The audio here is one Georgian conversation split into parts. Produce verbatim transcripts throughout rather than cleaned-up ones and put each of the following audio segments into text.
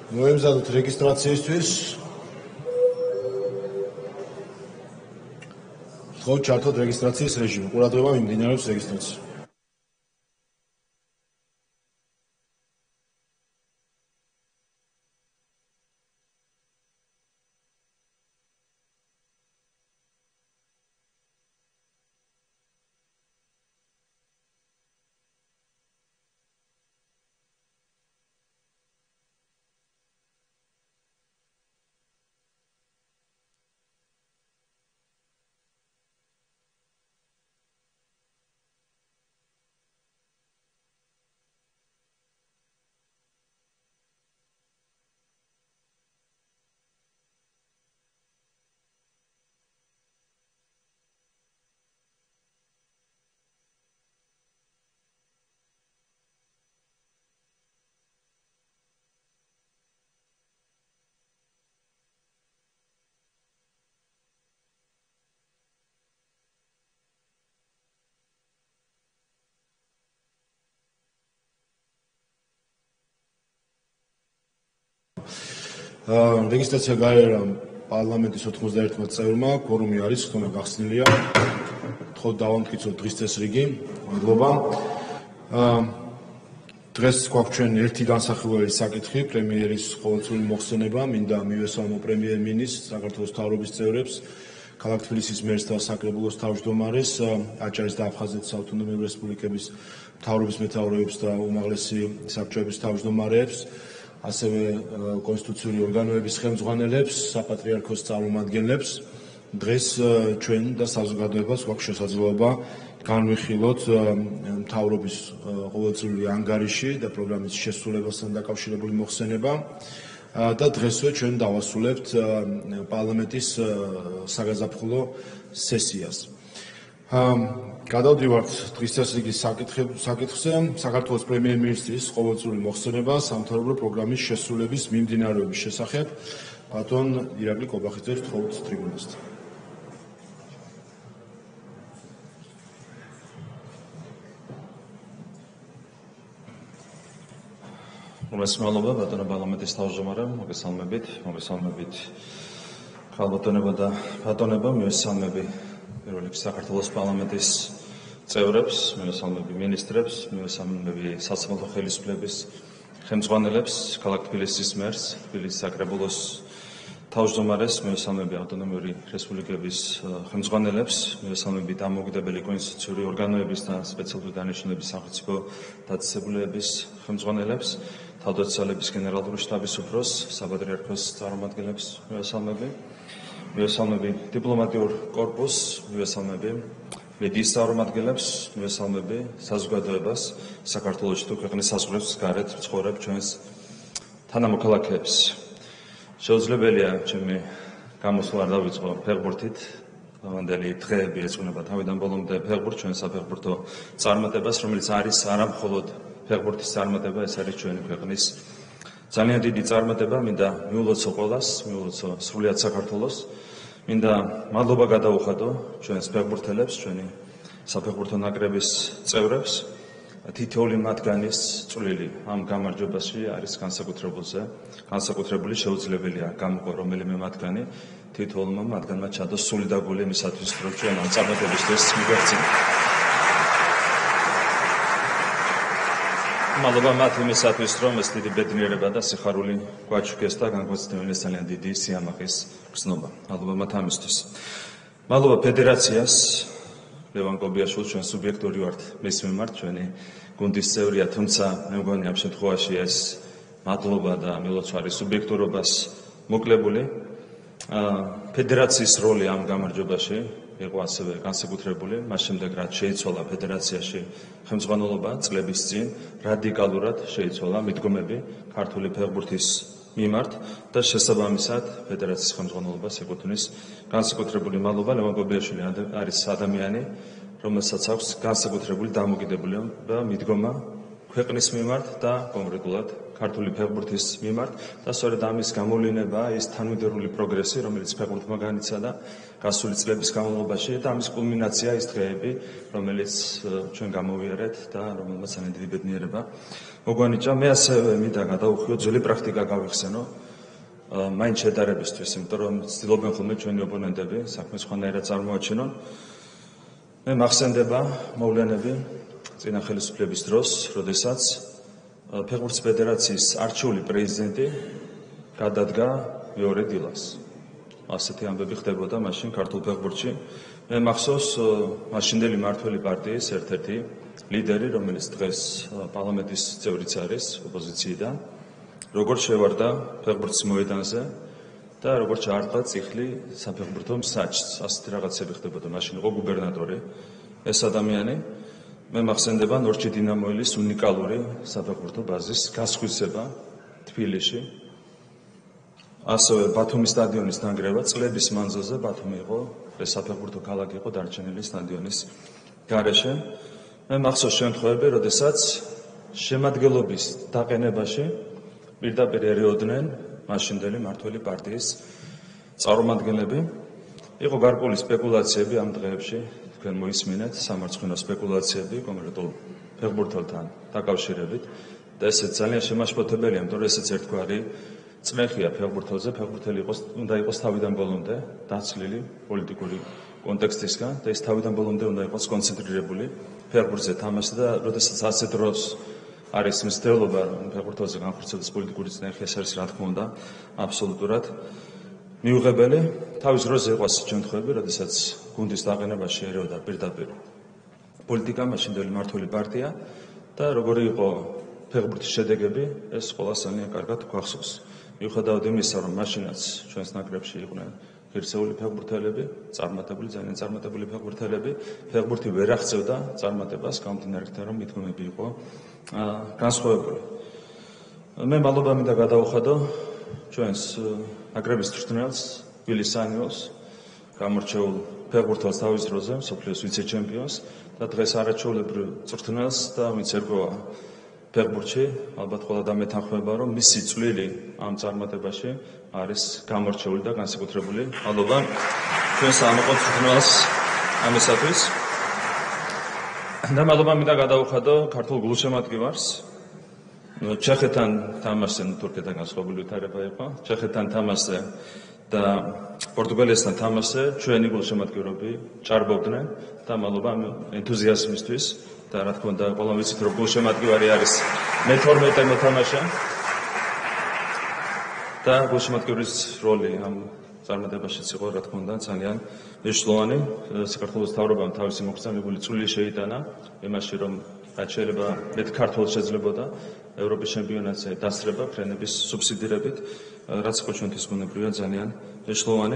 მოემზადოთ რეგისტრაციისთვის. ხო, ჩართოთ რეგისტრაციის რეჟიმი. ყურადღება მიმდინარეობს რეგისტრაცია. რეგისტრაცია გაიარა პარლამენტის ოთხმოცდაერთმა წევრმა, quorumi არის, ხომ გახსნილია. თქო დავამტკიცოთ დღის წესრიგი. მადლობა. დღეს გვაქვს ჩვენ ერთი განსახილველი საკითხი, პრემიერის ყოველწლიური მოხსენება, მინდა მივესალმო პრემიერ-მინისტრს, საქართველოს მთავრობის წევრებს, ქალაქ თბილისის მერს და საკრებულოს თავმჯდომარეს, აჭარის და აფხაზეთის ავტონომიური რესპუბლიკების მთავრობის მეთაურებს და უმაღლესი საბჭოების თავმჯდომარეებს, ასევე კონსტიტუციური ორგანოების ხელმძღვანელებს, საპატრიარქოს წარმომადგენლებს. დღეს ჩვენ და საზოგადოებას გვაქვს შესაძლებლობა განვიხილოთ მთავრობის ყოველწლიური ანგარიში და პროგრამის შესრულებასთან დაკავშირებული მოხსენება და დღესვე ჩვენ დავასრულებთ პარლამენტის საგაზაფხულო სესიას. გადავდივართ დღის წესრიგის საკითხზე. საქართველოს პრემიერ-მინისტრის ყოველწლიური მოხსენება სამთავრობო პროგრამის შესრულების მიმდინარეობის შესახებ. ბატონ ირაკლი კობახიძე, ვთხოვთ ტრიბუნასთან. მოგესალმება ბატონო პარლამენტის თავმჯდომარე, მოგესალმებით, მოგესალმებით ქალბატონებო და ბატონებო, მივესალმები პირველ რიგში საქართველოს პარლამენტის წევრებს, მივესალმები მინისტრებს, მივესალმები სასამართლო ხელისუფლების ხელმძღვანელებს, ქალაქ თბილისის მერს, თბილისის საკრებულოს თავმჯდომარეს, მივესალმები ავტონომიური რესპუბლიკების ხელმძღვანელებს, მივესალმები დამოუკიდებელი კონსტიტუციური ორგანოების და სპეციალური დანიშნულების სახელმწიფო დაწესებულების ხელმძღვანელებს, თავდაცვალების გენერალური შტაბის უფროსს, საპატრიარქოს წარმომადგენლებს, მივესალმები, მივესალმები დიპლომატიურ კორპუსს, მივესალმები მედიის წარმომადგენლებს, მივესალმები საზოგადოებას, საქართველოში თუ ქვეყნის საზღვრებს გარეთ მცხოვრებ ჩვენს თანამოქალაქეებს. შეუძლებელია ჩემი გამოსვლა არ დავიწყო ფეხბურთით. დღევანდელი დღეები ეძღვნება თავიდან ბოლომდე ფეხბურთს, ჩვენ საფეხბურთო წარმატებას, რომელიც არის არა მხოლოდ ფეხბურთის წარმატება, ეს არის ჩვენი ქვეყნის ძალიან დიდი წარმატება. მინდა მიულოცო ყველას, მიულოცო სრულიად საქართველოს. მინდა მადლობა გადაუხადო ჩვენს ფეხბურთელებს, ჩვენი საფეხბურთო ნაკრების წევრებს. თითოეული მათგანის წვლილი ამ გამარჯვებაში არის განსაკუთრებულზე, განსაკუთრებული შეუძლებელია გამოყო რომელიმე მათგანი, თითოეულმა მათგანმა ჩადოს სული და გული იმისათვის, რომ ჩვენ ამ წარმატებისთვის მივეღწინოთ. მადლობა მათ იმისათვის, რომ ეს დიდი ბედნიერება და სიხარული გვაჩვქეს და განგვაცდევინეს ძალიან დიდი სიამაყის გრძნობა. მადლობა მათ ამისთვის. მადლობა ფედერაციას, ლევან კობიაშვილს, ჩვენ სუბიექტური ვართ მის მიმართ, ჩვენი გუნდის წევრია, თუმცა მე მგონი ამ შემთხვევაში ეს მადლობა და მილოცვა არის სუბიექტურობას მოკლებული. ფედერაციის როლი ამ გამარჯვებაში იყო ასევე განსაკუთრებული, მას შემდეგ რაც შეიცვალა ფედერაციაში ხელმძღვანელობა წლების წინ, რადიკალურად შეიცვალა მიდგომები ქართული ფეხბურთის მიმართ და შესაბამისად ფედერაციის ხელმძღვანელობას ეკუთვნის განსაკუთრებული მადლობა. ლევან კობიაშვილი არის ადამიანი, რომელსაც აქვს განსაკუთრებული დამოკიდებულება მიდგომა ქვეყნის მიმართ და კონკრეტულად ქართული ფეხბურთის მიმართ და სწორედ ამის გამოვლინება ის თანმიმდევრული პროგრესი, რომელიც ფეხბურთმა განიცადა გასული წლების განმავლობაში და ამის კულმინაცია ის დღეები, რომელიც ჩვენ გამოვიარეთ და რომელმაც ძალიან დიდი ბედნიერება მოგვანიჭა. მე ასევე მინდა გადავუხიო ძველი პრაქტიკა გავიხსენო მაინც შედარებისთვის, იმიტომ რომ ცდილობენ ხოლმე ჩვენი ოპონენტები საქმეს სხვანაირად წარმოაჩინონ. მე მახსენდება მოვლენები წინა ხელისუფლების დროს, როდესაც ფეხბურთის ფედერაციის არჩეული პრეზიდენტი გადადგა მეორე დილას. ასეთი ამბები ხდებოდა მაშინ ქართულ ფეხბურთში. მე მახსოვს მაშინდელი მმართველი პარტიის ერთ-ერთი ლიდერი, რომელიც დღეს პარლამენტის წევრიც არის ოპოზიციიდან, როგორ შევარდა ფეხბურთის მოედანზე და როგორ ჩაარტყა წიხლი საფეხბურთო მსაჯს. ასეთი რაღაცები ხდებოდა. მაშინ იყო გუბერნატორი ეს ადამიანი. მე მახსენდება ნორჩი დინამოელის უნიკალური საფეხბურთო ბაზის გასხვისება თბილისში. ასევე ბათუმის სტადიონის ნანგრევა წლების მანძილზე ბათუმი იყო ეს საფეხბურთო ქალაქი იყო დარჩენილი სტადიონის გარეშე. მე მახსოვს შემთხვევები, როდესაც შემადგენლობის დაყენებაში პირდაპირ ერეოდნენ მაშინდელი მმართველი პარტიის წარმომადგენლები. იყო გარკვეული სპეკულაციები ამ დღეებში, თქვენ მოისმინეთ, სამარცხვინო სპეკულაციები კონკრეტულ ფეხბურთელთან დაკავშირებით და ესეც ძალიან შემაშფოთებელია, იმიტომ რომ ესეც ერთგვარი წნეხია ფეხბურთელზე, ფეხბურთელი იყოს უნდა იყოს თავიდან ბოლომდე დაცლილი პოლიტიკური კონტექსტისგან და ის თავიდან ბოლომდე უნდა იყოს კონცენტრირებული ფეხბურთზე თამაში და როდესაც ასე დროს არის მცდელობა ფეხბურთელზე განხორციელდეს პოლიტიკური წნეხი, ეს არის რა თქმა უნდა აბსოლუტურად მიუღებელი. თავის დროზე იყო ასეთი შემთხვევები, როდესაც გუნდის დაყენებაში ერეოდა პირდაპირ პოლიტიკა, მაშინდელი მმართველი პარტია და როგორი იყო ფეხბურთის შედეგები, ეს ყველას ძალიან კარგად გვახსოვს. მიუხედავად იმისა, რომ მაშინაც ჩვენს ნაკრებში იყვნენ ღირსეული ფეხბურთელები, წარმატებული, ძალიან წარმატებული ფეხბურთელები, ფეხბურთი ვერ აღწევდა წარმატებას, გამომდინარე იქიდან, რომ მიდგომები იყო განსხვავებული. მე მადლობა მინდა გადავუხადო ჩვენს ნაკრების მწვრთნელს, ბილის სანიოს, გამორჩეულ ფეხბურთელს თავის დროზე, მსოფლიოს ვიცე-ჩემპიონს და დღეს არაჩვეულებრივ მწვრთნელს და ვინც ერგოა ფეხბურთში, ალბათ ყველა დამეთანხმება, რომ მისი წვლილი ამ წარმატებაში არის გამორჩეული და განსაკუთრებული. მადლობა ჩვენს ამოყო მწვრთნელს ამისათვის. და მადლობა მინდა გადავუხადო ქართულ გულშემატკივარს. ჩეხეთთან თამაშზე, თურქეთთან განსხვავებული ვითარება იყო. ჩეხეთთან თამაშზე და პორტუგალიასთან თამაშზე ჩვენი გულშემატკივრები ჭარბობდნენ და მადლობა ენთუზიაზმისთვის და რა თქმა უნდა ყველამ ვიცით რომ გულშემატკივარი არის მეთორმეტე მოთამაშე და გულშემატკივრის როლი ამ წარმატებაშიც იყო რა თქმა უნდა ძალიან მნიშვნელოვანი. საქართველოს მთავრობამ თავისი მოგზაურებული წვლილი შეიტანა იმაში რომ რაც შეიძლება მეტ ქართველს შეძლებოდა ევროპის ჩემპიონატზე დასწრება ფრენების სუბსიდირებით, რაც იყო ჩვენთვის ბუნებრივია ძალიან მნიშვნელოვანი.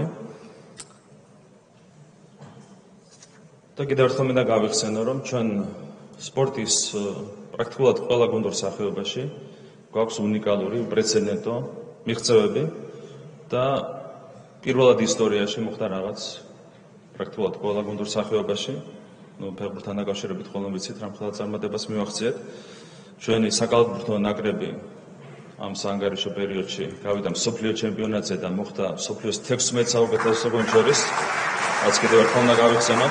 და კიდევ ერთხელ მინდა გავიხსენო, რომ ჩვენ სპორტის პრაქტიკულად ყველა გუნდურ სახეობაში გვაქვს უნიკალური, უპრეცედენტო მიღწევები და პირველად ისტორიაში მოხდა რაღაც პრაქტიკულად ყველა გუნდურ სახეობაში. ნუ ფეხბურთთან დაკავშირებით ყველამ ვიცით, რა მხოლოდ წარმატებას მივახციეთ. ჩვენი საკალათბურთო ნაკრები ამ საანგარიშო პერიოდში გავიდა მსოფლიო ჩემპიონატზე და მოხდა მსოფლიოს თექვსმეტ საუკეთესო გუნდს შორის. რაც კიდევ ერთხელ უნდა გავიხსენოთ.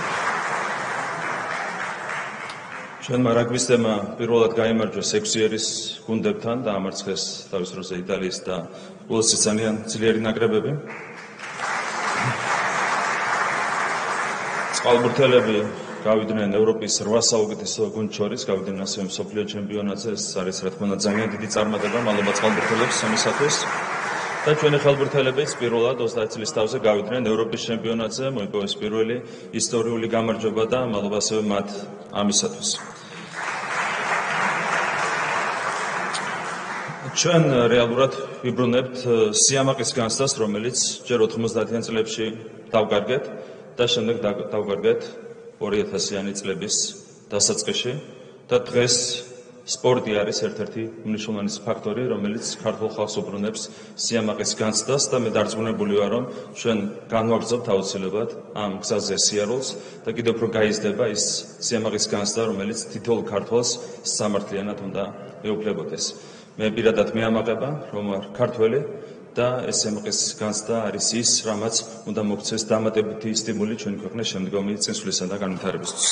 ჩვენმა რაგბისტებმა პირველად გაიმარჯვეს ექვსი ერის გუნდებთან და ამარცხეს თავის დროზე იტალიის და უელსის ძალიან ძლიერი ნაკრებები. წყალბურთელები გავიდნენ ევროპის რვა საუკეთესო გუნდს შორის, გავიდნენ ასევე მსოფლიო ჩემპიონატზე, ეს არის რა თქმა უნდა ძალიან დიდი წარმატება, მადლობა წყალბურთელებს ამისათვის. და ჩვენი ხელბურთელებიც პირველად ოცდაათი წლის თავზე გავიდნენ ევროპის ჩემპიონატზე, მოიპოვეს პირველი ისტორიული გამარჯვება და მადლობა ასევე მათ ამისათვის. ჩვენ რეალურად ვიბრუნებთ სიამაყის განცდას, რომელიც ჯერ ოთხმოცდაათიან წლებში დავკარგეთ და შემდეგ დავკარგეთ ორი ათასიანი წლების დასაწყისში და დღეს სპორტი არის ერთ-ერთი მნიშვნელოვანი ფაქტორი, რომელიც ქართულ ხალხს უბრუნებს სიამაყის განცდას და მე დარწმუნებული ვარ, რომ ჩვენ განვაგრძობთ აუცილებლად ამ გზაზე სიარულს და კიდევ უფრო გაიზრდება ის სიამაყის განცდა, რომელიც თითოეულ ქართველს სამართლიანად უნდა ეუფლებოდეს. მე პირადად მეამაყება, რომ არ ქართველი და ეს ემყის განცდა არის ის, რამაც უნდა მოგცეს დამატებითი სტიმული ჩვენი ქვეყნის შემდგომი წინსვლისა და განვითარებისთვის.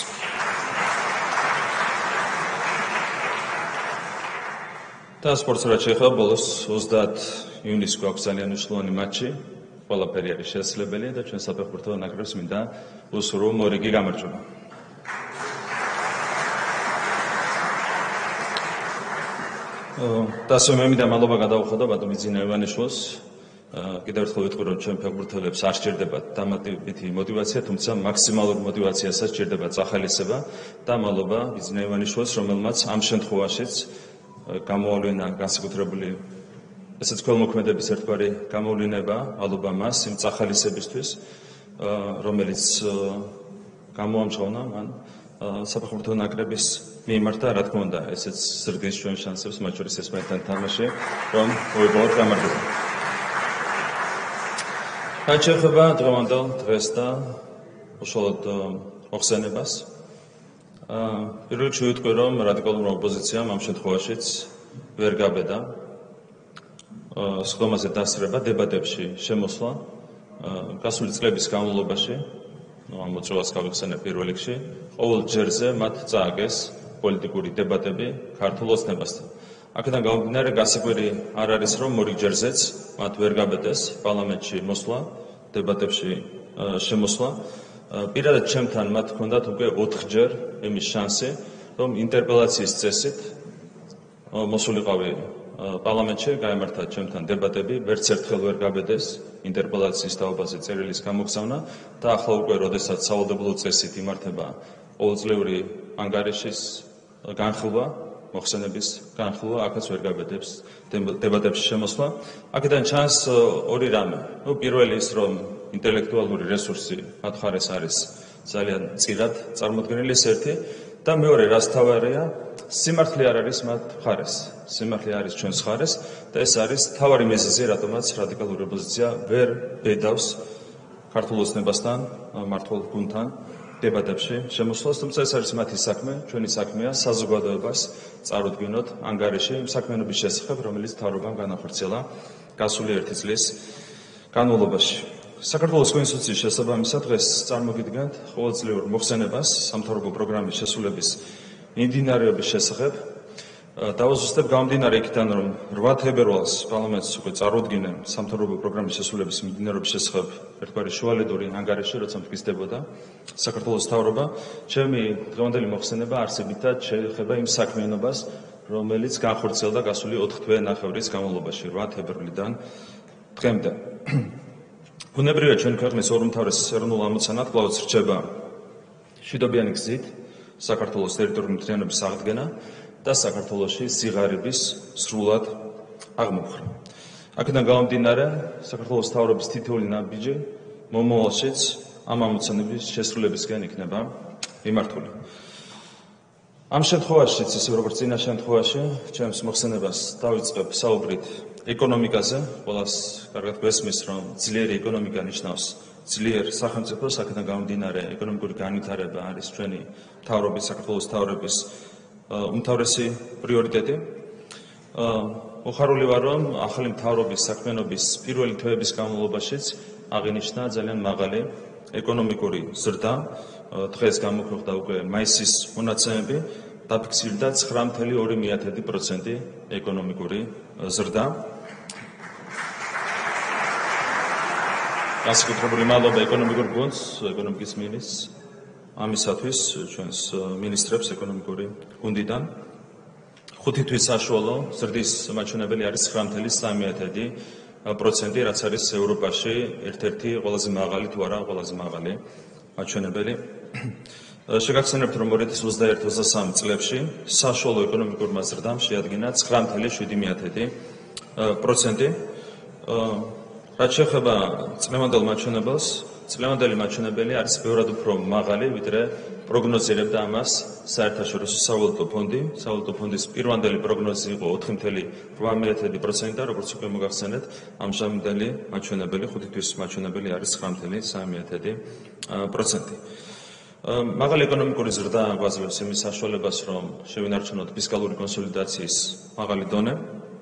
და სპორტს რაც შეეხება, ბოლოს ოცდაათ ივნისს გვაქვს ძალიან მნიშვნელოვანი მატჩი. ყველაფერი არის შესაძლებელი და ჩვენ საფეხბურთო ნაკრებს მინდა უსურვო მორიგი გამარჯვება. დასო მე მინდა მადლობა გადავუხადო ბატონ იძინა ივანიშვილს. კიდევ ერთხელ ვიტყვი, რომ ჩვენ ფეხბურთელებს არ სჭირდებათ დამატებითი мотиваცია, თუმცა მაქსიმალურ мотиваციასაც სჭირდებათ ახალისება და მადლობა იძინა ივანიშვილს, რომელმაც ამ შემთხვევაშიც გამოავლინა განსაკუთრებული ესეც ქველმოქმედების ერთგვარი გამოვლინება, მადლობა მას იმ წახალისებისთვის, რომელიც გამოამჩვანა მან საფეხბურთო ნაკრების მიმართ და რა თქმა უნდა, ესეც ზრდის ჩვენ შანსებს, მათ შორის ესპანეთთან თამაში, რომ მოიგონოთ გამარჯვება. რაც შეეხება დღევანდელ დღეს და უშუალოდ მოხსენებას, პირველ რიგში ვიტყვი, რომ რადიკალურმა ოპოზიციამ ამ შემთხვევაშიც ვერ გაბედა სხდომაზე დასწრება დებატებში შემოსვლა გასული წლების განმავლობაში, ამ მოწვევას გავიხსენებ პირველ რიგში, ყოველ ჯერზე მათ წააგეს პოლიტიკური დებატები ქართულ ოცნებასთან. აქედან გამომდინარე, გასაკვირი არ არის, რომ მორიგ ჯერზეც მათ ვერ გაბედეს პარლამენტში მოსვლა, დებატებში შემოსვლა. პირადად ჩემთან მათ ჰქონდათ უკვე ოთხჯერ იმის შანსი, რომ ინტერპელაციის წესით მოსულიყავი პარლამენტში, გაემართა ჩემთან დებატები, ვერც ერთხელ ვერ გაბედეს ინტერპელაციის თაობაზე წერილის გამოგზავნა და ახლა უკვე, როდესაც სავალდებულო წესით იმართება ყოველწლიური ანგარიშის განხილვა, მოხსენების განხილვა, აქაც ვერ გაბედებს დებატებში შემოსვლა. აქედან ჩანს ორი რამე. ნუ პირველი ის, რომ ინტელექტუალური რესურსი მათ მხარეს არის ძალიან მწირად წარმოდგენილი, ეს ერთი და მეორე, რაც თავარია, სიმართლე არ არის მათ მხარეს. სიმართლე არის ჩვენს მხარეს და ეს არის თავარი მიზეზი, რატომაც რადიკალური ოპოზიცია ვერ ბედავს ქართულ ოცნებასთან, მმართველ გუნდთან დებატებში შემოსვლას, თუმცა ეს არის მათი საქმე, ჩვენი საქმეა საზოგადოებას წარუდგინოთ ანგარიში იმ საქმიანობის შესახებ, რომელიც მთავრობამ განახორციელა გასული ერთი წლის განმავლობაში. საქართველოს კონსტიტუციის შესაბამისად დღეს წარმოგიდგენთ ყოველწლიურ მოხსენებას სამთავრობო პროგრამის შესრულების მიმდინარეობის შესახებ. დავაზუსტებ გამომდინარე იქიდან, რომ რვა თებერვალს პარლამენტს უკვე წარუდგინე სამთავრობო პროგრამის შესრულების მიმდინარეობის შესახებ ერთგვარი შუალედური ანგარიში, როცა მტკიცდებოდა საქართველოს მთავრობა. ჩემი დღევანდელი მოხსენება არსებითად შეეხება იმ საქმიანობას, რომელიც განხორციელდა გასული ოთხ თვე ნახევრის განმავლობაში, რვა თებერვლიდან დღემდე. ბუნებრივია, ჩვენი ქვეყნის ორმთავრესის ეროვნულ ამოცანად კვლავაც რჩება მშვიდობიანი გზით საქართველოს ტერიტორიული მთლიანობის აღდგენა და საქართველოში სიღარიბის სრულად აღმოფხვრა. აქედან გამომდინარე, საქართველოს მთავრობის თითოეული ნაბიჯი მომავალშიც ამ ამოცანების შესრულებისკენ იქნება მიმართული. ამ შემთხვევაშიც, ისე როგორც წინა შემთხვევაში, ჩემს მოხსენებას დავიწყებ საუბრით ეკონომიკაზე. ყველას კარგად გვესმის, რომ ძლიერი ეკონომიკა ნიშნავს ძლიერ სახელმწიფოს, აქედან გამომდინარე, ეკონომიკური განვითარება არის ჩვენი მთავრობის, საქართველოს მთავრობის უმთავრესი პრიორიტეტი. მოხარული ვარ, რომ ახალი მთავრობის საქმიანობის პირველი თვეების განმავლობაშიც აღინიშნა ძალიან მაღალი ეკონომიკური ზრდა. დღეს გამოქვეყნდა უკვე მაისის მონაცემები, დაფიქსირდა ცხრა წუთი ორი პროცენტი ეკონომიკური ზრდა. განსაკუთრებული მადლობა ეკონომიკურ გუნდს, ეკონომიკის მინისტრს ამისათვის ჩვენს მინისტრებს ეკონომიკური გუნდიდან. ხუთი თვის საშუალო ზრდის მაჩვენებელი არის ცხრა წუთი სამი პროცენტი, რაც არის ევროპაში ერთ-ერთი ყველაზე მაღალი თუ არა ყველაზე მაღალი მაჩვენებელი. შეგახსენებთ, რომ ორი ათას ოცდაერთი ოცდასამი წლებში საშუალო ეკონომიკურმა ზრდამ შეადგინა ცხრა წუთი შვიდი პროცენტი. რაც შეეხება წლევანდელ მაჩვენებელს, წლევანდელი მაჩვენებელი არის ბევრად უფრო მაღალი, ვიდრე პროგნოზირებდა ამას საერთაშორისო სავალუტო ფონდი. სავალუტო ფონდის პირვანდელი პროგნოზი იყო ოთხი წუთი რვა პროცენტი და როგორც უკვე მოგახსენეთ, ამჟამინდელი მაჩვენებელი, ხუთი თვის მაჩვენებელი არის ცხრა წუთი სამი პროცენტი. მაღალი ეკონომიკური ზრდა გვაძლევს იმის საშუალებას, რომ შევინარჩუნოთ ფისკალური კონსოლიდაციის მაღალი დონე.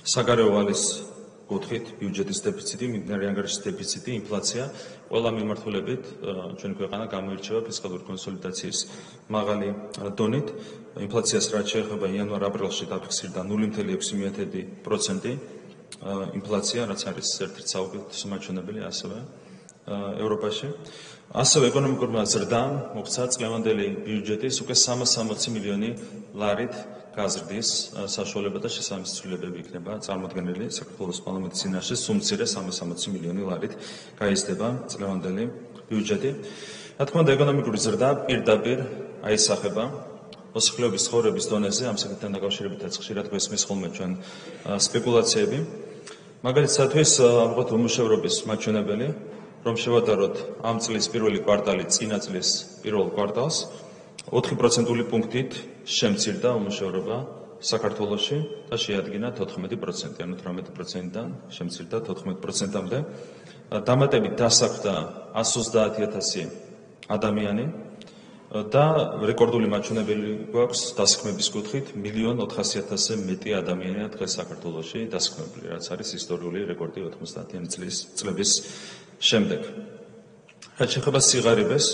საგარეო ვალის კუთხით ბიუჯეტის დეფიციტი, მიმდინარე ანგარიშის დეფიციტი, ინფლაცია, ყველა მიმართულებით ჩვენი ქვეყანა გამოირჩევა ფისკალური კონსოლიდაციის მაღალი დონით. ინფლაციას რაც შეეხება იანვარ-აპრილში დაფიქსირდა ნული ფاصლე ექვსი პროცენტი ინფლაცია, რაც არის ერთ-ერთი საუკეთესო მაჩვენებელი ასევე ევროპაში. ასევე ეკონომიკურმა ზრდამ მოხდა წლევანდელი ბიუჯეტის უკვე სამას სამოცი მილიონი ლარით გაზრდის საშუალება და შესაბამისი ცვლილებები იქნება წარმოდგენილი საქართველოს პარლამენტის წინაშე სულ მცირე სამას სამოცი მილიონი ლარით გაიზრდება წლევანდელი ბიუჯეტი. რა თქმა უნდა, ეკონომიკური ზრდა პირდაპირ აისახება მოსახლეობის ცხოვრების დონეზე, ამ საკითხთან დაკავშირებითაც ხშირად გვესმის ხოლმე ჩვენ სპეკულაციები. მაგალითად, ამგვარად უმუშევრობის მაჩვენებელი, რომ შევატაროთ ამ წლის პირველი კვარტალი წინა წლის პირველ კვარტალს, ოთხი პროცენტული პუნქტით შემცირდა უმუშევრობა საქართველოში და შეადგინა თოთხმეტი პროცენტი, ანუ თვრამეტი პროცენტიდან შემცირდა თოთხმეტ პროცენტამდე. დამატებით დასაქმდა ასი ოცდაათი ათასი ადამიანი და რეკორდული მაჩვენებელი გვაქვს დასაქმების კუთხით მილიონ ოთხასი ათასზე მეტი ადამიანია დღეს საქართველოში დასაქმებული, რაც არის ისტორიული რეკორდი ოთხმოცდაათიანი წლის წლების შემდეგ. რაც შეეხება სიღარიბეს,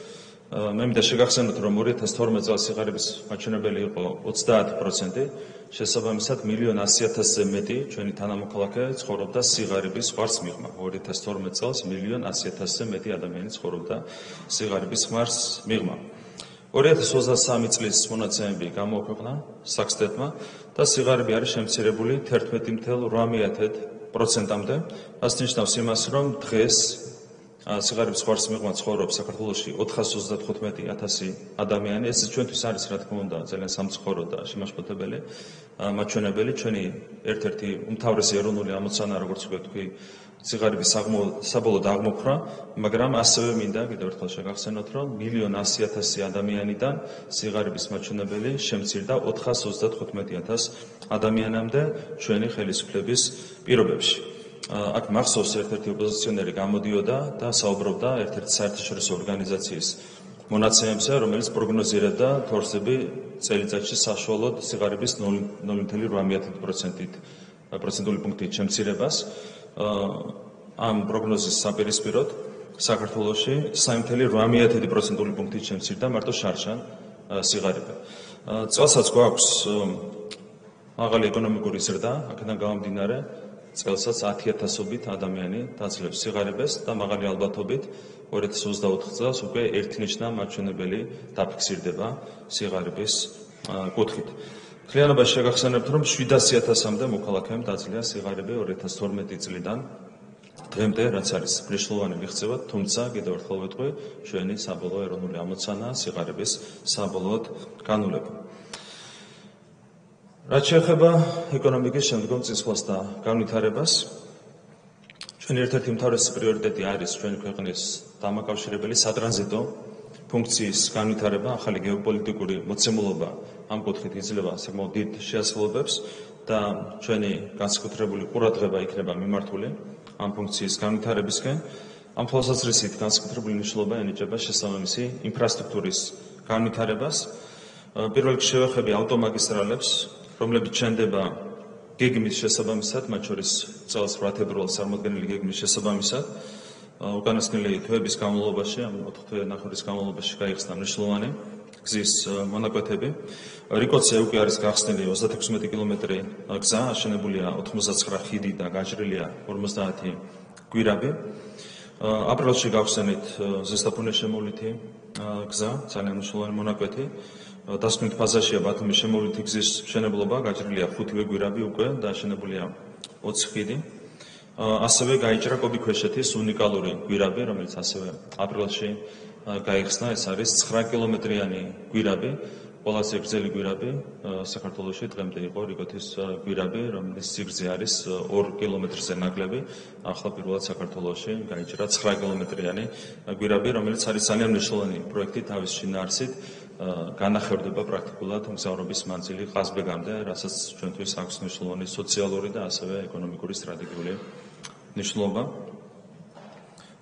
მე მინდა შეგახსენოთ, რომ ორი ათას თორმეტ წელს სიღარიბის მაჩვენებელი იყო ოცდაათი პროცენტი, შესაბამისად მილიონ ასი ათასზე მეტი ჩვენი თანამოქალაქე ცხოვრობდა სიღარიბის ხვარს მიღმა. ორი ათას თორმეტ წელს მილიონ ასი ათასზე მეტი ადამიანი ცხოვრობდა სიღარიბის ხვარს მიღმა. ორი ათას ოცდასამი წლის მონაცემები გამოაქვეყნა საქსტეტმა და სიღარიბე არის შემცირებული თერთმეტი ფاصლე ოთხ პროცენტამდე. რაც ნიშნავს იმას, რომ დღეს სიღარიბის ხვარს მიღმა ცხოვრობს საქართველოში ოთხას ოცდათხუთმეტი ათასი ადამიანი. ეს ჩვენთვის არის, რა თქმა უნდა, ძალიან სამწუხარო და შემაშფოთებელი მაჩვენებელი. ჩვენი ერთ-ერთი უმთავრესი ეროვნული ამოცანა, როგორც ვთქვი, სიღარიბის საბოლოოდ აღმოფხვრა, მაგრამ ასევე მინდა კიდევ ერთხელ შეგახსენოთ, რომ მილიონ ასი ათასი ადამიანიდან სიღარიბის მაჩვენებელი შემცირდა ოთხას ოცდათხუთმეტი ათას ადამიანამდე ჩვენი ხელისუფლების პირობებში. აქ მახსოვს ერთ-ერთი ოპოზიციონერი გამოდიოდა და საუბრობდა ერთ-ერთი საერთაშორისო ორგანიზაციის მონაცემებზე, რომელიც პროგნოზირებდა თორსები წელიწადში საშუალოდ სიღარიბის ნული ფاصლე ოთხ პროცენტული პუნქტით შემცირებას. ამ პროგნოზის საპირისპიროდ საქართველოში სამი ფاصლე ოთხ პროცენტული პუნქტით შემცირდა მარტო შარშან სიღარიბე. წელსაც გვაქვს მაღალი ეკონომიკური ზრდა, აქედან გამომდინარე წელსაც ათი ათასობით ადამიანი დაძლევს სიღარიბეს და მაღალი ალბათობით ორი ათას ოცდაოთხ წელს უკვე ერთნიშნა მაჩვენებელი დაფიქსირდება სიღარიბის კუთხით. მთლიანობაში შეგახსენებთ, რომ შვიდასი ათასამდე მოქალაქემ დაძლია სიღარიბე ორი ათას თორმეტი წლიდან დღემდე, რაც არის მნიშვნელოვანი მიღწევა, თუმცა კიდევ ერთხელ ვიტყვი, ჩვენი საბოლოო ეროვნული ამოცანა სიღარიბის საბოლოოდ განულება. რაც შეეხება ეკონომიკის შემდგომ წინსვლას და განვითარებას, ჩვენი ერთ-ერთი უმთავრესი პრიორიტეტი არის ჩვენი ქვეყნის დამაკავშირებელი სატრანზიტო ფუნქციის განვითარება, ახალი გეოპოლიტიკური მოცემულობა ამ კუთხით იძლევა საკმაოდ დიდ შეასრულებებს და ჩვენი განსაკუთრებული ყურადღება იქნება მიმართული ამ ფუნქციის განვითარებისკენ. ამ თვალსაზრისით განსაკუთრებული მნიშვნელობა ენიჭება შესაბამისი ინფრასტრუქტურის განვითარებას. პირველ რიგში შევეხები ავტომაგისტრალებს, რომლებიც შენდება გეგმის შესაბამისად, მათ შორის წელს რვა თებერვალს წარმოდგენილი გეგმის შესაბამისად. უკანასკნელი თვეების განმავლობაში, ამ ოთხ თვე-ნახევრის განმავლობაში გაიხსნა მნიშვნელოვანი გზის მონაკვეთები. რიკოცე უკვე არის გახსნილი ოცდათექვსმეტი კილომეტრი გზა, აშენებულია ოთხმოცდაცხრა ხიდი და გაჭრილია ორმოცდაათი გვირაბი. აპრილში გავხსენით ზესტაფონის შემოვლითი გზა, ძალიან მნიშვნელოვანი მონაკვეთი. დასკვნით ფაზაშია ბათუმის შემოვლითი გზის მშენებლობა, გაჭრილია ხუთივე გვირაბი უკვე და აშენებულია ოცი ხიდი. ასევე გაიჭრა კობიქვეშეთის უნიკალური გვირაბი, რომელიც ასევე აპრილში გაიხსნა, ეს არის ცხრა კილომეტრიანი გვირაბი, ყველაზე გრძელი გვირაბი საქართველოში დღემდე იყო რიგოთის გვირაბი, რომლის სიგრძე არის ორი კილომეტრზე ნაკლები. ახლა პირველად საქართველოში გაიჭრა ცხრა კილომეტრიანი გვირაბი, რომელიც არის ძალიან მნიშვნელოვანი პროექტი თავის შინაარსით, განახორციელდება პრაქტიკულად მგზავრობის მანძილი ყაზბეგამდე, რასაც ჩვენთვის აქვს მნიშვნელოვანი სოციალური და ასევე ეკონომიკური სტრატეგიული მნიშვნელობა.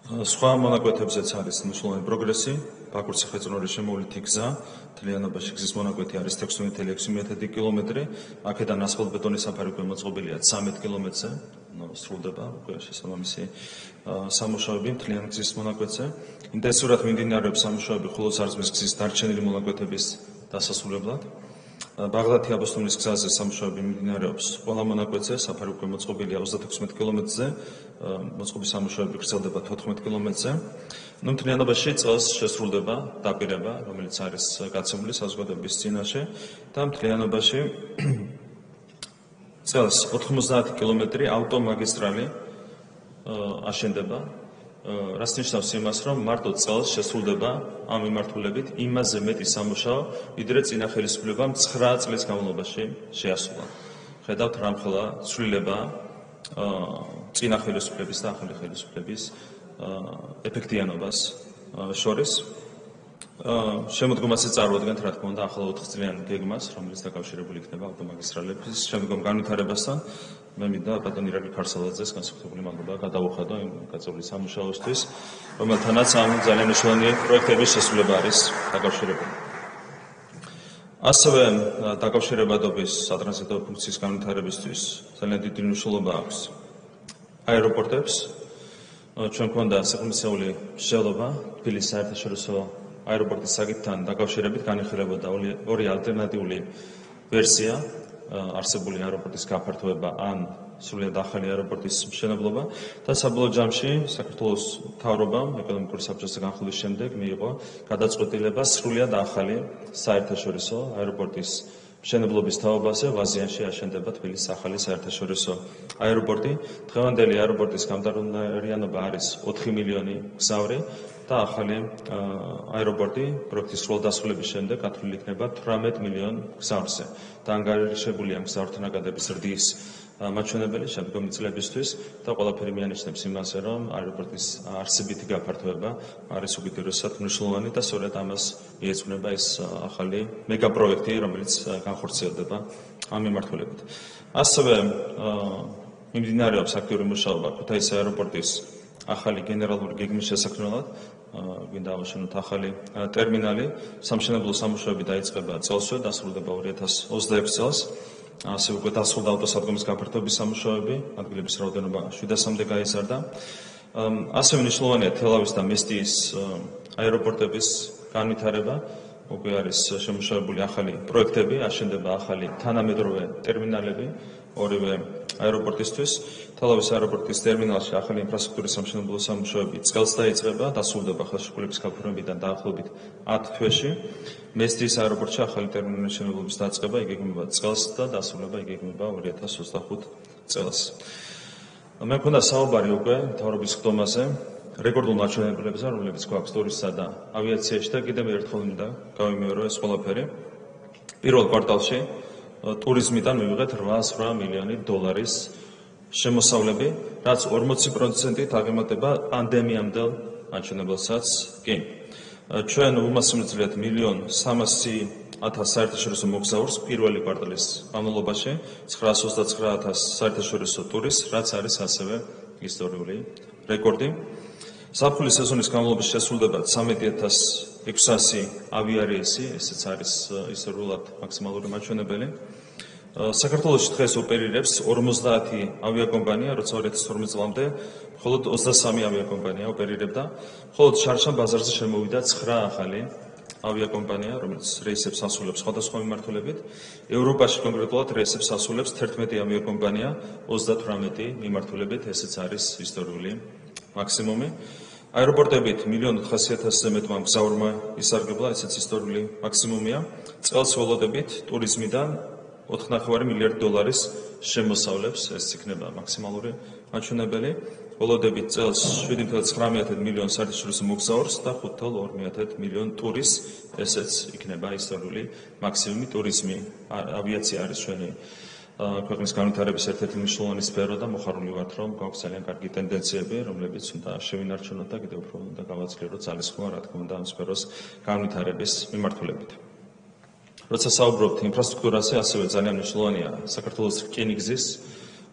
სხვა მონაკვეთებზეც არის მნიშვნელოვანი პროგრესი. ბაქურს სახელმწიფოს შემოვლითი გზა, მთლიანობაში გზის მონაკვეთი არის ექვსი ათეული ექვსი კილომეტრი. აქედან ასფალტბეტონის საფარიგო მოწყობილია ცამეტ კილომეტრზე, სრულდება უკვე შესაბამისი სამუშაოები მთლიან გზის მონაკვეთზე. ინტენსიურად მიმდინარეობს სამუშაოები ხულოს-არზმის გზის დარჩენილი მონაკვეთების დასასრულებლად. ბაღდათი-აბოსტუმნის გზაზე სამუშაოები მიმდინარეობს ყველა მონაკვეთზე, საფარიგო მოწყობილია ოცდათექვსმეტ კილომეტრზე, მოწყობის სამუშაოები გრძელდება თოთხმეტ კილომეტრზე. ნუ მთლიანობაში წელს შესრულდება დაპირება, რომელიც არის გაცემული საზოგადოების წინაშე და მთლიანობაში წელს ოთხმოცდაათი კილომეტრი ავტომაგისტრალი აშენდება. რაც ნიშნავს იმას, რომ მარტო წელს შესრულდება ამ მიმართულებით იმაზე მეტი სამუშაო, ვიდრე წინა ხელისუფლებამ ცხრა წლის განმავლობაში შეასრულა. ხედავთ, რამხელა ცვლილება წინა ხელისუფლების და ახალი ხელისუფლების ეფექტიანობას შორის. შემოდგომაზე წარმოადგენთ, რა თქმა უნდა, ახალ ოთხწლიან გეგმას, რომელიც დაკავშირებული იქნება ავტომაგისტრალების შემდგომ განვითარებასთან. მე მინდა ბატონ ირაკლი ქარსალაძეს განსაკუთრებული მადლობა გადავუხადო იმ გაწეული სამუშაოსთვის, რომელთანაც ამ ძალიან მნიშვნელოვანი პროექტების შესრულება არის დაკავშირებული. ასევე დაკავშირებადობის სატრანზიტო ფუნქციის განვითარებისთვის ძალიან დიდი მნიშვნელობა აქვს აეროპორტებს. ჩვენ გვქონდა სახელმწიფოური მსჯელობა თბილისის საერთაშორისო აეროპორტის საკითხთან დაკავშირებით განიხილებოდა ორი ალტერნატიული ვერსია, არსებული აეროპორტის გაფართოება ან სრულიად ახალი აეროპორტის მშენებლობა და საბოლოო ჯამში საქართველოს მთავრობამ ეკონომიკური საბჭოს განხილვის შემდეგ მიიღო გადაწყვეტილება სრულიად ახალი საერთაშორისო აეროპორტის მშენებლობის თაობაზე. ვაზიანში აშენდება თბილისის ახალი საერთაშორისო აეროპორტი. დღევანდელი აეროპორტის გამტარუნარიანობა არის ოთხი მილიონი გზავრი და ახალი აეროპორტი პროექტის სრულ დასრულების შემდეგ გათვლილი იქნება თვრამეტ მილიონ გზავრზე. დაანგარიშებულია მგზავრთა ნაკადების ზრდის მაჩვენებელი შემდგომი წლებისთვის და ყველაფერი მიანიშნებს იმაზე, რომ აეროპორტის არსებითი გაფართოება არის უკიდურესად მნიშვნელოვანი და სწორედ ამას მიეძღვნება ეს ახალი მეგაპროექტი, რომელიც განხორციელდება ამ მიმართულებით. ასევე მიმდინარეობს აქტიური მუშაობა ქუთაისის აეროპორტის ახალი გენერალური გეგმის შესაქმნელად. გვინდა ავაშენოთ ახალი ტერმინალი. სამშენებლო სამუშაოები დაიწყება წელსვე, დასრულდება ორი ათას ოცდაექვსი წელს. ასე უკვე დასრულდა ავტოსადგომის გაფართოების სამუშაოები, ადგილების რაოდენობა შვიდასამდე გაიზარდა. ასევე მნიშვნელოვანია თელავის და მესტიის აეროპორტების განვითარება. უკვე არის შემუშავებული ახალი პროექტები, აშენდება ახალი თანამედროვე ტერმინალები ორივე აეროპორტისთვის. თელავის აეროპორტის ტერმინალში ახალი ინფრასტრუქტურის სამშენებლო სამუშაოები წელს დაიწყება, დასრულდება ხელშეკრულების გაფორმებიდან დაახლოებით ათ თვეში. მესტიის აეროპორტში ახალი ტერმინალის მშენებლობის დაწყება იგეგმება წელს და დასრულება იგეგმება ორი ათას ოცდახუთ წელს. მე მქონდა საუბარი უკვე მთავრობის ხდომაზე რეკორდულ მაჩვენებლებებზე, რომლებიც გვაქვს ტურიზმსა და ავიაციაში და კიდევ ერთხელ მინდა გავიმეორო ეს ყველაფერი. პირველ კვარტალში ტურიზმიდან მივიღეთ რვაასი მილიონი დოლარის შემოსავლები, რაც ორმოცი პროცენტით აღემატება პანდემიამდელ მაჩვენებელსაც კი. ჩვენ უმასპინძლიათ მილიონ სამასი ათას საერთაშორისო მოგზაურს პირველი კვარტალის განმავლობაში, ცხრაას ოცდაცხრა ათას საერთაშორისო ტურისტს, რაც არის ასევე ისტორიული რეკორდი. ზაფხული სეზონის განმავლობაში შესრულდება ცამეტი ათას ექვსასი ავიარეისი, ესეც არის ისტორიულად მაქსიმალური მაჩვენებელი. საქართველოში დღეს ოპერირებს ორმოცდაათი ავიაკომპანია, როცა ორი ათას თორმეტ წლამდე მხოლოდ ოცდასამი ავიაკომპანია ოპერირებდა. მხოლოდ შარშან ბაზარზე შემოვიდა ცხრა ახალი ავიაკომპანია, რომელიც რეისებს ასრულებს სხვადასხვა მიმართულებით. ევროპაში კონკრეტულად რეისებს ასრულებს თერთმეტი ავიაკომპანია ოცდათვრამეტი მიმართულებით, ესეც არის ისტორიული მაქსიმუმი. აეროპორტებით მილიონ ოთხასი ათასზე მეტმა მგზავრმა ისარგებლა, ესეც ისტორიული მაქსიმუმია. წელს ველოდებით ტურიზმიდან ოთხ ნახევარი მილიარდი დოლარის შემოსავლებს, ეს იქნება მაქსიმალური მაჩვენებელი. ველოდებით წელს შვიდი ათეული ცხრამეტი მილიონ საერთაშორისო მოგზაურს და ხუთი ათეული ორი მილიონ ტურისტს, ესეც იქნება ისტორიული მაქსიმუმი. ტურიზმი, ავიაცია არის ჩვენი ქვეყნის განვითარების ერთ-ერთი მნიშვნელოვანი სფერო და მოხარული ვართ, რომ გვაქვს ძალიან კარგი ტენდენციები, რომლებიც უნდა შევინარჩუნოთ და კიდევ უფრო უნდა გავაძლიეროთ ძალისხმევა, რა თქმა უნდა, ამ სფეროს განვითარების მიმართულებით. როცა საუბრობთ ინფრასტრუქტურაზე, ასევე ძალიან მნიშვნელოვანია საქართველოს რკინიგზის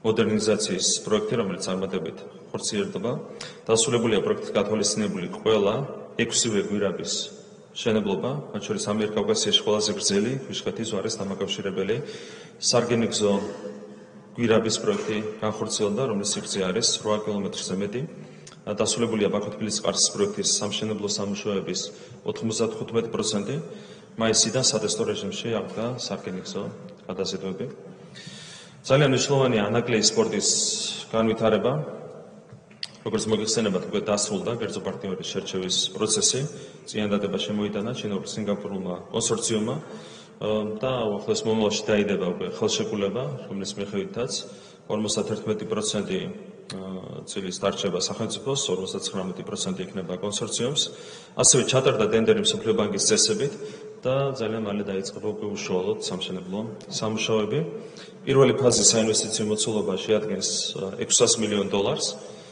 მოდერნიზაციის პროექტი, რომელიც წარმატებით ხორციელდება. დასრულებულია პროექტის გათვალისწინებული ყველა ექვსივე გვირაბის მშენებლობა, მათ შორის ამიერკავკასიაში ყველაზე გრძელი ქვიშხეთის ზღვარის დამაკავშირებელი სარგენიგზო გვირაბის პროექტი განხორციელდა, რომლის სიგრძე არის რვა კილომეტრზე მეტი. დასრულებულია ბაქო-თბილისის ყარსის პროექტის სამშენებლო სამუშაოების ოთხმოცდათხუთმეტი პროცენტი. მაისიდან სატესტო რეჟიმში აღდგა სარგენიგზო გადაზიდვები. ძალიან მნიშვნელოვანია ანაკლიის სპორტის განვითარება. როგორც მოგეხსენებათ, უკვე დასრულდა კერძო პარტნიორის შერჩევის პროცესი. წინადადება შემოიტანა ჩინურ-სინგაპურულმა კონსორციუმმა და ახლოს მომავალში დაიდება უკვე ხელშეკრულება, რომლის მიხედვითაც ორმოცდაათერთმეტი პროცენტი წილის დარჩება სახელმწიფოს, ორმოცდაცხრამეტი პროცენტი იქნება კონსორციუმს. ასევე ჩატარდა ტენდერი მსოფლიო ბანკის წესებით და ძალიან მალე დაიწყება უკვე უშუალოდ სამშენებლო სამუშაოები. პირველი ფაზის საინვესტიციო მოცულობა შეადგენს ექვსას მილიონ დოლარს.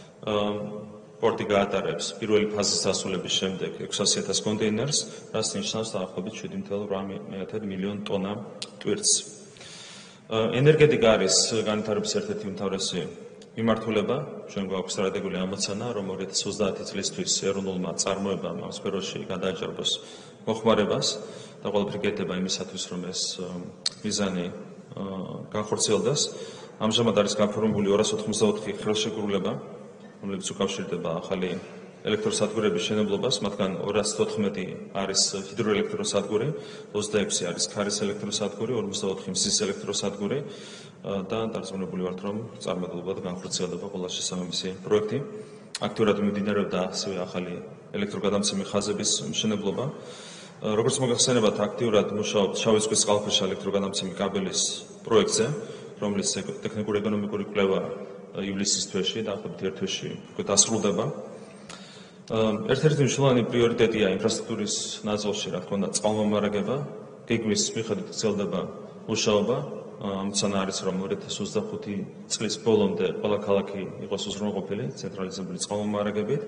პორტი გაატარებს პირველი ფაზის დასრულების შემდეგ ექვსასი ათას კონტეინერს, რაც ნიშნავს დაახლოებით შვიდი ათეული ორი მილიონ ტონა ტვირთს. ენერგეტიკა არის განვითარების ერთ-ერთი უმთავრესი მიმართულება. ჩვენ გვაქვს სტრატეგიული ამოცანა, რომ ორი ათას ოცდაათი წლისთვის ეროვნულმა წარმოებამ ამ სფეროში გადააჭარბოს მოხმარებას და ყველაფერი გეთება იმისათვის, რომ ეს მიზანი განხორციელდეს. ამჟამად არის გაფორმებული ორას ოთხმოცდაოთხი ხელშეკრულება, რომლებიც უკავშირდება ახალი ელექტროსადგურების მშენებლობას, მათგან ორას თოთხმეტი არის ჰიდროელექტროსადგური, ოცდაექვსი არის ქარის ელექტროსადგური, ორმოცდაოთხი მზის ელექტროსადგური და დარწმუნებული ვართ, რომ წარმატებულად განხორციელდება ყველა შესაბამისი პროექტი. აქტიურად მიმდინარეობდა ასევე ახალი ელექტროგადამცემი ხაზების მშენებლობა. როგორც მოგეხსენებათ, აქტიურად მუშაობთ შავი ზღვის წყალქვეშა ელექტროგადამცემი კაბელის პროექტზე, რომლის ტექნიკურ-ეკონომიკური კვლევა ივლისის თვეში, დაახლოებით ერთ თვეში უკვე დასრულდება. ერთ-ერთი მნიშვნელოვანი პრიორიტეტია ინფრასტრუქტურის ნაწილში, რა თქმა უნდა, წყალმომარაგება. გეგმის მიხედვით გრძელდება მუშაობა. ამოცანა არის, რომ ორი ათას ოცდახუთი წლის ბოლომდე ყველა ქალაქი იყოს უზრუნველყოფილი ცენტრალიზებული წყალმომარაგებით.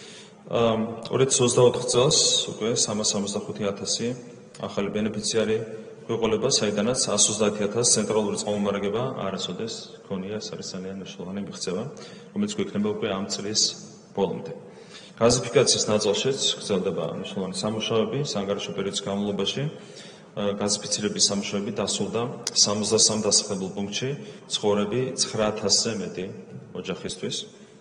ორი ათას ოცდაოთხ წელს უკვე სამას სამოცდახუთი ათასი ახალი ბენეფიციარი გვეყოლება, საიდანაც εκατს ოცდაათი ათასი ცენტრალური წყალმომარაგება არასოდეს ქონია. ეს არის ძალიან მნიშვნელოვანი მიღწევა, რომელიც გვექნება უკვე ამ წლის ბოლომდე. გაზიფიკაციის ნაწილშიც გრძელდება მნიშვნელოვანი სამუშაოები. საანგარიშო პერიოდის განმავლობაში გაზიფიცირების სამუშაოები დასრულდა სამოცდასამ დასახლებულ პუნქტში, ცხოვრები ცხრა ათასზე მეტი ოჯახისთვის.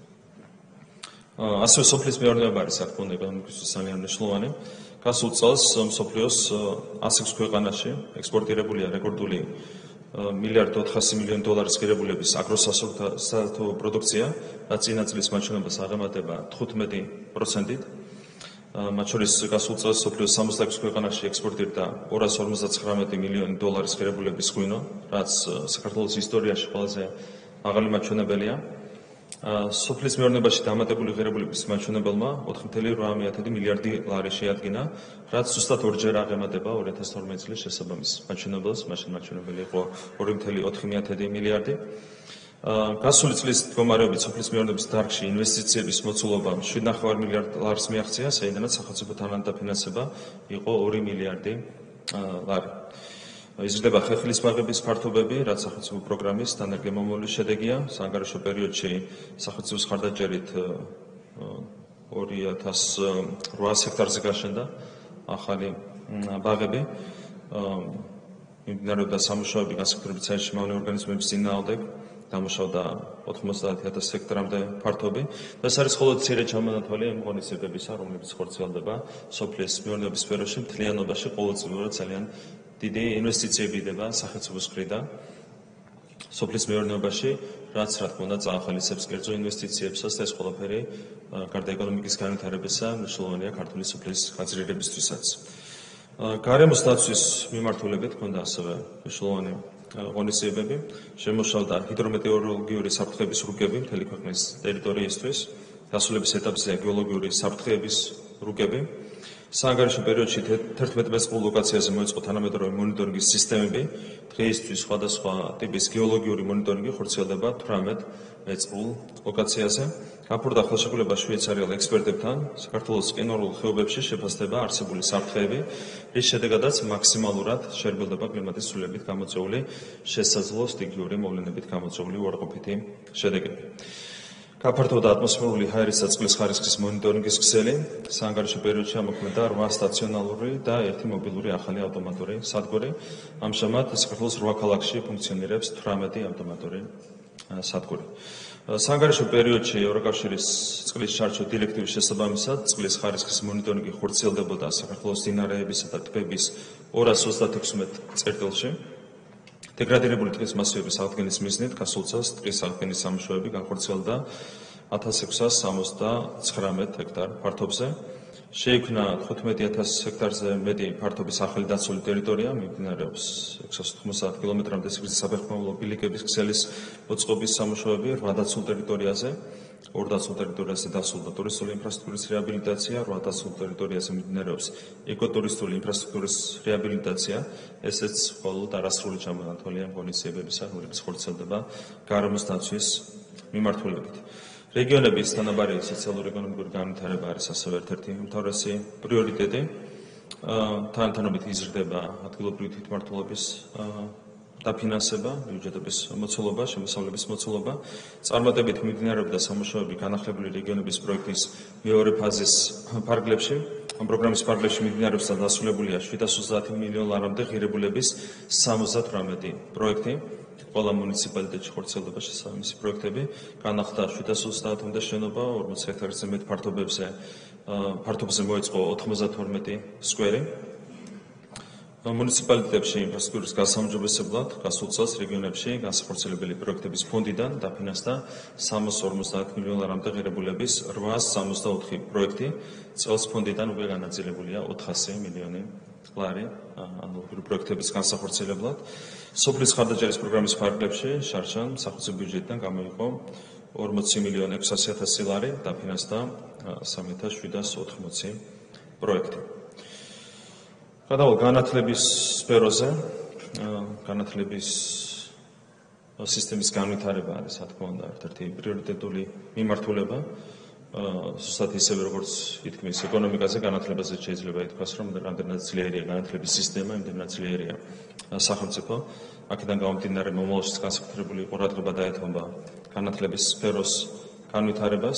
ასევე სოფლის მეურნეობა არის, რა თქმა უნდა, ეკონომიკისთვის ძალიან მნიშვნელოვანი. გასულ წელს მსოფლიოს ას ექვს ქვეყანაში ექსპორტირებულია რეკორდული მილიარდი ოთხასი მილიონი დოლარის ღირებულების აგროსასაერთო პროდუქცია, რაც წინა წლის მაჩვენებლებს აღემატება თხუთმეტი პროცენტით. მათ შორის გასულ წელს მსოფლიოს სამოცდაექვსი ქვეყანაში ექსპორტირდა ორას ორმოცდაცხრამეტი მილიონი დოლარის ღირებულების ღვინო, რაც საქართველოს ისტორიაში ყველაზე მაღალი მაჩვენებელია. სოფლის მეურნეობაში დამატებული ღირებულების მაჩვენებელმა ოთხი ათეული ორი მილიარდი ლარი შეადგინა, რაც ზუსტად ორჯერ აღემატება ორი ათას თორმეტი წლის შესაბამის მაჩვენებელს, მაშინ მაჩვენებელი იყო ორი ათეული ოთხი მილიარდი. გასული წლის მდგომარეობით სოფლის მეურნეობის დარგში ინვესტიციების მოცულობა შვიდ ნახევარ მილიარდ ლარს მიაღწია, საიდანაც სახელმწიფო თანადაფინანსება იყო ორი მილიარდი ლარი. იზრდება ხეხილის ბაღების ფართობები, რაც სახელმწიფო პროგრამის დანერგემომავლის შედეგია. საანგარიშო პერიოდში სახელმწიფოს ხარდაჭერით ორი ათას რვაას ჰექტარზე გაშენდა ახალი ბაღები. მიმდინარეობდა სამუშაოები განსაკუთრებით საერთაშორისო ორგანიზმების წინააღმდეგ, დამუშავდა ოთხმოცდაათი ათასი ჰექტარამდე ფართობი. ეს არის მხოლოდ მცირე ჩამონათვალი იმ ღონისძიებებისა, რომლებიც ხორციელდება სოფლის მეურნეობის სფეროში. მთლიანობაში ყოველწლიურად ძალიან დიდი ინვესტიციები იდება სახელმწიფოს მხრიდან სოფლის მეურნეობაში, რაც რა თქმა უნდა წაახალისებს კერძო ინვესტიციებსაც და ეს ყველაფერი გარდა ეკონომიკის განვითარებისა მნიშვნელოვანია ქართული სოფლის გაძლიერებისთვისაც. გარემოს დაცვის მიმართულებით ჰქონდა ასევე მნიშვნელოვანი ღონისძიებები. შემოშალდა ჰიდრომეტეოროლოგიური საფრთხეების რუკები მთელი ქვეყნის ტერიტორიისთვის, დასრულების ეტაპზეა გეოლოგიური საფრთხეების რუკები. საანგარიშო პერიოდში თერთმეტ მეწყრულ ლოკაციაზე მოეწყო თანამედროვე მონიტორინგის სისტემები. დღეისთვის სხვადასხვა ტიპის გეოლოგიური მონიტორინგი ხორციელდება თვრამეტ მეწყრულ ლოკაციაზე. გაფორმდა ხელშეკრულება შვეიცარიელ ექსპერტებთან საქართველოს მყინვარულ ხეობებში შეფასდება არსებული საფრთხეები, რის შედეგადაც მაქსიმალურად შერბილდება კლიმატის ცვლილებით გამოწვეული შესაძლო სტიქიური მოვლენებით გამოწვეული უარყოფითი შედეგები. გაფართოვდა ატმოსფერული ჰაერის და წყლის ხარისხის მონიტორინგის ქსელი. საანგარიშო პერიოდში ამოქმედა რვა სტაციონალური და ერთი მობილური ახალი ავტომატური სადგური. ამჟამად საქართველოს რვა ქალაქში ფუნქციონირებს თვრამეტი ავტომატური სადგური. საანგარიშო პერიოდში ევროკავშირის წყლის შარჩო დირექტივის შესაბამისად წყლის ხარისხის მონიტორინგი ხორციელდებოდა საქართველოს მდინარეებისა და ტბების ორას ოცდაექვსმეტ წერტილში. დეგრადირებული ტყის მასივების აღდგენის მიზნით გასულ წელს ტყის აღდგენის სამუშაოები განხორციელდა ათას ექვსას სამოცდაცხრამეტ ჰექტარ ფართობზე. შეიქმნა თხუთმეტი ათას ჰექტარზე მეტი ფართობის ახალი დაცული ტერიტორია, მიმდინარეობს ექვსას თხმოცდაათ კილომეტრამდე სიგრძის საფეხმავლო ბილიკების ქსელის მოწყობის სამუშაოები რვა დაცულ ტერიტორიაზე. ორ დაცულ ტერიტორიაზე დასრულდა ტურისტული ინფრასტრუქტურის რეაბილიტაცია, რვა დაცულ ტერიტორიაზე მიმდინარეობს ეკოტურისტული ინფრასტრუქტურის რეაბილიტაცია, ესეც მხოლოდ არასრული ჩამონათვალია ღონისძიებებისა, რომლებიც ხორციელდება გარემოს დაცვის მიმართულებით. რეგიონების თანაბარი სოციალურ-ეკონომიკური განვითარება არის ასევე ერთ-ერთი უმთავრესი პრიორიტეტი. თანამედროვე იზრდება ადგილობრივი თვითმმართველობის დაფინანსება, ბიუჯეტების მოცულობა, შემოსავლების მოცულობა. წარმატებით მიმდინარეობდა სამუშაოები განახლებული რეგიონების პროექტის მეორე ფაზის ფარგლებში. ამ პროგრამის ფარგლებში მიმდინარეობს და დასრულებულია შვიდას ოცდაათი მილიონი ლარამდე ღირებულების სამოცდათვრამეტი პროექტი. ყველა მუნიციპალიტეტში ხორციელდება შესაბამისი პროექტები. განახლდა შვიდას ოცდაათამდე შენობა, ორმოც ჰექტარზე მეტ ფართობებზე ფართობზე მოეწყო ოთხმოცდათორმეტი სკვერი. მუნიციპალიტეტებში ინფრასტრუქტურის გასაუმჯობესებლად გასულ წელს რეგიონებში განსახორციელებელი პროექტების ფონდიდან დაფინანსდა სამას ორმოცდაათ მილიონი ლარამდე ღირებულების რვაას სამოცდაოთხი პროექტი. წელს ფონდიდან უკვე განაწილებულია ოთხასი მილიონი ლარი ანალოგური პროექტების განსახორციელებლად. სოფლის ხარდაჭერის პროგრამის ფარგლებში შარშან სახელმწიფო ბიუჯეტიდან გამოიყო ორმოცი მილიონი ექვსასი ათასი ლარი, დაფინანსდა სამი ათას შვიდას ოთხმოცი პროექტი. გადავალ განათლების სფეროზე, განათლების სისტემის განვითარება არის, რა თქმა უნდა, ერთ-ერთი პრიორიტეტული მიმართულება. ზუსტად ისევე, როგორც ითქმის ეკონომიკაზე, განათლებაზე შეიძლება ითქვას, რომ რამდენად ძლიერია განათლების სისტემა, იმდენად ძლიერია სახელმწიფო. აქედან გამომდინარე, მომავალშიც განსაკუთრებული ყურადღება დაეთმობა განათლების სფეროს განვითარებას.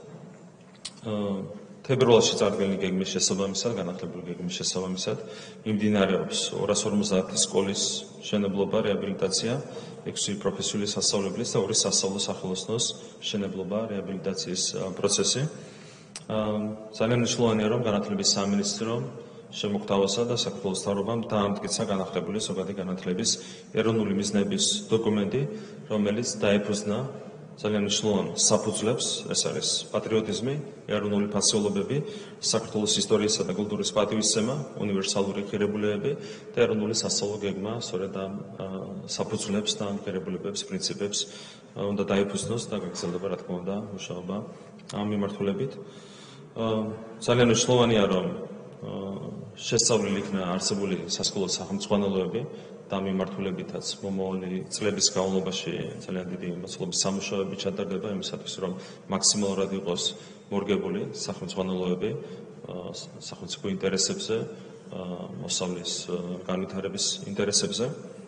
თებერვალში წარდგენილი გეგმის შესაბამისად, განახლებული გეგმის შესაბამისად, მიმდინარეობს ორას ორმოცდაათი სკოლის მშენებლობა, რეაბილიტაცია, ექვსი პროფესიული სასწავლებლის და ორი სასწავლო სახელოსნოს მშენებლობა, რეაბილიტაციის პროცესი. ძალიან მნიშვნელოვანია, რომ განათლების სამინისტრო შემოგთავაზა და საქართველოს მთავრობამ დაამტკიცა განახლებული ზოგადი განათლების ეროვნული მიზნების დოკუმენტი, რომელიც დაეფუძნა ძალიან მნიშვნელოვან საფუძვლებს, ეს არის პატრიოტიზმი, ეროვნული ფასეულობები, საქართველოს ისტორიისა და კულტურის პატივისცემა, უნივერსალური ღირებულებები და ეროვნული სასწავლო გეგმა, სწორედ ამ საფუძვლებს და ღირებულებებს, პრინციპებს უნდა დაეფუძნოს და გაგრძელდება, რა თქმა უნდა, მუშაობა ამ მიმართულებით. ძალიან მნიშვნელოვანია, რომ შესწავლილი იქნა არსებული სასკოლო სახელმძღვანელოები და ამ მიმართულებითაც მომავალი წლების განმავლობაში ძალიან დიდი მოცულობის სამუშაოები ჩატარდება იმისათვის, რომ მაქსიმალურად იყოს მორგებული სახელმძღვანელოები სახელმწიფო ინტერესებზე, მოსავლის განვითარების ინტერესებზე.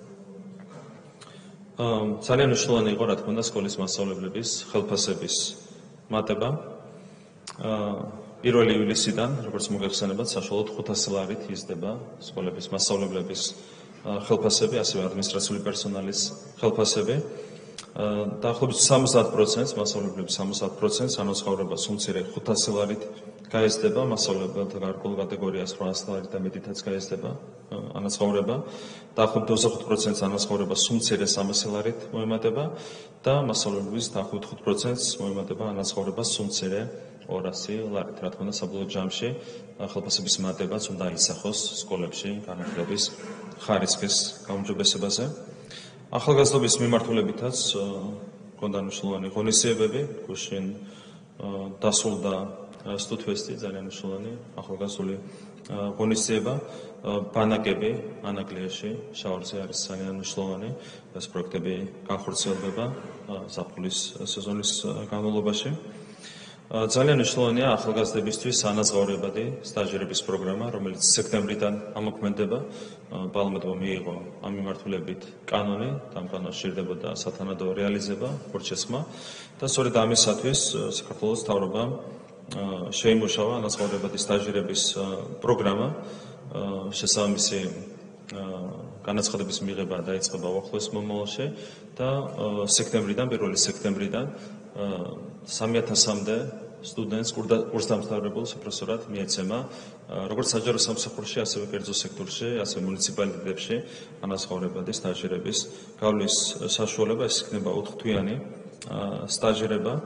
ძალიან მნიშვნელოვანი იყო, რა თქმა უნდა, სკოლის მასწავლებლების ხელფასების მატება. პირველი ივლისიდან, როგორც მოგეხსენებათ, საშუალოდ ხუთასი ლარით იზრდება სკოლების მასწავლებლების ხელფასები, ასევე ადმინისტრაციული პერსონალის ხელფასები. დაახლოებით სამოცდაათ პროცენტს, მასწავლებლების სამოცდაათ პროცენტს ანაზღაურება სულ მცირე ხუთასი ლარით გაიზრდება, მასწავლებელთა გარკვეულ კატეგორიას ოცდაათი ლარით და მეტითაც გაიზრდება ანაზღაურება. დაახლოებით ოცდახუთ პროცენტს ანაზღაურება სულ მცირე სამასი ლარით მოემატება და მასწავლებლების დაახლოებით ხუთ პროცენტს მოემატება ანაზღაურება სულ მცირე ორასი ლარით. რა თქმა უნდა, საბოლოო ჯამში ხელფასების მატებაც უნდა ისახოს სკოლებში განათლების ხარისხის გაუმჯობესებაზე. ახალგაზრდობის მიმართულებითაც ჰქონდა მნიშვნელოვანი ღონისძიებები. გუშინ დასრულდა სტუთვესტი ძალიან მნიშვნელოვანი ახალგაზრდული ღონისძიება. ბანაკები ანაკლიაში შავარზე არის ძალიან მნიშვნელოვანი. ეს პროექტები განხორციელდება ზაფხულის სეზონის განმავლობაში. ძალიან მნიშვნელოვანია ახალგაზრდებისთვის ანაზღაურებადი სტაჟირების პროგრამა, რომელიც სექტემბრიდან ამოქმედება. პარლამენტმა მიიღო ამ მიმართულებით კანონი, ამ კანონში ჟირდებოდა სათანადო რეალიზება, ხორჩესხმა და სწორედ ამისათვის საქართველოს მთავრობამ შეიმუშავა ანაზღაურებადი სტაჟირების პროგრამა. შესაბამისი განაცხადების მიღება დაიწყება უახლოეს მომავალში და სექტემბრიდან, პირველი სექტემბრიდან სამი ათასამდე სტუდენტს კურსდამთავრებულს უპროფესორად მიეცემა როგორც საჯარო სამსახურში, ასევე კერძო სექტორში, ასევე მუნიციპალიტეტებში ანაზღაურებადი სტაჟირების გავლის საშუალება. ეს იქნება ოთხთვიანი სტაჟირება.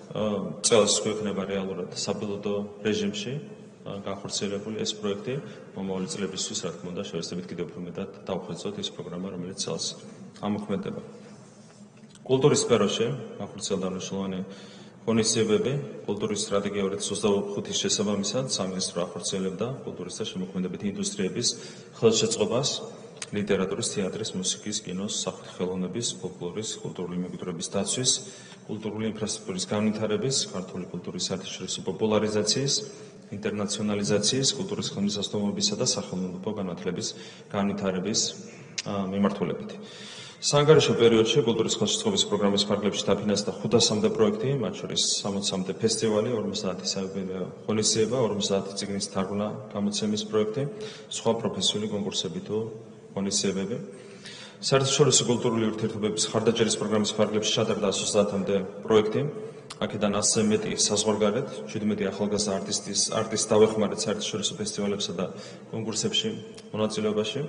წელს გვექნება რეალურად საბილოტო რეჟიმში განხორციელებული ეს პროექტი. მომავალი წლებისთვის, რა თქმა უნდა, შევეცდებით კიდევ უფრო მეტად დავხვეწოთ ის პროგრამა, რომელიც წელს ამოქმედება. კულტურის სფეროში განხორციელდა მნიშვნელოვანი ღონისძიებები. კულტურის სტრატეგია ორი ათას ოცდახუთის შესაბამისად სამინისტრო ახორციელებდა კულტურის და შემოქმედებითი ინდუსტრიების ხელშეწყობას, ლიტერატურის, თეატრის, მუსიკის, კინოს, სახვითი ხელოვნების, ფოლკლორის, კულტურული მემკვიდრეობის დაცვის, კულტურული ინფრასტრუქტურის განვითარების, ქართული კულტურის საერთაშორისო პოპულარიზაციის, ინტერნაციონალიზაციის, კულტურის ხელმისაწვდომობისა და სახელმწიფო განათლების განვითარების მიმართულებით. საანგარიშო პერიოდში კულტურის ხელშეწყობის პროგრამის ფარგლებში დაფინანსდა ხუთასამდე პროექტი, მათ შორის სამოცამდე ფესტივალი, ორმოცდაათი საიუბილეო ღონისძიება, ორმოცდაათი წიგნის თარგმნა გამოცემის პროექტი, სხვა პროფესიული კონკურსები თუ ღონისძიებები. საერთაშორისო კულტურული ურთიერთობების ხარდაჭერის პროგრამის ფარგლებში ჩატარდა ათას ოცდაათამდე პროექტი. აქედან ასზე მეტი საზღვარგარეთ, შვიდმეტი ახალგაზრდა არტისტის არტისტ დავეხმარეთ საერთაშორისო ფესტივალებსა და კონკურსებში მონაწილეობაში.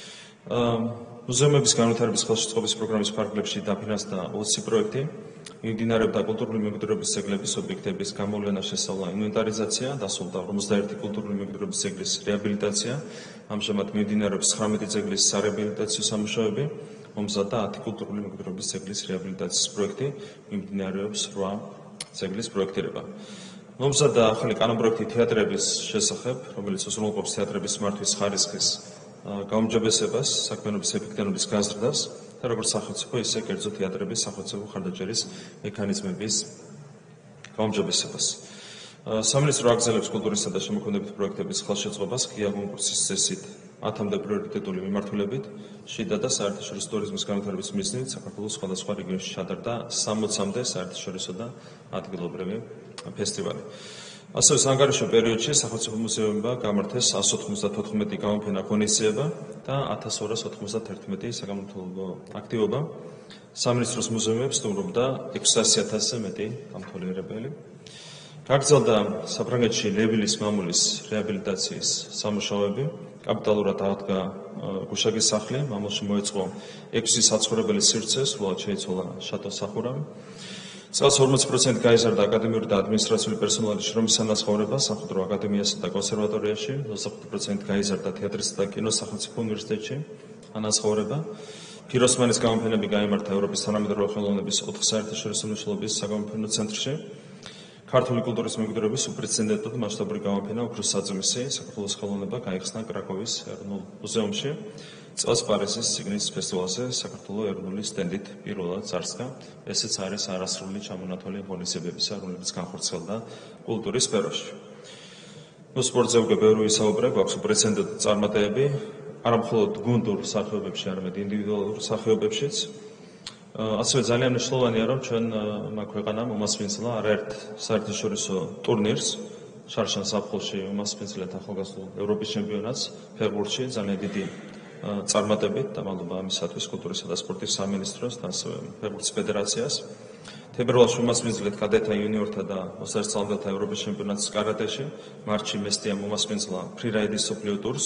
მუზეუმების განვითარების ხელშეწყობის პროგრამის ფარგლებში დაფინანსდა ოცი პროექტი. მიმდინარეობდა კულტურული მემკვიდრეობის ძეგლების ობიექტების გამოვლენა, შესწავლა, ინვენტარიზაცია, დასრულდა ორმოცდაერთი კულტურული მემკვიდრეობის ძეგლის რეაბილიტაცია. ამჟამად მიმდინარეობს ცხრამეტი ძეგლის სარეაბილიტაციო სამუშაოები, მომზადდა ათი კულტურული მემკვიდრეობის ძეგლის რეაბილიტაციის პროექტი, მიმდინარეობს რვა ძეგლის პროექტირება. მომზადდა ახალი კანონპროექტი თეატრების შესახებ, რომელიც უზრუნველყოფს თეატრების მართვის ხარისხის გაუმჯობესებას, საქმიანობის ეფექტიანობის გაზრდას და როგორც სახელმწიფო, ისე კერძო თეატრების სახელმწიფო ხარდაჭერის მექანიზმების გაუმჯობესებას. სამინისტრო აგრძელებს კულტურისა და შემოქმედებითი პროექტების ხელშეწყობას ღია კონკურსის წესით ათამდე პრიორიტეტული მიმართულებით. შიდა და საერთაშორისო ტურიზმის განვითარების მიზნით საქართველოს სხვადასხვა რეგიონში ჩატარდა სამოცამდე საერთაშორისო და ადგილობრივი ფესტივალი. ასევე საანგარიშო პერიოდში სახელმწიფო მუზეუმებმა გამართეს ასს ოთხმოცდათოთხმეტი გამოფენა ღონისძიება და ათას ორას ოთხმოცდათერთმეტი საგანმანათლებლო აქტივობა. სამინისტროს მუზეუმებს სტუმრობდა ექვსასი ათასზე მეტი გამთვალიერებელი. გაგრძელდა საფრანგეთში ლევილის მამულის რეაბილიტაციის სამუშაოები. კაპიტალურად აღდგა გუშაგის სახლი, მამულში მოეწყო ექვსი საცხოვრებელი სივრცე, სრულად შეიცვალა შატო სახურავი. წელს ორმოცი პროცენტი გაიზარდა აკადემიური და ადმინისტრაციული პერსონალის შრომის სანაცხოვრება სამხატვრო აკადემიასა და კონსერვატორიაში, ოცდაოთხი პროცენტი გაიზარდა თეატრისა და კინოს სახელმწიფო უნივერსიტეტში ანაზღაურება. ფიროსმანის გამოფენები გაიმართა ევროპის თანამედროვე ხელოვნების ოთხ საერთაშორისო მნიშვნელობის საგამოფენო ცენტრში. ქართული კულტურის მემკვიდრეობის უპრეცედენტო მასშტაბური გამოფენა „ოქროს საძმისი საქართველოს ხელოვნება“ გაიხსნა კრაკოვის ეროვნულ მუზეუმში. წელს პარიზის წიგნის ფესტივალზე საქართველოს ეროვნული სტენდით პირველად წარსდგა. ესეც არის არასრული ჩამონათვალი ღონისძიებებისა, რომლებიც განხორციელდა კულტურის სფეროში. ნუ სპორტზე უკვე ბევრი ვისაუბრე, გვაქვს უპრეცედენტო წარმატებები, არა მხოლოდ გუნდურ სახეობებში, არამედ ინდივიდუალურ სახეობებშიც. ასევე ძალიან მნიშვნელოვანია, რომ ჩვენ მაგ ქვეყანამ უმასპინძლა არაერთ საერთაშორისო ტურნირს, შარშან ზაფხულში უმასპინძლეთ ახალგაზრდულ ევროპის ჩემპიონატს ფეხბურთში, ძალიან დიდი წარმატებით და მადლობა ამისათვის კულტურისა და სპორტის სამინისტროს და ასევე ფეხბურთის ფედერაციას. თებერვალში უმასპინძლეთ კადეტთა, იუნიორთა და ოცდაერთ წლამდელთა ევროპის ჩემპიონატს კარატეში. მარტში მესტიამ უმასპინძლა ფრირაიდის მსოფლიო ტურს.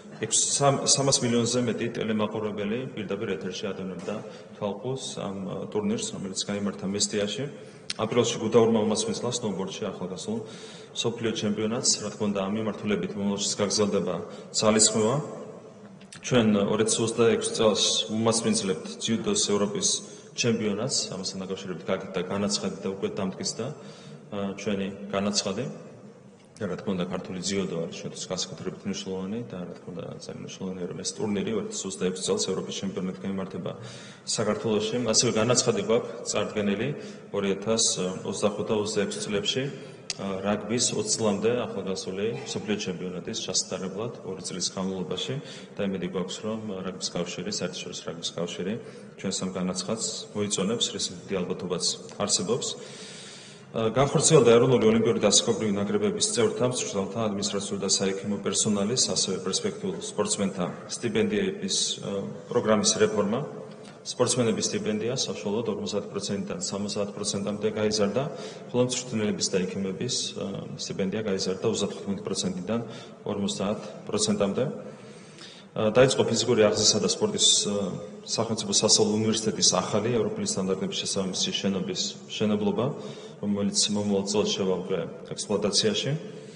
სამას მილიონზე მეტი ტელემაყურებელი პირდაპირ ეთერში ადევნებდა თვალყურს ამ ტურნირს, რომელიც გაიმართა მესტიაში. აპრილში გუდაურმა უმასპინძლა სნოუბორდში ახალგაზრდულ მსოფლიო ჩემპიონატს. რა თქმა უნდა, ამ მიმართულებით მომავალშიც გაგრძელდება ძალისხმევა. ჩვენ ორი ათას ოცდაექვსი წელს უმასპინძლებთ ძიუდოს ევროპის ჩემპიონატს, ამასთან დაკავშირებით გაკეთდა განაცხადი და უკვე დამტკიცდა ჩვენი განაცხადი. რა თქმა უნდა, ქართული ძიუდო არის ჩვენთვის განსაკუთრებით მნიშვნელოვანი და რა თქმა უნდა, ძალიან მნიშვნელოვანია, რომ ეს ტურნირი ორი ათას ოცდაექვსი წელს ევროპის ჩემპიონატი გამართება საქართველოში. ასევე განაცხადი გვაქვს წარდგენილი ორი ათას ოცდახუთ და ოცდაექვსი წლებში რაგბის ოცი წლამდე ახალგაზრდული მსოფლიო ჩემპიონატის ჩასატარებლად ორი წლის განმავლობაში და იმედი გვაქვს, რომ რაგბის კავშირი, საერთაშორისო რაგბის კავშირი ჩვენს ამ განაცხადს მოიწონებს, რის დიდი ალბათობაც არსებობს. განხორციელდა ეროვნული ოლიმპიური და ასაკობრივი ნაკრებების წევრთა, მწვრთნელთა, ადმინისტრაციული და საექიმო პერსონალის, ასევე პერსპექტიულ სპორტსმენთა სტიპენდიების პროგრამის რეფორმა. სპორტსმენების სტიპენდია საშუალოდ ორმოცდაათ პროცენტიდან სამოცდაათ პროცენტამდე გაიზარდა, ხოლო მწვრთნელების და ექიმების სტიპენდია გაიზარდა ოცდათხუთმეტ პროცენტიდან ორმოცდაათ პროცენტამდე. დაიწყო ფიზიკური აღზრდისა და სპორტის სახელმწიფო სასწავლო უნივერსიტეტის ახალი ევროპული სტანდარტების შესაბამისი შენობის მშენებლობა, რომელიც მომავალ წელს შევა უკვე ექსპლუატაციაში.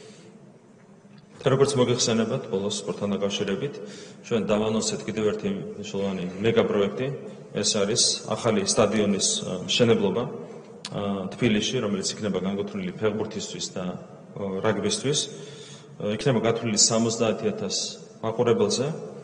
და როგორც მოგეხსენებათ, ბოლოს სპორტთან დაკავშირებით, ჩვენ დავანონსეთ კიდევ ერთი მნიშვნელოვანი მეგაპროექტი, ეს არის ახალი სტადიონის მშენებლობა თბილისში, რომელიც იქნება განკუთვნილი ფეხბურთისთვის და რაგბისთვის. იქნება გათვლილი სამოცდაათი ათასი მაყურებელზე,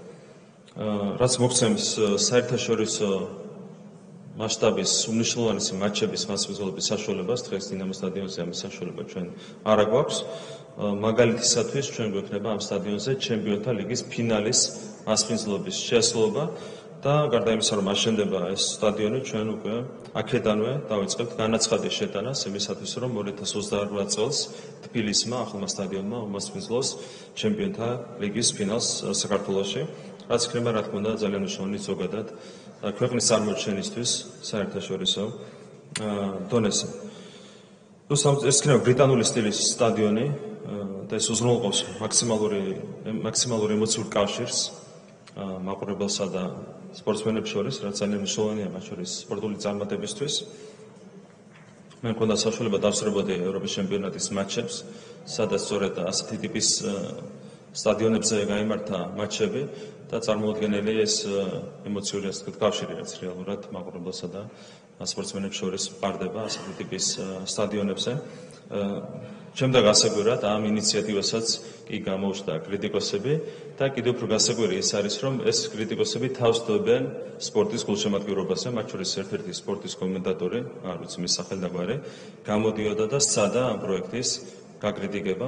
რაც მოგცემს საერთაშორისო მასშტაბის უმნიშვნელოვანესი მატჩების მასპინძლობის საშუალებას. დღეს დინამო სტადიონზე ამის საშუალება ჩვენ არ აგვაქვს. მაგალითისათვის ჩვენ გვექნება ამ სტადიონზე ჩემპიონთა ლიგის ფინალის მასპინძლობის შესაძლებლობა და გარდა იმისა, რომ აშენდება ეს სტადიონი, ჩვენ უკვე აქედანვე დავიწყებთ განაცხადის შეტანას იმისათვის, რომ ორი ათას ოცდაოთხ წელს თბილისმა ახალმა სტადიონმა უმასპინძლოს ჩემპიონთა ლიგის ფინალს საქართველოში, რაც იქნება რა თქმა უნდა ძალიან მნიშვნელოვანი ზოგადად ქვეყნის წარმოჩენისთვის საერთაშორისო დონეზე. ეს იქნება ბრიტანული სტილის სტადიონი და ეს უზრუნველყოფს მაქსიმალური მაქსიმალური ემოციური კავშირს მაყურებელსა და სპორტსმენებს შორის, რაც ძალიან მნიშვნელოვანია მათ შორის სპორტული წარმატებისთვის. მე მქონდა საშუალება დავსწრებოდი ევროპის ჩემპიონატის მატჩებს, სადაც სწორედ ასეთი ტიპის სტადიონებზე გაიმართა მატჩები და წარმოუდგენელი ეს ემოციური ასე ვთქვათ კავშირი, რაც რეალურად მაყურებელსა და სპორტსმენებს შორის მყარდება ასეთი ტიპის სტადიონებზე. ჩემდა გასაკვირად ამ ინიციატივასაც კი გამოუჩნდა კრიტიკოსები და კიდევ უფრო გასაკვირი ის არის, რომ ეს კრიტიკოსები თავს თვებენ სპორტის გულშემატკივრობაზე, მათ შორის ერთ-ერთი სპორტის კომენტატორი, არ ვიცი მის სახელდაგვარი, გამოდიოდა და სცადა ამ პროექტის გაკრიტიკება.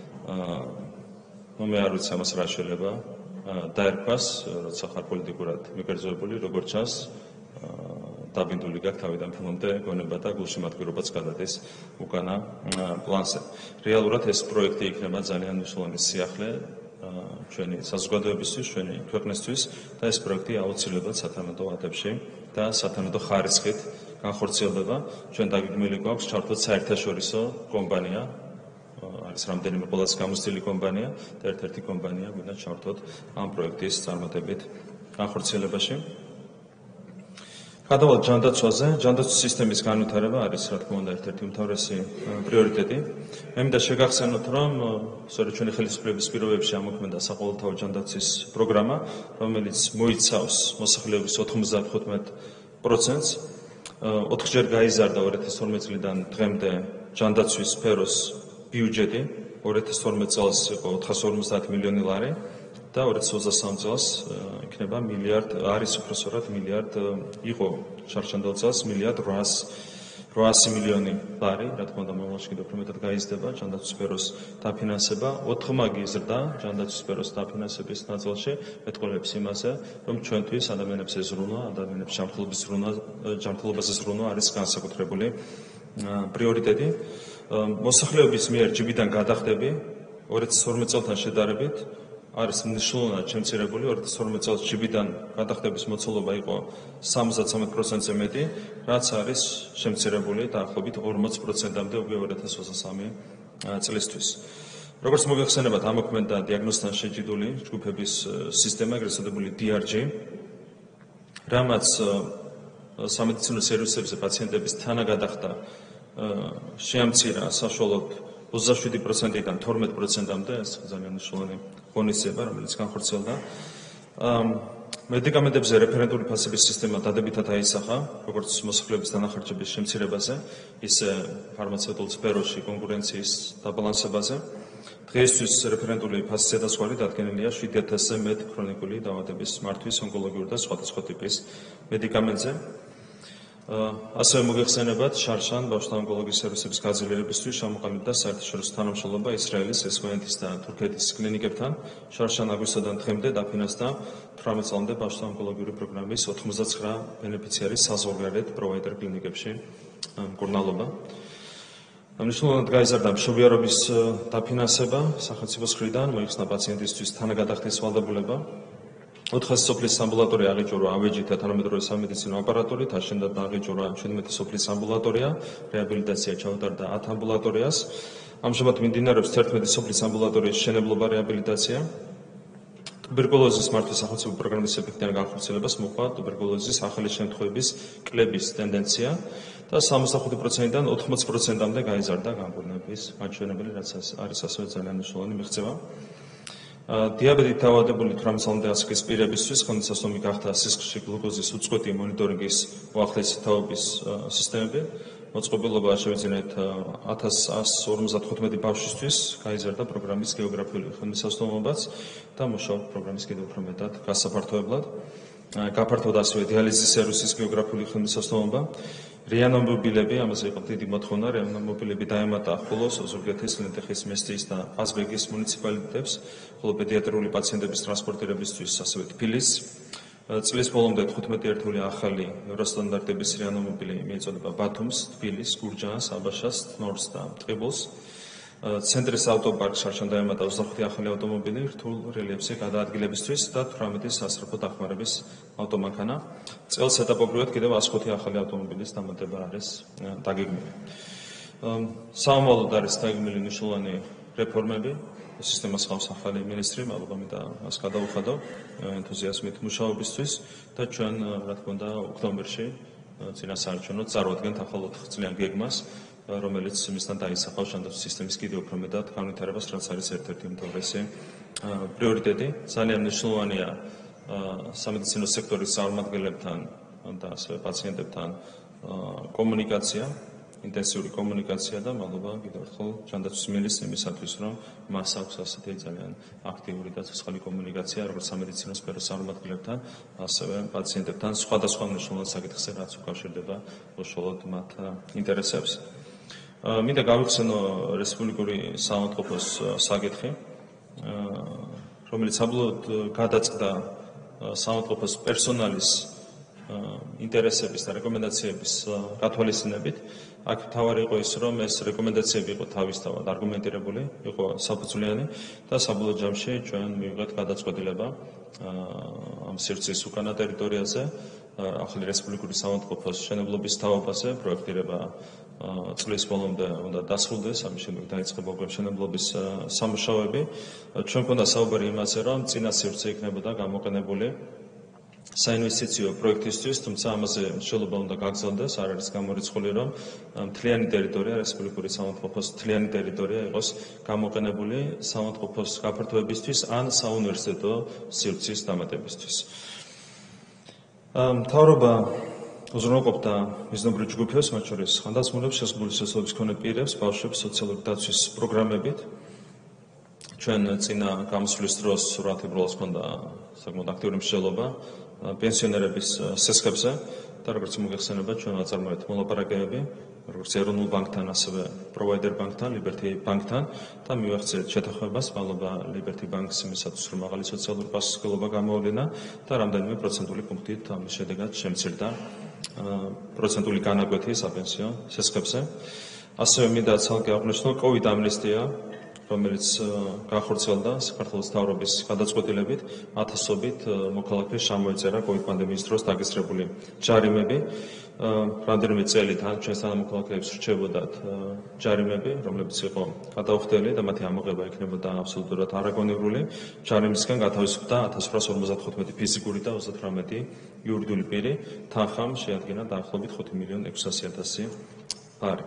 მე არ ვიცი ამას რა შეიძლება დაერქვას, როცა ხარ პოლიტიკურად მიკერძოებული, როგორც ჩანს დაბინდული გაქვს თავიდან ფილმამდე გონება და გულშემატკივრობაც გადადის უკანა პლანზე. რეალურად ეს პროექტი იქნება ძალიან მნიშვნელოვანი სიახლე ჩვენი საზოგადოებისთვის, ჩვენი ქვეყნისთვის და ეს პროექტი აუცილებლად სათანადო ვადებში და სათანადო ხარისხით განხორციელდება. ჩვენ დაგეგმილი გვაქვს ჩართოთ საერთაშორისო კომპანია, არის რამდენიმე ყველაზე გამოცდილი კომპანია და ერთ-ერთი კომპანია გვინდა ჩართოთ ამ პროექტის წარმატებით განხორციელებაში. გადავალთ ჯანდაცვაზე. ჯანდაცვის სისტემის განვითარება არის, რა თქმა უნდა, ერთ-ერთი უმთავრესი პრიორიტეტი. მე მინდა შეგახსენოთ, რომ სწორედ ჩვენი ხელისუფლების პირობებში ამოქმედა საყოველთაო ჯანდაცვის პროგრამა, რომელიც მოიცავს მოსახლეობის ოთხმოცდათხუთმეტ პროცენტს. ოთხჯერ გაიზარდა ორი ათას ორმოცდე წლიდან დღემდე ჯანდაცვის სფეროს ბიუჯეტი. ორი ათას თორმეტ წელს იყო ოთხას ორმოცდაათ მილიონი ლარი და ორი ათას ოცდასამ წელს იქნება მილიარდ, არის უпроსორად მილიარდ იყო შარშანდელ წელს მილიარდ რვაასი მილიონი ლარი, რა თქმა უნდა მომავალში კიდევ უფრო მეტად გაიზრდება ჯანდაცვის სფეროს დაფინანსება. ოთხმაგი იზრდა ჯანდაცვის სფეროს დაფინანსების ნაწილში, მეტყველებს იმაზე, რომ ჩვენთვის ადამიანებს ეზრუნვა, ადამიანებს ჯანმრთელობის ზრუნვა, ჯანმრთელობაზე ზრუნვა არის განსაკუთრებული პრიორიტეტი. მოსახლეობის მიერ ჯიბიდან გადახდები ორი ათას ორმოცდე წელთან შედარებით არის მნიშვნელოვნად შემცირებული. ორი ათას ორმოცდე წელს ჯიბიდან გადახდების მოცულობა იყო სამოცდაცამეტ პროცენტზე მეტი, რაც არის შემცირებული დაახლოებით ორმოც პროცენტამდე უკვე ორი ათას ოცდასამი წლისთვის. როგორც მოგეხსენებათ, ამოქმედა დიაგნოზთან შეჯიდული ჯგუფების სისტემა, ეგრეთ წოდებული დი არ ჯი, რამაც სამედიცინო სერვისებზე პაციენტების თანაგადახდა შეამცირა საშუალოდ ოცდაშვიდი პროცენტიდან თორმეტ პროცენტამდე, ეს ძალიან მნიშვნელოვანი ღონისძიება, რომელიც განხორციელდა. მედიკამენტებზე რეფერენტული ფასების სისტემა დადებითად აისახა, როგორც მოსახლეობის დანახარჯების შემცირებაზე, ისე ფარმაცევტულ სფეროში კონკურენციის დაბალანსებაზე. დღეისთვის რეფერენტული ფასის ზედაზღვარი დადგენილია შვიდი ათასზე მეტ ქრონიკული დაავადების მართვის ონკოლოგიური და სხვადასხვა ტიპის მედიკამენტზე. ასევე მოგეხსენებათ, შარშან ბავშვთა ონკოლოგიის სერვისების გაძლიერებისთვის ჩამოყალიბდა საერთაშორისო თანამშრომლობა ისრაელის, ესპანეთის და თურქეთის კლინიკებთან. შარშან აგვისტოდან დღემდე დაფინანსდა თვრამეტ წლამდე ბავშვთა ონკოლოგიური პროგრამის ოთხმოცდაცხრა ბენეფიციარის საზღვარგარეთ პროვაიდერ კლინიკებში მკურნალობა. მნიშვნელოვნად გაიზარდა მშობიარობის დაფინანსება სახელმწიფოს მხრიდან, მოიხსნა პაციენტისთვის თანაგადახდის ვალდებულება. ოთხასი სოფლის ამბულატორია აღიჭურვა ავეჯით და თანამედროვე სამედიცინო აპარატურით, აშენდა და აღიჭურვა ჩვიდმეტი სოფლის ამბულატორია, რეაბილიტაცია ჩაუტარდა ათ ამბულატორიას. ამჟამად მიმდინარეობს თერთმეტი სოფლის ამბულატორიის მშენებლობა, რეაბილიტაცია. ტუბერკულოზის მართვის სახელმწიფო პროგრამის ეფექტიან განხორციელებას მოჰყვა ტუბერკულოზის ახალი შემთხვევების კლების ტენდენცია და სამოცდახუთი პროცენტიდან ოთხმოცი პროცენტამდე გაიზარდა განკურნების მაჩვენებელი, რაც არის ასევე ძალიან მნიშვნელოვანი მიღწევა. დიაბეტით დაავადებული თვრამეტ წლამდე ასაკის პირებისთვის ხელმისაწვდომი გახდა სისხლში გლუკოზის უწყვეტი მონიტორინგის უახლესი თაობის სისტემები. მოწყობილობა შევიძინეთ ათას ასი ორმოცდათხუთმეტი ბავშვისთვის, გაიზარდა პროგრამის გეოგრაფიული ხელმისაწვდომობაც და მუშაობთ პროგრამის კიდევ უფრო მეტად გასაფართოებლად. გაფართოვდა ასევე დიალიზის სერვისის გეოგრაფიული ხელმისაწვდომობა. რეანიმობილები, ამაზე იყო დიდი მოთხოვნა, რეანიმობილები დაემატა ახულოს, ოზურგეთის, ლენტეხის, მესტიის და ყაზბეგის მუნიციპალიტეტებს, ხოლო პედიატრიული პაციენტების ტრანსპორტირებისთვის ასევე თბილის. წლის ბოლომდე თხუთმეტი ერთეული ახალი ევროსტანდარტების რეანიმობილი მიეწოდება ბათუმს, თბილის, გურჯაანს, აბაშას, ნორს და ტყიბულს. ცენტრის ავტოპარკს შარშან დაემატა ოცდახუთი ახალი ავტომობილი რთულ რელიეფზე გადაადგილებისთვის და თვრამეტი სასწრაფო დახმარების ავტომანქანა. წელს ეტაპობრივად კიდევ ას ხუთი ახალი ავტომობილის დამატება არის დაგეგმილი. სამომავლოდ არის დაგეგმილი მნიშვნელოვანი რეფორმები. სისტემას ხავს ახალი მინისტრი, მადლობა მინდა მას გადაუხადო ენთუზიაზმით მუშაობისთვის და ჩვენ, რა თქმა უნდა, ოქტომბერში წინასაარჩევნოდ წარუდგენთ ახალ ოთხწლიან გეგმას, რომელიც მისთან დაისახავს ჯანდაცვის სისტემის კიდევ უფრო მეტად განვითარებას, რაც არის ერთ-ერთი უმთავრესი პრიორიტეტი. ძალიან მნიშვნელოვანია სამედიცინო სექტორის წარმომადგენლებთან და ასევე პაციენტებთან კომუნიკაცია, ინტენსიური კომუნიკაცია და მადლობა კიდევ ერთხელ ჯანდაცვის მინისტრს იმისათვის, რომ მას აქვს ასეთი ძალიან აქტიური და ცოცხალი კომუნიკაცია, როგორც სამედიცინო სფეროს წარმომადგენლებთან, ასევე პაციენტებთან სხვადასხვა მნიშვნელოვან საკითხზე, რაც უკავშირდება უშუალოდ მათ ინტერესებს. მინდა გავიხსენო რესპუბლიკური საავადმყოფოს საკითხი, რომელიც საბოლოოდ გადაწყდა საავადმყოფოს პერსონალის ინტერესების და რეკომენდაციების გათვალისწინებით. აქ თავარი იყო ის, რომ ეს რეკომენდაციები იყო თავისთავად არგუმენტირებული, იყო საფუძვლიანი და საბოლოო ჯამში ჩვენ მივიღეთ გადაწყვეტილება ამ სივრცის უკანა ტერიტორიაზე, ახალი რესპუბლიკური საავადმყოფოს მშენებლობის თაობაზე, პროექტირება წლის ბოლომდე უნდა დასრულდეს, ამის შემდეგ დაიწყება უკვე მშენებლობის სამუშაოები. ჩვენ გვქონდა საუბარი იმაზე, რომ წინა სივრცე იქნებოდა გამოყენებული საინვესტიციო პროექტისთვის, თუმცა ამაზე მშენებლობა უნდა გაგრძელდეს, არ არის გამორიცხული, რომ მთლიანი ტერიტორია, რესპუბლიკური საავადმყოფოს მთლიანი ტერიტორია იყოს გამოყენებული საავადმყოფოს გაფართოებისთვის ან საუნივერსიტეტო სივრცის დამატებისთვის. მთავრობა უზრუნველყოფდა მიზნობრივ ჯგუფებს, მათ შორის ხანდაზმულებს, შეზღუდული შესაძლებლობის მქონე პირებს, ბავშვებს სოციალური დაცვის პროგრამებით. ჩვენ წინა გამოსვლის დროს სურათიბრალს ჰქონდა საკმაოდ აქტიური მსჯელობა პენსიონერების სესხებზე და როგორც მოგეხსენებათ, ჩვენ ვაწარმოებთ მოლაპარაკებები, როგორც ეროვნულ ბანკთან, ასევე პროვაიდერ ბანკთან, ლიბერტი ბანკთან და მივახცეთ შეთანხმებას, მადლობა ლიბერტი ბანკს იმისათვის, რომ მაღალი სოციალური პასუხისმგებლობა გამოავლინა და რამდენიმე პროცენტული პუნქტით ამის შედეგად შემცირდა პროცენტული განაკვეთი საპენსიო სესხებზე. ასევე მინდა ცალკე აღვნიშნო COVID ამნისტია, რომელიც განხორციელდა საქართველოს მთავრობის გადაწყვეტილებით, ათასობით მოქალაქეს ჩამოეწერა COVID პანდემიის დროს დაგესრებული ჯარიმები. რამდენიმე წელი თან ჩვენს თანამოქალაქეებს რჩებოდათ ჯარიმები, რომლებიც იყო გადაუხდელი და მათი ამოღება იქნებოდა აბსოლუტურად არაგონივრული. ჯარიმისგან გათავისუფლდა ათას ათას ორმოცდათხუთმეტი ფიზიკური და ოცდათვრამეტი იურიდიული პირი, თანხამ შეადგინა დაახლოებით ხუთი მილიონი ექვსასი ათასი ლარი.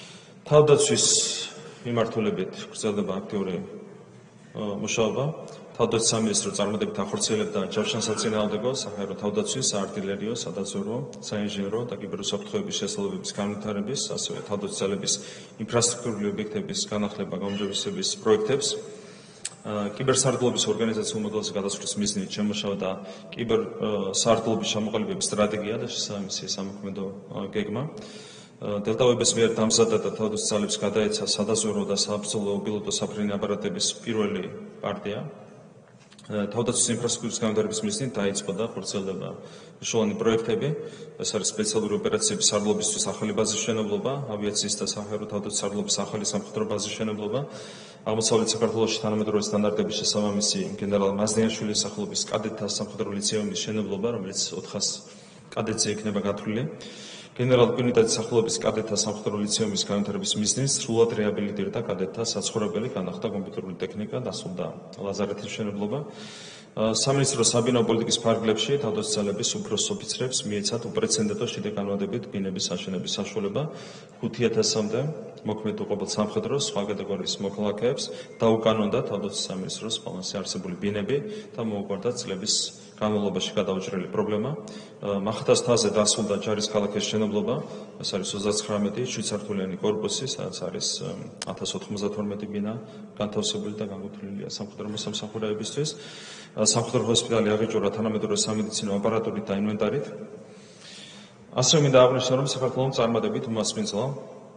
თავდაცვის მიმართულებით გრძელდება აქტიური მუშაობა. თავდაცვის სამინისტრო წარმატებით ახორციელებდა ჯავშანსაწინააღმდეგო, საჰაერო თავდაცვის, საარტილერიო, სადაზვერვო, საინჟინრო და კიბერუსაფრთხოების შესაძლებლობის განვითარების, ასევე თავდაცვის ძალების ინფრასტრუქტურული ობიექტების განახლება, გაუმჯობესების პროექტებს, კიბერსარდლობის ორგანიზაციულ მოდელზე გადასვლის მიზნით შემუშავა და კიბერსარდლობის ჩამოყალიბების სტრატეგია და შესაბამისი სამოქმედო გეგმა. დელტავების მიერ დამზადდა და თავდაცვის ძალებს გადაეცა სადაზვერვო და საბრძოლო უპილოტო საფრენი აპარატების პირველი პარტია. თავდაცვის ინფრასტრუქტურის განვითარების მიზნით დაიწყო და ხორციელდება მნიშვნელოვანი პროექტები. ეს არის სპეციალური ოპერაციების სარდლობისთვის ახალი ბაზის მშენებლობა, ავიაციის და საჰაერო თავდაცვის სარდლობის ახალი სამხედრო ბაზის მშენებლობა, აღმოსავლეთ საქართველოში თანამედროვე სტანდარტების შესაბამისი გენერალ მაზნიაშვილის სახელობის კადეტთა სამხედრო ლიცეუმის მშენებლობა, რომელიც ოთხას კადეტზე იქნება გათვლილი. გენერალ კვინიტაძის სახელობის კადეტთა სამხედრო ლიცეუმის განვითარების მიზნით სრულად რეაბილიტირდა კადეტთა საცხოვრებელი, განახდა კომპიუტერული ტექნიკა, დასრულდა ლაზარეთის მშენებლობა. სამინისტრო საბინაო პოლიტიკის ფარგლებში თავდაცვის ძალების უფროს ოფიცრებს მიეცათ უპრეცედენტო შიდე-განვადებით ბინების აშენების საშუალება ხუთი ათასამდე მოქმედ უყოფელ სამხედროს სხვა კატეგორიის მოქალაქეებს დაუკანონდა თავდაცვის სამინისტროს ბალანსზე არსებული ბინები და მოუგვარდა წლების განმავლობაში გადაუჭრელი პრობლემა. მახათას თაზე დასრულდა ჯარის ქალაქის მშენებლობა, ეს არის ოცდაცხრამეტი შვიდსართულიანი კორპუსი, სადაც არის ათას ოთხმოცდათორმეტი ბინა განთავსებული და განკუთვნილია სამხედრო მოსამსახურეებისთვის. სამხედრო ჰოსპიტალი აღიჭურა თანამედროვე სამედიცინო აპარატურით და ინვენტარით. ასევე მინდა აღნიშნო, რომ საქართველოს წარმატებით უმასპინძლა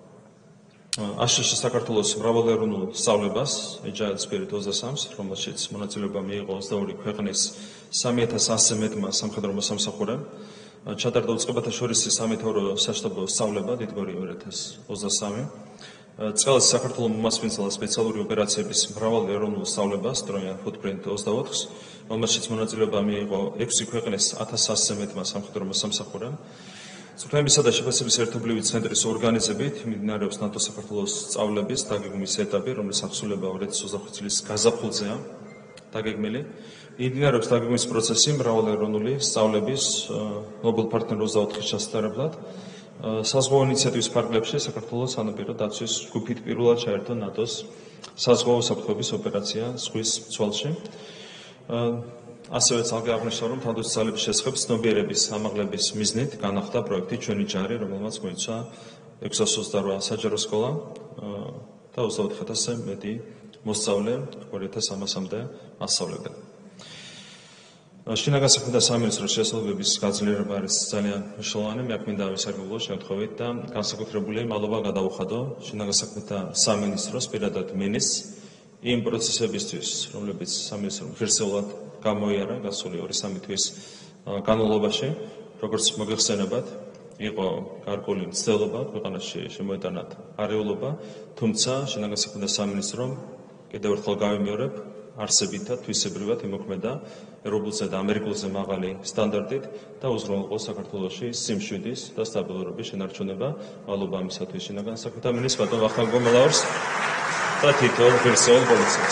აშშ საქართველოს მრავალეროვნულ სწავლებას ეჯაილის პირით ოცდასამს, რომელშიც მონაწილეობა მიიღო ოცდაორი ქვეყნის სამი ათას ასზე მეტმა სამხედრო მოსამსახურემ. ჩატარდა უწყებათა შორის სამეთაურო საშტაბო სწავლება დიდგორი ორი ათას ოცდასამი. წელს საქართველოს უმასპინძლა სპეციალური ოპერაციების მრავალეროვნულ სწავლებას დროიან footprint ოცდაოთხს, რომელშიც მონაწილეობა მიიღო ექვსი ქვეყნის ათას ასზე მეტმა სამხედრო მოსამსახურემ. წვრთნებისა და შეფასების ერთობლივი ცენტრის ორგანიზებით მიმდინარეობს ნატო საქართველოს სწავლების დაგეგმვის ეტაპი, რომლის აღსრულება ორი ათას ოცდახუთი წლის გაზაფხულზეა დაგეგმილი. მიმდინარეობს დაგეგმვის პროცესი მრავალეროვნული სწავლების Global Partner ოცდაოთხის შესაძლებლად. საზღვაო ინიციატივის ფარგლებში საქართველოს სანაპირო დაცვის ჯგუფით პირველად ჩაერთო ნატოს საზღვაო საფრთხეების ოპერაცია ზღვის ცვალში. ასევე ძალზე აღნიშნავ, რომ თავდაცვის ძალების შესახებ ცნობიერების ამაღლების მიზნით განახდა პროექტი ჩვენი ჯარი, რომელმაც მოიცვა ექვსას ოცდარვა საჯარო სკოლა და ოცდაოთხ ათასზე მეტი მოსწავლე ორი ათას სამასამდე ასწავლებენ. შინაგან საქმეთა სამინისტროს შესაძლებლობის გაძლიერება არის ძალიან მნიშვნელოვანი. მე აქ მინდა ვისარგებლო შემთხვევით და განსაკუთრებული მადლობა გადაუხადო შინაგან საქმეთა სამინისტროს, პირადად მინის იმ პროცესებისთვის, რომლებიც სამინისტრომ ღირსეულად გამოიარა გასული ორი სამი თვის განმავლობაში, როგორც მოგეხსენებათ, იყო გარკვეული მცდელობა, ქვეყანაში შემოეტანათ არეულობა, თუმცა შინაგან საქმეთა სამინისტრომ კიდევ ერთხელ გავიმეორებ, არსებით და თვისებრივად იმოქმედა ევროპულზე და ამერიკულზე მაღალი სტანდარტით და უზრუნველყო საქართველოში სიმშვიდის და სტაბილურობის შენარჩუნება. მადლობა ამისათვის შინაგან საქმეთა მინისტრს, ბატონ ვახტანგ გომელაურს და თითოეულ ღირსეულ პოლიციას.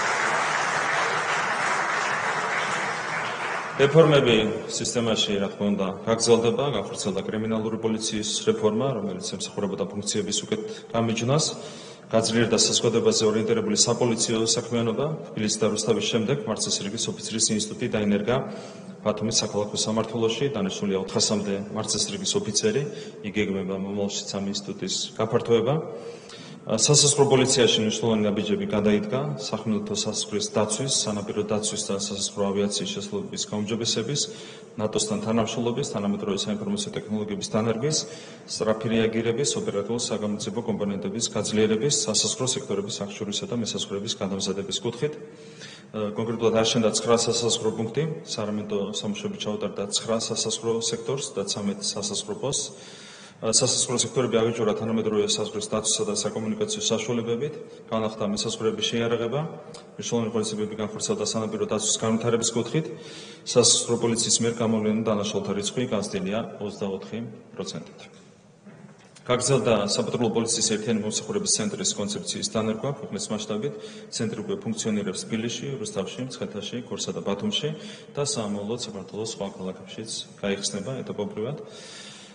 რეფორმები სისტემაში, რა თქმა უნდა, გაგრძელდება, განხორციელდა კრიმინალური პოლიციის რეფორმა, რომელიც ემსახურებოდა ფუნქციების უკეთ გამიჯვნას, გაძლიერდა საზოგადოებაზე ორიენტირებული საპოლიციო საქმიანობა, თბილისის და რუსთავის შემდეგ მარცეს რიგის ოფიცრის ინსტიტუტი დაინერგა ბათუმის საქალაქო სამმართველოში, დანიშნულია ოთხასამდე მარცეს რიგის ოფიცერი, იგეგმება მომავალშიც ამ ინსტიტუტის გაფართოება. სასაზღვრო პოლიციაში მნიშვნელოვანი ნაბიჯები გადაიდგა სახმელეთო სასაზღვრის დაცვის, სანაპირო დაცვის და სასაზღვრო ავიაციის შესაძლებლობის გაუმჯობესების, ნატოსთან თანამშრომლობის, თანამედროვე საინფორმაციო ტექნოლოგიების დანერგვის, სწრაფი რეაგირების, ოპერატიულ საგამოძიებო კომპონენტების გაძლიერების, სასაზღვრო სექტორების აღჭურვისა და მესაზღვრების გადამზადების კუთხით. კონკრეტულად აშენდა ცხრა სასაზღვრო პუნქტი, საარგუმენტო სამუშაოები ჩაუტარდა ცხრა სასაზღვრო სექტორს და ცამეტ სასაზღვრო პოსტს. სასაზღვრო სექტორები აღიჭურა თანამედროვე საზღვრის დაცვისა და საკომუნიკაციო საშუალებებით, განახდა მესაზღვრეების შეიარაღება, მნიშვნელოვანი ღონისძიებები განხორციელდა სანაპირო დაცვის განვითარების კუთხით, სასაზღვრო პოლიციის მიერ გამოვლენილ დანაშაულთა რიცხვი გაზრდილია ოცდაოთხი პროცენტით. გაგრძელდა საპატრულო პოლიციის ერთიანი მომსახურების ცენტრის კონცეფციის დანერგვა ქვეყნის მასშტაბით. ცენტრი უკვე ფუნქციონირებს თბილისში, რუსთავში, მცხეთაში, გორსა და ბათუმში და საამოვლოდ საქართველოს სხვა ქალაქებშიც გაიხსნება ეტაპობრივად.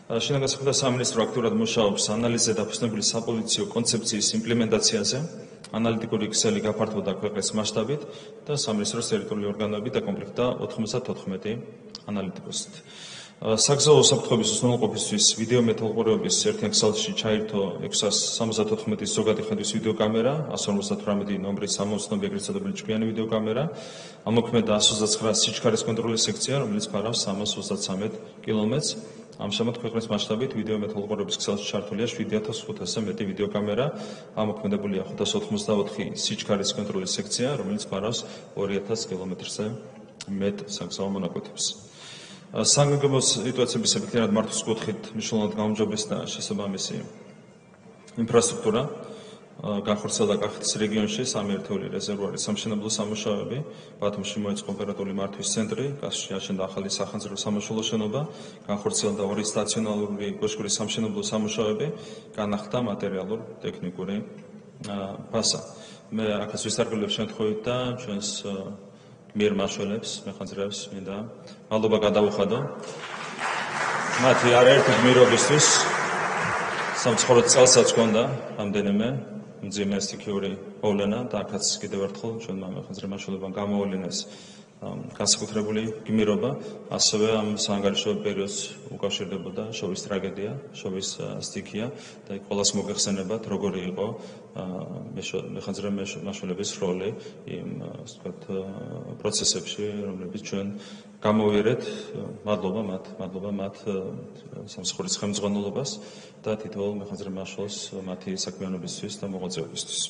შინაგან საქმეთა სამინისტრო აქტიურად მუშაობს ანალიზზე დაფუძნებული საპოლიციო კონცეფციის იმპლემენტაციაზე. ანალიტიკური ქსელი გაფართოვდა ქვეყნის მასშტაბით და სამინისტროს ტერიტორიული ორგანოები დაკომპლექტდა ოთხმოცდათოთხმეტი ანალიტიკოსით. საგზაო საფრთხების უზრუნველყოფისთვის ვიდეო მეთვალყურეობის ერთიან ქსელში ჩაირთო ექვსას სამოცდათოთხმეტი ზოგადი ხედვის ვიდეოკამერა, ასი ორმოცდათვრამეტი ნომრის სამოცნობი ეგრეთ წოდებული ჭკვიანი ვიდეოკამერა, ამოქმედა ას ოცდათცხრა სიჩქარის კონტროლის სექცია, რომელიც ფარავს სამას ოცდათსამეტ კილომეტრს. ამჟამად ქვეყნის მასშტაბით ვიდეო მეთვალყურეობის ქსელში ჩართულია შვიდი ათას ხუთასზე მეტი ვიდეოკამერა, ამოქმედებულია ხუთას ოთხმოცდაოთხი სიჩქარის კონტროლის სექცია, რომელიც ფარავს ორი ათას კილომეტრზე მეტ საგზაო მონაკვეთებს. საგანგებო სიტუაციების ეფექტიანად მართვის კუთხით მნიშვნელოვნად გაუმჯობესდა შესაბამისი ინფრასტრუქტურა, განხორციელდა კახეთის რეგიონში სამი ერთეული რეზერვუარის სამშენებლო სამუშაოები, ბათუმში მოეწყო ოპერატიული მართვის ცენტრი, კასში აშენდა ახალი სახანძრო სამაშველო შენობა, განხორციელდა ორი სტაციონარული კოშკური სამშენებლო სამუშაოები, განახლდა მატერიალურ-ტექნიკური ბაზა. მე აქაც ვისარგებლებ შემთხვევით და ჩვენს მიერ მაშველებს, მეხანძრეებს მინდა მადლობა გადავუხადო. მათი არაერთი გმირობისთვის სამცხოვრებო წელსაც ჰქონდა რამდენიმე მძიმე სტიქიური მოვლენა და აქაც კიდევ ერთხელ ჩვენმა მეხანძრე მაშველებმა გამოავლინეს განსაკუთრებული გმირობა, ასევე ამ საანგარიშო პერიოდს უკავშირდებოდა შობის ტრაგედია, შობის სტიქია და იქ ყველას მოგეხსენებათ, როგორი იყო მეხანძრე მაშველების როლი იმ ვთქვათ პროცესებში, რომლებიც ჩვენ გამოვიერეთ. მადლობა მათ, მადლობა მათ სამსახურის ხელმძღვანელობას და თითოეულ მეხანძრე მაშველს მათი საქმიანობისთვის და მოღვაწეობისთვის.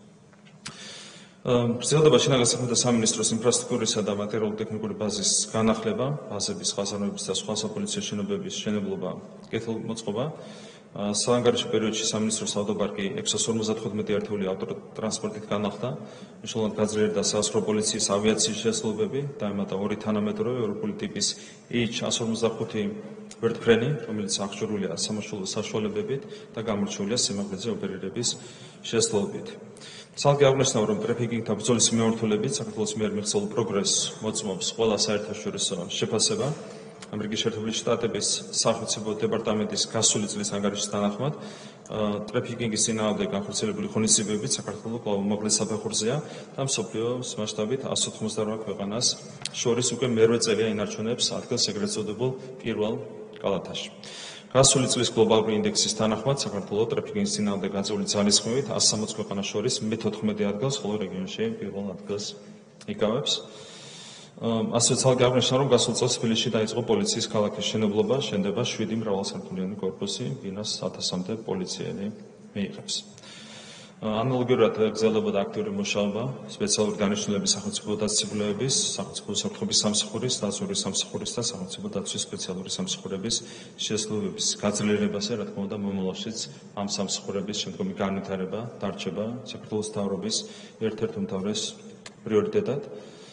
გრძელდება შინაგან საქმეთა სამინისტროს ინფრასტრუქტურისა და მატერიალურ-ტექნიკური ბაზის განახლება, ბაზების, ხაზარნოების და სხვა საპოლიციო შენობების მშენებლობა, კეთილმოწყობა. საანგარიშო პერიოდში სამინისტროს ავტოპარკი ექვსას ორმოცდათხუთმეტი ერთეული ავტოტრანსპორტით განახლდა, მნიშვნელოვნად გაძლიერდა საასრო პოლიციის ავიაციის შესაძლებლობები, დაემატა ორი თანამედროვე ევროპული ტიპის ეიჩ ას ორმოცდახუთი ვერტფრენი, რომელიც აღჭურვილია სამაშველო საშუალებებით და გამორჩეულია სიმაღლეზე ოპერირების შესაძლებლობით. ცალკე აღნიშნავ, რომ ტრაფიკინგთა ბრძოლის მიმართულებით საქართველოს მიერ მიღწეულ პროგრესს მოწმობს ყველა საერთაშორისო შეფასება. ამერიკის შეერთებული შტატების სახელმწიფო დეპარტამენტის გასული წლის ანგარიშის თანახმად, ტრაფიკინგის წინააღმდეგ განხორციელებული ღონისძიებებით საქართველო კვლავ უმაღლეს საფეხურზეა და მსოფლიოს მასშტაბით ას ოთხმოცდარვა ქვეყანას შორის უკვე მერვე წელია ინარჩუნებს ადგილს ეგრეთ წოდებულ პირველ კალათაში. გასული წლის გლობალური ინდექსის თანახმად საქართველო ტრაფიკინგის წინააღმდეგ გაწეული ძალისხმევით ას სამოც ქვეყანას შორის მეთოთხმეტე ადგილს, ხოლო რეგიონში პირველ ადგილს იკავებს. ასევე ცალკე აღნიშნა, რომ გასულ წელს თბილისში დაიწყო პოლიციის ქალაქის შენებლობა, შენდება შვიდი მრავალსართულიანი კორპუსი, ბინას ათასამდე პოლიციელი მიიღებს. ანალოგიურად გრძელდებოდა აქტიური მუშაობა სპეციალური დანიშნულების სახელმწიფო დაწესებულებების, სახელმწიფო უსაფრთხოების სამსახურის, დაცული სამსახურის და სახელმწიფო დაცვის სპეციალური სამსახურების შესაძლებლობების გაძლიერებაზე, რა თქმა უნდა, მომავალშიც ამ სამსახურების შემდგომი განვითარება დარჩება საქართველოს მთავრობის ერთ-ერთ უმთავრეს პრიორიტეტად.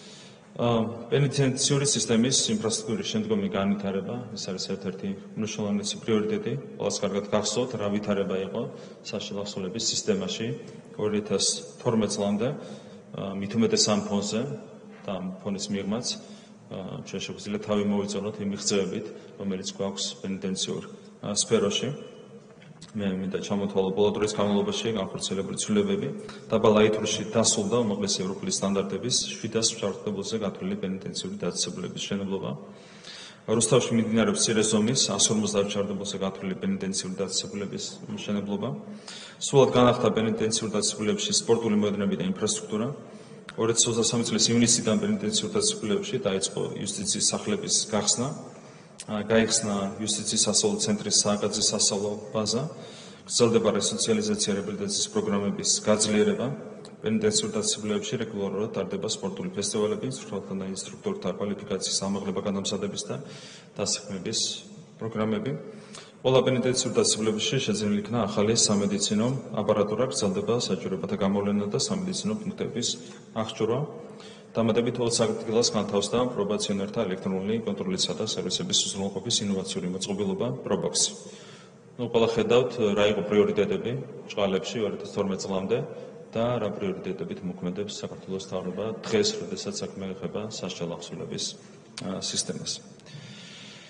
პენიტენციური სისტემის ინფრასტრუქტურის შემდგომი განვითარება, ეს არის ერთ-ერთი მნიშვნელოვანი პრიორიტეტი. ყველას კარგად გახსოვთ, რა ვითარება იყო საშუალო ახსოვების სისტემაში ორი ათას თორმეტ წლამდე, მით უმეტეს ამ ფონზე და ამ ფონის მიღმაც ჩვენ შეგვიძლია თავი მოვიწონოთ იმ მიღწევებით, რომელიც გვაქვს პენიტენციურ სფეროში. მე მინდა ჩამოთვალო ბოლო დროის განმავლობაში განხორციელებული ცვლილებები. დაბა ლაითურში დასრულდა უმაღლესი ევროპული სტანდარტების შვიდას მშრალდებულზე გათვლილი პენიტენციური დაწესებულების მშენებლობა. რუსთავში მიმდინარეობს მცირე ზომის ას ორმოცდაათ მშრალდებულზე გათვლილი პენიტენციური დაწესებულების მშენებლობა. სრულად განახლდა პენიტენციური დაწესებულებებში სპორტული მოედნები და ინფრასტრუქტურა. ორი ათას ოცდასამი წლის ივნისიდან პენიტენციურ დაწესებულებებში დაიწყო იუსტიციის სახლების გახსნა. გაიხსნა იუსტიციის სასწავლო ცენტრის სააკაძის სასწავლო ბაზა, გრძელდება რესოციალიზაცია რეაბილიტაციის პროგრამების გაძლიერება, პენიტენციურ დაწესებულებებში რეგულარულად ტარდება სპორტული ფესტივალები, მცხოვრებთა და ინსტრუქტორთა კვალიფიკაციის ამაღლება გადამზადების და დასაქმების პროგრამები. ყველა პენიტენციურ დაწესებულებაში შეძენილი იქნა ახალი სამედიცინო აპარატურა, გრძელდება საჭიროებათა გამოვლენა და სამედიცინო პუნქტების აღჭურვა. დამატებით ოცი ადგილას განთავსდა პრობაციონერთა ელექტრონული კონტროლისა და სერვისების უზრუნველყოფის ინოვაციური მოწყობილობა პრობოქსი. ნუ ყველა ხედავთ, რა იყო პრიორიტეტები ჭყალებში ორი ათას თორმეტ წლამდე და რა პრიორიტეტებით მოქმედებს საქართველოს მთავრობა დღეს, როდესაც საქმე ეხება სასჯელ ახსოვების სისტემას.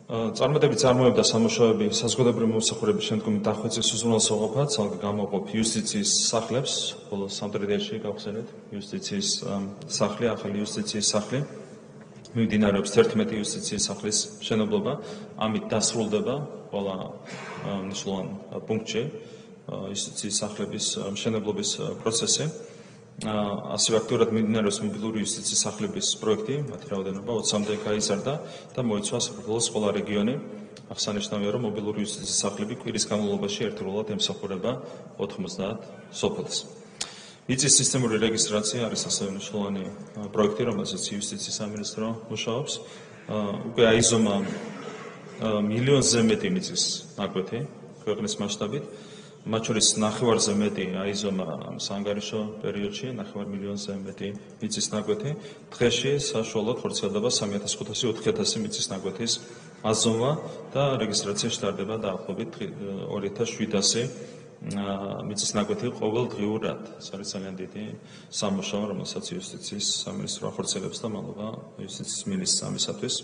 წარმატებით წარმოებდა სამუშაოები საზოგადოებრივი მომსახურების შემდგომი დახვეწის უზრუნველსაყოფად, ცალკე გამოყოფ იუსტიციის სახლებს, ბოლო სამტრედიაში გავხსენეთ იუსტიციის სახლი, ახალი იუსტიციის სახლი. მიმდინარეობს თერთმეტი იუსტიციის სახლის მშენებლობა, ამით დასრულდება ყველა მნიშვნელოვან პუნქტში იუსტიციის სახლების მშენებლობის პროცესი. ასევე აქტიურად მიმდინარეობს მობილური იუსტიციის სახლების პროექტი, მათი რაოდენობა ოცამდე გაიზარდა და მოიცვა საქართველოს ყველა რეგიონი. აღსანიშნავია, რომ მობილური იუსტიციის სახლები კვირის განმავლობაში ერთდროულად ემსახურება ოთხმოცდაათ სოფელს. მიწის სისტემური რეგისტრაცია არის ასევე მნიშვნელოვანი პროექტი, რომელზეც იუსტიციის სამინისტრო მუშაობს. უკვე აიზომა მილიონზე მეტი მიწის ნაკვეთი ქვეყნის მასშტაბით. მათ შორის ნახევარზე მეტი აიზომა საანგარიშო პერიოდში, ნახევარ მილიონზე მეტი მიწის ნაკვეთი. დღეში საშუალოდ ხორციელდება სამი ათას ხუთასი ოთხი ათასი მიწის ნაკვეთის აზომა და რეგისტრაცია შტარდება დაახლოებით ორი ათას შვიდასი მიწის ნაკვეთი ყოველდღიურად. ეს არის ძალიან დიდი სამუშაო, რომელსაც იუსტიციის სამინისტრო ახორციელებს და მადლობა იუსტიციის მინისტრს ამისათვის.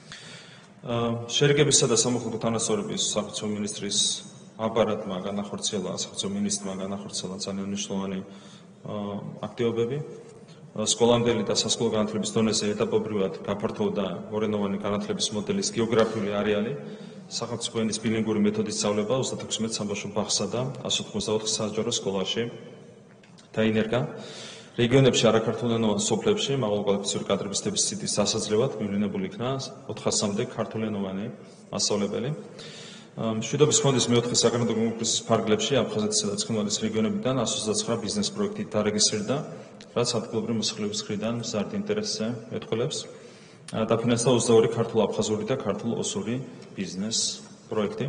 შერიგებისა და სამოხელეო თანასწორობის სახელმწიფო მინისტრის აპარატმა განახორციელა, სახელმწიფო მინისტრმა განახორციელა ძალიან მნიშვნელოვანი აქტივობები. სკოლამდელი და სასკოლო განათლების დონეზე ეტაპობრივად გაფართოვდა ორენოვანი განათლების მოდელის გეოგრაფიული არეალი, სახელმწიფო ენის ბილინგური მეთოდის სწავლება ოცდათექვსმეტ სამბავშვო ბაღსა და ასი ოცდაოთხ საჯარო სკოლაში დაინერგა. რეგიონებში არაქართულენოვან სოფლებში მაღალკვალიფიციური კადრების დეფიციტის დასაძლევად მივლინებული იქნა ოთხასამდე ქართულენოვანი მასწავლებელი. მშვიდობის ფონდის მეოთხე საკანონმდებლო კონკურსის ფარგლებში აფხაზეთისა და ცხინვალის რეგიონებიდან ასი ოცდაცხრა ბიზნეს პროექტი დარეგისტრირდა, რაც ადგილობრივი მოსახლეობის მხრიდან მზარდ ინტერესზე მეტყველებს. დაფინანსდა ოცდაორი ქართულ-აფხაზური და ქართულ-ოსური ბიზნეს პროექტი.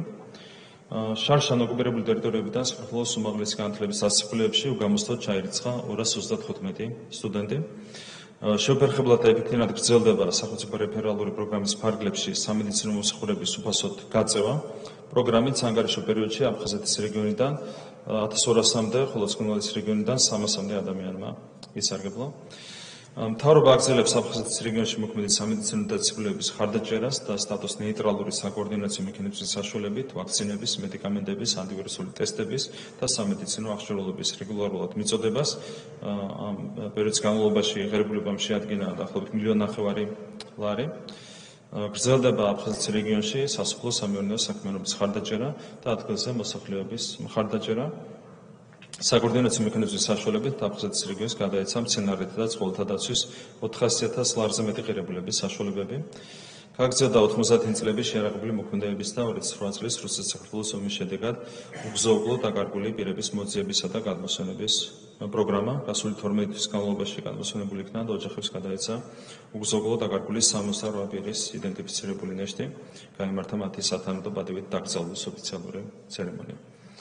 შარშან ოკუპირებული ტერიტორიებიდან საქართველოს უმაღლესი განათლების სასწავლებლებში უგამოსდოდ ჩაირიცხა ორას ოცდათხუთმეტი სტუდენტი. შეუფერხებლად და ეფექტურად გრძელდება სახელმწიფო რეფერალური პროგრამის ფარგლებში სამედიცინო მომსახურების უფასოდ გაწევა. პროგრამით საანგარიშო პერიოდში აფხაზეთის რეგიონიდან ათას ორასამდე, ხოლო ცხინვალის რეგიონიდან სამასამდე ადამიანმა ისარგებლა. მთავრობა აგრძელებს აფხაზეთის რეგიონში მოქმედი სამედიცინო დაწესებულების ხარდაჭერას და სტატუს ნეიტრალური საკოორდინაციო მექანიზმის საშუალებით ვაქცინების, მედიკამენტების, ანტივირუსული ტესტების და სამედიცინო აღჭურვილობის რეგულარულად მიწოდებას. ამ პერიოდის განმავლობაში ღირებულებამ შეადგინა დაახლოებით მილიონ ნახევარი ლარი. გრძელდება აფხაზეთის რეგიონში სასოფლო-სამეურნეო საქმიანობის ხარდაჭერა და ადგილზე მოსახლეობის მხარდაჭერა. საკოორდინაციო მექანიზმის საშუალებით აფხაზეთის რეგიონს გადაეცა მცენარეთა და ცხოველთა დაცვის ოთხასი ათას ლარზე მეტი ღირებულების საშუალებები. გაგრძელდა ოთხმოცდაათი წლების შეიარაღებული მოქმედებების და ორი ათას ოცდაოთხ წლის რუსეთ-საქართველოს ომის შედეგად უგზო-უგლო დაკარგული პირების მოძიებისა და გადმოსვენების პროგრამა. გასული თორმეტი თვის განმავლობაში გადმოსვენებული იქნა და ოჯახებს გადაეცა უგზო-უგლო დაკარგული სამოცდაორ პირის იდენტიფიცირებული ნეშტი. გაიმართა მათი სათანადო პატივით დაკრძალვის ოფიციალური ცერემონია.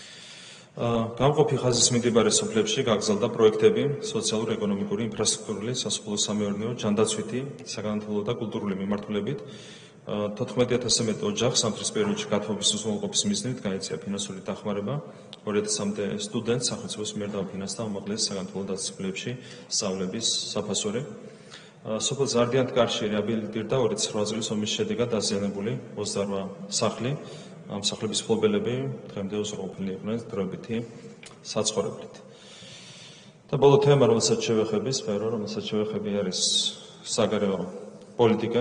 გამყოფი ხაზის მიმდებარე სოფლებში გაგრძელდა პროექტები სოციალურ-ეკონომიკური, ინფრასტრუქტურული, სასოფლო-სამეურნეო, ჯანდაცვითი, საგანმანათლებლო და კულტურული მიმართულებით. თოთხმეტი ათასზე მეტ ოჯახს სამთრის პერიოდში გათბობის უზრუნველყოფის მიზნით გაეწია ფინანსური დახმარება. ორი ათასამდე სტუდენტს სახელმწიფოს მიერ დაუფინანსდა უმაღლეს საგანმანათლებლო დაწესებულებში სწავლების საფასური. სოფელ ზარდიანთკარში რეაბილიტირდა ორი ათას ოთხ წლის ომის შედეგად დაზიანებული ოცდაორ სახლი. ამ სახლების მფლობელები დღემდე უზრუნველყოფილი იყვნენ დროებითი საცხოვრებლით. და ბოლო თემა, რომელსაც შევეხები, სფერო, რომელსაც შევეხები, არის საგარეო პოლიტიკა.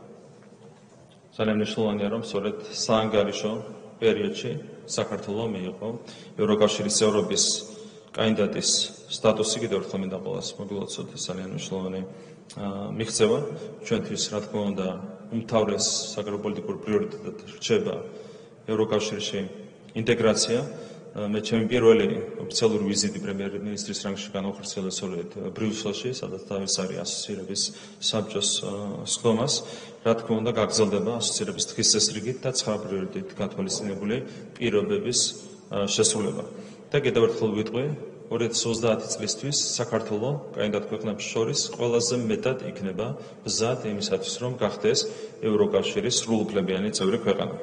ძალიან მნიშვნელოვანია, რომ სწორედ საანგარიშო პერიოდში საქართველო მიიღო ევროკავშირის წევრობის კანდიდატის სტატუსი. კიდევ ერთხელ მინდა ყველას მოგილოცოთ, ეს ძალიან მნიშვნელოვანი მიღწევა. ჩვენთვის, რა თქმა უნდა, უმთავრეს საგარეო პოლიტიკურ პრიორიტეტად რჩება ევროკავშირში ინტეგრაცია. მე ჩემი პირველი ოფიციალური ვიზიტი პრემიერ-მინისტრის რანგში განახორციელა სწორედ ბრიუსელში, სადაც თავის არის ასოცირების საბჭოს სხდომას. რა თქმა უნდა, გაგრძელდება ასოცირების დღის წესრიგით და ცხრა პრიორიტეტით გათვალისწინებული პირობების შესრულება. და კიდევ ერთხელ ვიტყვი, ორი ათას ოცდაათი წლისთვის საქართველო კანდიდატ ქვეყნებს შორის ყველაზე მეტად იქნება მზად იმისათვის, რომ გახდეს ევროკავშირის სრულუფლებიანი წევრი ქვეყანა.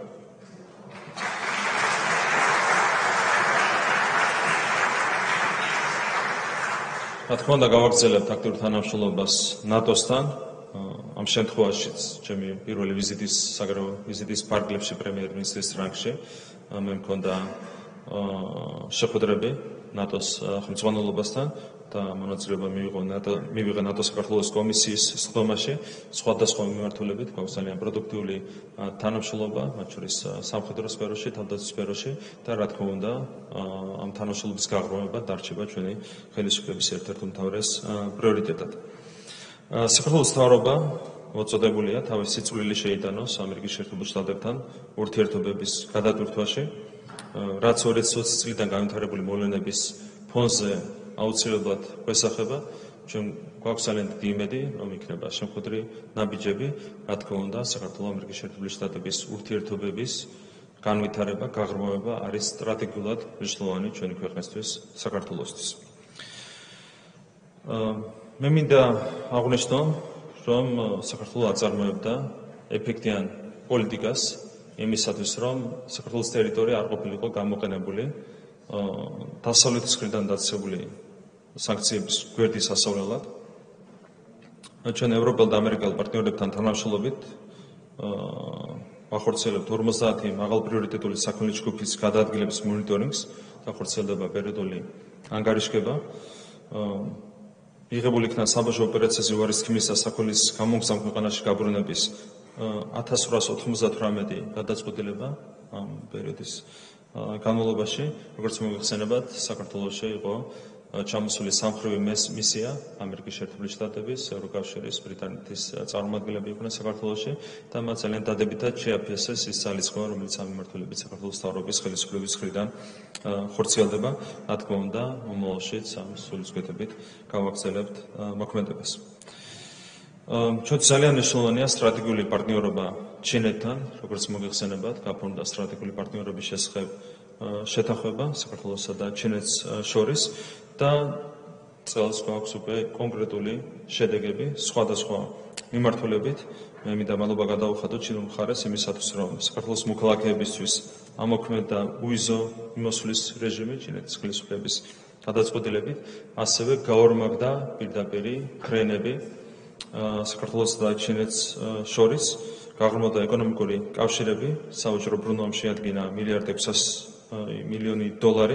რა თქმა უნდა, გავაგრძელებთ აქტიურ თანამშრომლობას ნატოსთან. ამ შემთხვევაშიც ჩემი პირველი ვიზიტის საგარეო ვიზიტის ფარგლებში პრემიერ-მინისტრის რანგში მე მქონდა შეხვედრები ნატოს ხელმძღვანელობასთან და მონაწილეობა მივიღო ნატო მივიღე ნატოს საქართველოს კომისიის სხდომაში სხვადასხვა მიმართულებით გვაქვს ძალიან პროდუქტიული თანამშრომლობა მათ შორის სამხედრო სფეროში, თავდაცვის სფეროში და რა თქმა უნდა ამ თანამშრომლობის გაღრმავება დარჩება ჩვენი ხელისუფლების ერთ-ერთ უმთავრეს პრიორიტეტად. საქართველოს მთავრობა მოწოდებულია თავისი წვლილი შეიტანოს ამერიკის შეერთებულ შტატებთან ურთიერთობების გადატვირთვაში, რაც ორი ათი ოცი წლიდან განვითარებული მოვლენების ფონზე აუცილებლად გვესახება. ჩვენ გვაქვს ძალიან დიდი იმედი, რომ იქნება შემოქმედური ნაბიჯები, რა თქმა უნდა, საქართველოს ამერიკის შეერთებული შტატების ურთიერთობების განვითარება, გაღრმავება არის სტრატეგიულად მნიშვნელოვანი ჩვენი ქვეყნისთვის, საქართველოსთვის. მე მინდა აღვნიშნო, რომ საქართველოს აწარმოებდა ეფექტიან პოლიტიკას იმისათვის, რომ საქართველოს ტერიტორია არ ყოფილიყო გამოყენებული დასავლეთის მხრიდან დაწესებული სანქციების გვერდის ასავლელად. ჩვენ ევროპელ და ამერიკელ პარტნიორებთან თანამშრომლობით ვახორციელებთ ორმოცდაათი მაღალ პრიორიტეტული საქმიანი ჯგუფის გადაადგილების მონიტორინგს, დახორციელდება პერიოდული ანგარიშგება. მიღებული იქნა საბაჟო ოპერაციაზე უარის თქმის და საქონლის გამოგზავნ ქვეყანაში გაბრუნების ათას ორას ოთხმოცდათვრამეტი გადაწყვეტილება ამ პერიოდის განმავლობაში, როგორც მოგეხსენებათ, საქართველოში იყო ჩამოსული სამხრივი მისია ამერიკის შეერთებული შტატების, ევროკავშირის, ბრიტანეთის წარმომადგენლები იყვნენ საქართველოში და მათ ძალიან დადებითად შეაფასეს ის ძალისხმევა, რომელიც ამ მიმართულებით საქართველოს მთავრობის ხელისუფლების მხრიდან ხორციელდება. რა თქმა უნდა, მომავალშიც ამ სულისკვეთებით გავაგრძელებთ მოქმედებას. ჩვენ ძალიან მნიშვნელოვანია სტრატეგიული პარტნიორობა ჩინეთთან, როგორც მოგეხსენებათ, გაფორმდა სტრატეგიული პარტნიორობის შესახებ შეთანხმება საქართველოსა და ჩინეთს შორის და წელს გვაქვს უკვე კონკრეტული შედეგები სხვადასხვა მიმართულებით. მე მინდა მადლობა გადავუხადო ჩინურ მხარეს იმისათვის, რომ საქართველოს მოქალაქეებისთვის ამოქმედა და უიზო მიმოსვლის რეჟიმი ჩინეთის ხელისუფლების გადაწყვეტილებით, ასევე გაორმაგდა პირდაპირი ფრენები საქართველოს და ჩინეთს შორის, გაღრმავდა ეკონომიკური კავშირები, საوجრო ბრუნვამ შეადგინა მილიარდ ექვსას მილიონი დოლარი.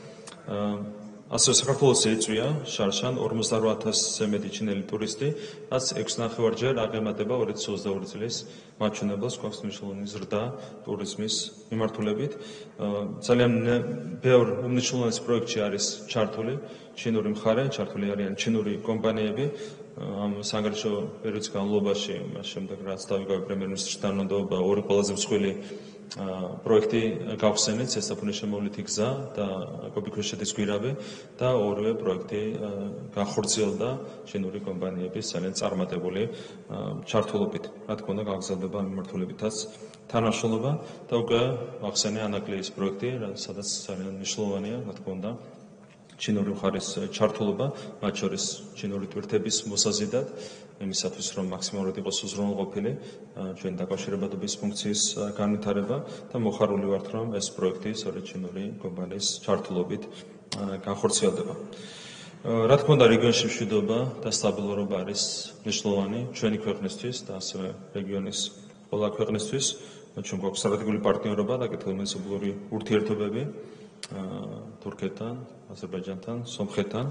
ასევე საქართველოს ეწვია შარშან ორმოცდაორი ათასზე მეტი ჩინელი ტურისტი, რაც ექვსი ნახევარჯერ აღემატება ორი ათი ოცდაორი წლის მაჩვენებელს, გვაქვს მნიშვნელოვანი ზრდა ტურიზმის მიმართულებით. ძალიან ბევრ უმნიშვნელოვანეს პროექტში არის ჩართული ჩინური მხარე, ჩართული არიან ჩინური კომპანიები. ამ სანგარიშო პერიოდის განმავლობაში, მას შემდეგ რაც დავიკავე პრემიერ-მინისტრის თანამდებობა, ორი ყველაზე მსხვილი პროექტი გავხსენეთ, ზესტაფონის შემოვლითი გზა და კობიქრეშეთის გვირავი და ორივე პროექტი განხორციელდა ჩინური კომპანიების ძალიან წარმატებული ჩართულობით. რა თქმა უნდა, გაგრძელდება ამ მიმართულებითაც თანამშრომლობა და უკვე ვახსენე ანაკლიის პროექტი, სადაც ძალიან მნიშვნელოვანია, რა თქმა უნდა, ჩინური მხარის ჩართულობა, მათ შორის ჩინური ტვირთების მოსაზიდად, იმისათვის, რომ მაქსიმალურად იყოს უზრუნველყოფილი ჩვენი დაკავშირებადობის ფუნქციის განვითარება და მოხარული ვართ, რომ ეს პროექტი სწორედ ჩინური კომპანიის ჩართულობით განხორციელდება. რა თქმა უნდა, რეგიონში მშვიდობა და სტაბილურობა არის მნიშვნელოვანი ჩვენი ქვეყნისთვის და ასევე რეგიონის ყველა ქვეყნისთვის. ჩვენ გვაქვს სტრატეგიული პარტნიორობა და კეთილმოწყობილური ურთიერთობები თურქეთთან, აზერბაიჯანთან, სომხეთთან.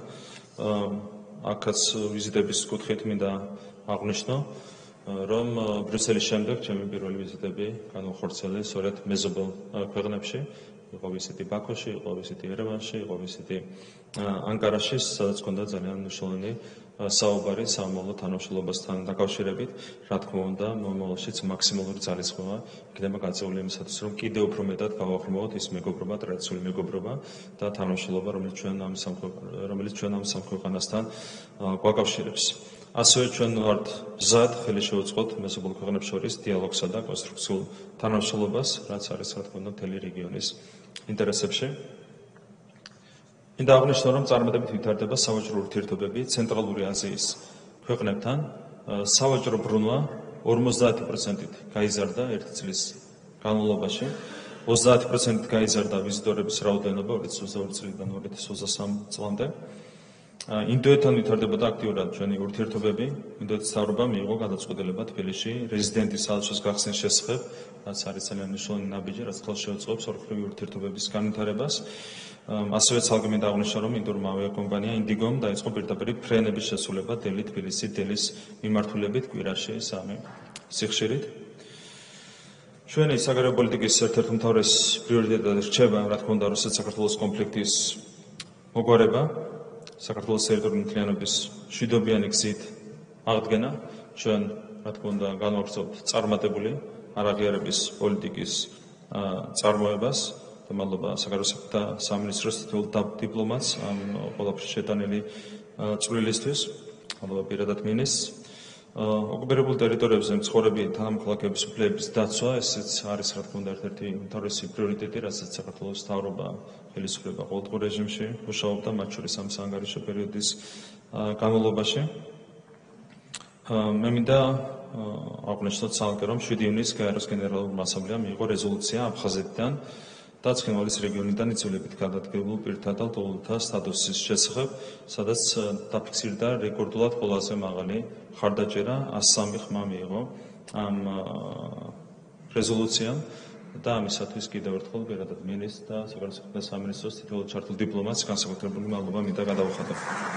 აქაც ვიზიტების კუთხით მინდა აღვნიშნო, რომ ბრიუსელის შემდეგ ჩემი პირველი ვიზიტები განვახორციელე სწორედ მეზობელ ქვეყნებში. იყო ვიზიტი ბაქოში, იყო ვიზიტი ერევანში, იყო ვიზიტი ანკარაში, სადაც ჰქონდა ძალიან მნიშვნელოვანი საუბარი სამომავლო თანამშრომლობასთან დაკავშირებით. რა თქმა უნდა, მომავალშიც მაქსიმალური ძალისხმევა იქნება გაწეული იმისათვის, რომ კიდევ უფრო მეტად გავაღრმავოთ ის მეგობრობა, ტრადიციული მეგობრობა და თანამშრომლობა, რომელიც ჩვენ ამ რომელიც ჩვენ ამ სამ ქვეყანასთან გვაკავშირებს. ასევე ჩვენ ვართ მზად ხელი შევუწყოთ მეზობელ ქვეყნებს შორის დიალოგსა და კონსტრუქციულ თანამშრომლობას, რაც არის რა თქმა უნდა მთელი რეგიონის ინტერესებში. მინდა აღვნიშნო, რომ წარმატებით ვითარდება სავაჭრო ურთიერთობები ცენტრალური აზიის ქვეყნებთან. სავაჭრო ბრუნვა ორმოცდაათი პროცენტით გაიზარდა ერთი წლის განმავლობაში, ოცდაათი პროცენტით გაიზარდა ვიზიტორების რაოდენობა ორი ათი ოცდაორი წლიდან ორი ათი ოცდასამი წლამდე. ინდოეთთან ვითარდებოდა აქტიურად ჩვენი ურთიერთობები. ინდოეთის მთავრობამ მიიღო გადაწყვეტილება თბილისში რეზიდენტის საელჩოს გახსნის შესახებ, რაც არის ძალიან მნიშვნელოვანი ნაბიჯი, რაც ხელს შეუწყობს ორთქლივი ურთიერთობების განვითარებას. ასევე ცალკე მინდა აღნიშნო, რომ ინდურმა ავიაკომპანია ინდიგომ დაიწყო პირდაპირ ფრენების შესრულება დელი-თბილისი დელის მიმართულებით კვირაში სამი სიხშირით. ჩვენი საგარეო პოლიტიკის ერთ-ერთი უმთავრესი პრიორიტეტად რჩება, რა თქმა უნდა, რუსეთ-საქართველოს კონფლიქტის მოგვარება. საქართველოს ტერიტორიული მთლიანობის მშვიდობიანი გზით აღდგენა, ჩვენ, რა თქმა უნდა, განვაგრძობთ წარმატებული არაღიარების პოლიტიკის წარმოებას და მადლობა საგარეო საქმეთა სამინისტროს თითოეულ დიპლომატს ამ ყველაფერში შეტანილი წვლილისთვის, მადლობა პირადად მინისტრს. ოკუპირებულ ტერიტორიებზე მცხოვრები თანამოქალაქეების უფლებების დაცვა, ესეც არის, რა თქმა უნდა, ერთ-ერთი უმთავრესი პრიორიტეტი, რასაც საქართველოს მთავრობა ხელისუფლება ყოველდღიურ რეჟიმში მუშაობდა, მათ შორის ამ საანგარიშო პერიოდის განმავლობაში. მე მინდა აღვნიშნოთ ცალკე, რომ შვიდი ივნისს გაეროს გენერალურმა ასამბლეამ მიიღო რეზოლუცია აფხაზეთიდან და ცხინვალის რეგიონიდან იძულებით გადადგებულ პირთა და ლტოლვილთა სტატუსის შესახებ, სადაც დაფიქსირდა რეკორდულად ყველაზე მაღალი ხარდაჭერა ას სამი ხმა მიიღო ამ რეზოლუციამ და ამისათვის კიდევ ერთხელ პირადად მინისტრს და საგარეო საქმეთა სამინისტროს თითოეულ ჩართულ დიპლომატს განსაკუთრებული მადლობა მინდა გადავუხადო.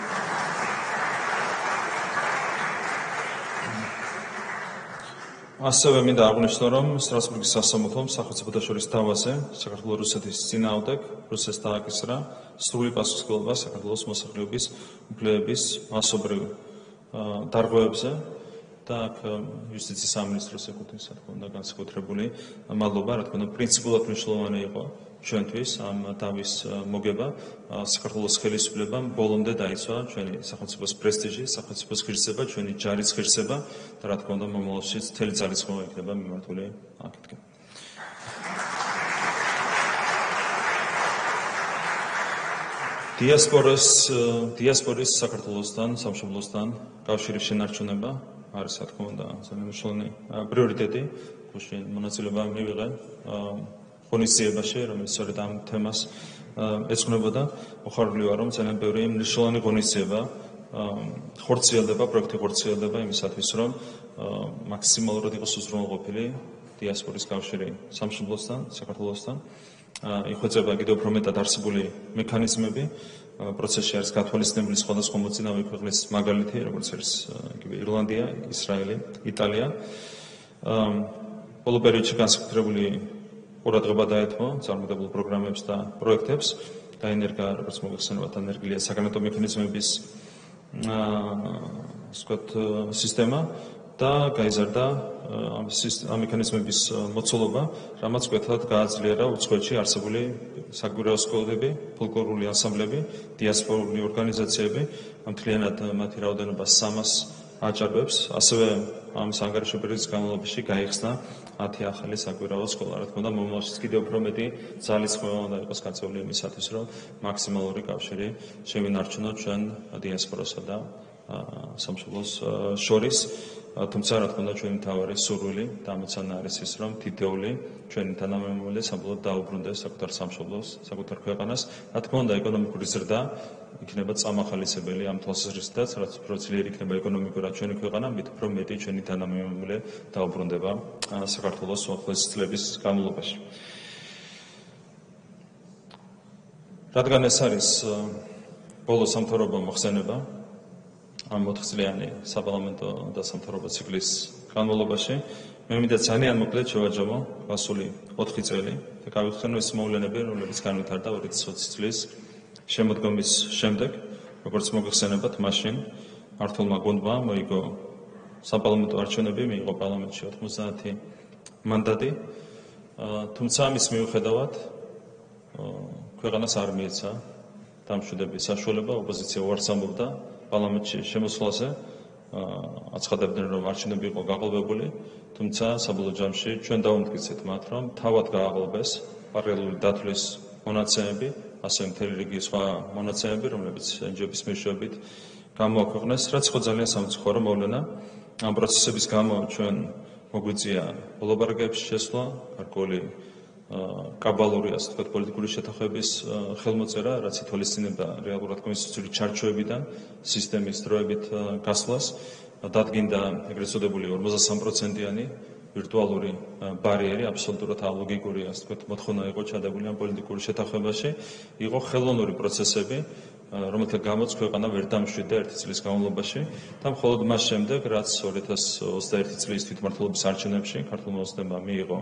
ასევე მინდა აღვნიშნო, რომ სტრასბურგის სასამართლომ სახელმწიფოთა შორის თავაზე საქართველოს-რუსეთის წინააღმდეგ რუსეთს დააკისრა სრული პასუხისმგებლობა საქართველოს მოსახლეობის უფლებების მასობრივ დარღვევებზე და აქ იუსტიციის სამინისტროს ეკუთვნის, რა თქმა უნდა, განსაკუთრებული მადლობა, რა თქმა უნდა, პრინციპულად მნიშვნელოვანი იყო ჩვენთვის ამ დავის მოგება. საქართველოს ხელისუფლებამ ბოლომდე დაიცვა ჩვენი სახელმწიფოს პრესტიჟი, სახელმწიფოს ღირსება, ჩვენი ჯარის ღირსება და რა თქმა უნდა, მომავალშიც მთელი ძალისხმევა იქნება მიმართული აქეთკენ. დიასპორას დიასპორის საქართველოსთან, სამშობლოსთან კავშირის შენარჩუნება არის, რა თქმა უნდა, ძალიან მნიშვნელოვანი პრიორიტეტი, გუშინ მონაწილეობა მივიღე ღონისძიებაში, რომელიც სწორედ ამ თემას ეძღვნებოდა. მოხარული ვარ, რომ ძალიან ბევრი მნიშვნელოვანი ღონისძიება ხორციელდება, პროექტი ხორციელდება იმისათვის, რომ მაქსიმალურად იყოს უზრუნველყოფილი დიასპორის კავშირი სამშობლოსთან, საქართველოსთან. იხვეწება კიდევ უფრო მეტად არსებული მექანიზმები. პროცესში არის გათვალისწინებული სხვადასხვა მოწინავე ქვეყნის მაგალითი, როგორც არის ირლანდია, ისრაელი, იტალია. ბოლო პერიოდში განსაკუთრებული ყურადღება დაეთმო წარმატებულ პროგრამებს და პროექტებს, დაინერგა, როგორც მოგეხსენებათ, ენერგია საგანატო მექანიზმების ვთქვათ, სისტემა და გაიზარდა ამ მექანიზმების მოცულობა, რამაც მკვეთრად გააძლიერა უცხოეთში არსებული საკვირაო სკოლები, ფოლკლორული ანსამბლები, დიასპორული ორგანიზაციები, მთლიანად მათი რაოდენობა სამას აჭარბებს. ასევე ამ საანგარიშო პერიოდის განმავლობაში გაიხსნა ათი ახალი საკვირაო სკოლა. რა თქმა უნდა, მომავალშიც კიდევ უფრო მეტი ძალისხმევა უნდა იყოს გაწეული იმისათვის, რომ მაქსიმალური კავშირი შევინარჩუნოთ ჩვენ დიასპორასა და სამშობლოს შორის. თუმცა, რა თქმა უნდა, ჩვენი მთავარი სურვილი და ამოცანა არის ის, რომ თითოეული ჩვენი თანამემამულე საბოლოოდ დაუბრუნდეს საკუთარ სამშობლოს, საკუთარ ქვეყანას. რა თქმა უნდა, ეკონომიკური ზრდა იქნება წამახალისებელი ამ თვალსაზრისითაც, რაც უფრო ძლიერი იქნება ეკონომიკურად ჩვენი ქვეყანა, მით უფრო მეტი ჩვენი თანამემამულე დაუბრუნდება საქართველოს უახლოესი წლების განმავლობაში. რადგან ეს არის ბოლო სამთავრობო მოხსენება ამ ოთხწლიანი საპარლამენტო და სამთავრობო ციკლის განმავლობაში, მე მინდა ძალიან მოკლედ შევაჯამო გასული ოთხი წელი და გავიხსენო ეს მოვლენები, რომლებიც განვითარდა ორი ათი ოცი წლის შემოდგომის შემდეგ, როგორც მოგეხსენებათ, მაშინ მმართველმა გუნდმა მოიგო საპარლამენტო არჩევნები, მიიღო პარლამენტში ოთხმოცდაათი მანდატი, თუმცა ამის მიუხედავად ქვეყანას არ მიეცა დამშვიდების საშუალება, ოპოზიცია უარს ამბობდა პარლამენტში შემოსვლაზე, აცხადებდნენ, რომ არჩევნები იყო გაყოლბებული, თუმცა საბოლოო ჯამში ჩვენ დავუმტკიცეთ მათ, რომ თავად გააღლბეს პარალელური დათვლის მონაცემები, ასევე მთელი რიგი სხვა მონაცემები, რომლებიც εν ჯი ო-ების მეშვეობით გამოაქვეყნეს, რაც იყო ძალიან სამწუხარო მოვლენა. ამ პროცესების გამო ჩვენ მოგვიწია ბოლო ბარგეებში შესვლა, გარკვეული კაბალური, ასე ვთქვათ, პოლიტიკური შეთანხმების ხელმოწერა, რაც ითვალისწინებდა რეალურად კონსტიტუციური ჩარჩოებიდან სისტემის დროებით გასვლას, დადგინდა ეგრეთ წოდებული ორმოცდასამი პროცენტიანი ვირტუალური ბარიერი, აბსოლუტურად ალოგიკური, ასე ვთქვათ, მოთხოვნა იყო ჩადებული ამ პოლიტიკურ შეთანხმებაში, იყო ხელოვნური პროცესები, რომელთა გამოც ქვეყანა ვერ დამშვიდდა ერთი წლის განმავლობაში და მხოლოდ მას შემდეგ, რაც ორი ათას ოცდაერთი წლის თვითმმართველობის არჩევნებში ქართულმა ოცნებმა მიიღო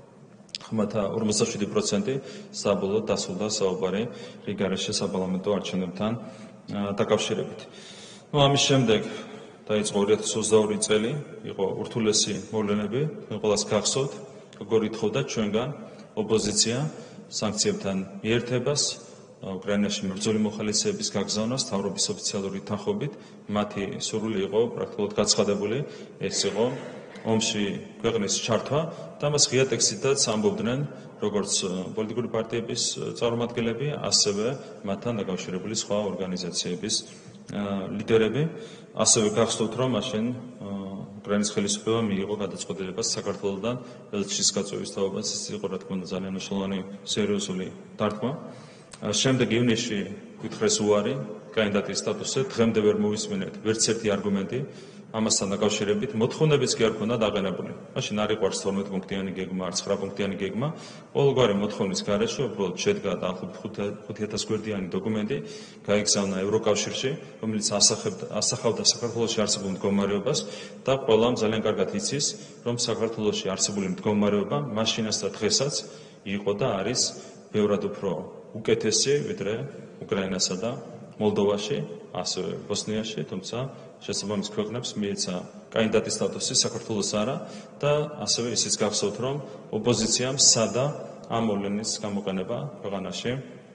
ხმათა ორმოცდაშვიდი პროცენტი, საბოლოოდ დასრულდა საუბარი რიგარეშე საპარლამენტო არჩევნებთან დაკავშირებით. ნუ ამის შემდეგ დაიწყო ორი ათას ოცდაორი წელი, იყო ურთულესი მოვლენები, ყველას გახსოვთ, როგორ ითხოვდა ჩვენგან ოპოზიცია სანქციებთან მიერთებას, უკრაინაში მებრძოლი მოხალისეების გაგზავნას მთავრობის ოფიციალური თანხმობით, მათი სურვილი იყო პრაქტიკულად გაცხადებული, ეს იყო ომში ქვეყნის ჩართვა და მას ღია ტექსტითაც ამბობდნენ როგორც პოლიტიკური პარტიების წარმომადგენლები, ასევე მათთან დაკავშირებული სხვა ორგანიზაციების ლიდერები. ასევე გახსოვთ, რომ მაშინ უკრაინის ხელისუფლება მიიღო გადაწყვეტილებას საქართველოსთან ელჩის გაწვევის თაობას, ეს იყო რა თქმა უნდა ძალიან მნიშვნელოვანი სერიოზული დარტყმა. შემდეგ ივნისში გითხრეს უარი კანდიდატის სტატუსზე, დღემდე ვერ მოვისმინეთ ვერც ერთი არგუმენტი ამასთან დაკავშირებით, მოთხოვნებიც კი არ ქონდა დაყენებული. მაშინ არ იყო თორმეტ პუნქტიანი გეგმა, არც ცხრა პუნქტიანი გეგმა, ყოველგვარი მოთხოვნის გარეშე უბრალოდ შედგა დაახლოებით ხუთი ათას გვერდიანი დოკუმენტი, გაიგზავნა ევროკავშირში, რომელიც ასახავდა საქართველოში არსებულ მდგომარეობას და ყველამ ძალიან კარგად იცის, რომ საქართველოში არსებული მდგომარეობა მაშინაც და დღესაც იყო და არის ბევრად უფრო უკეთესი, ვიდრე უკრაინასა და მოლდოვაში, ასევე ბოსნიაში, თუმცა შესაბამის ქვეყნებს მიეცა კანდიდატის სტატუსი, საქართველოს არა და ასევე ისიც გახსოვთ, რომ ოპოზიციამ სცადა ამ მოვლენის გამოყენება ქვეყანაში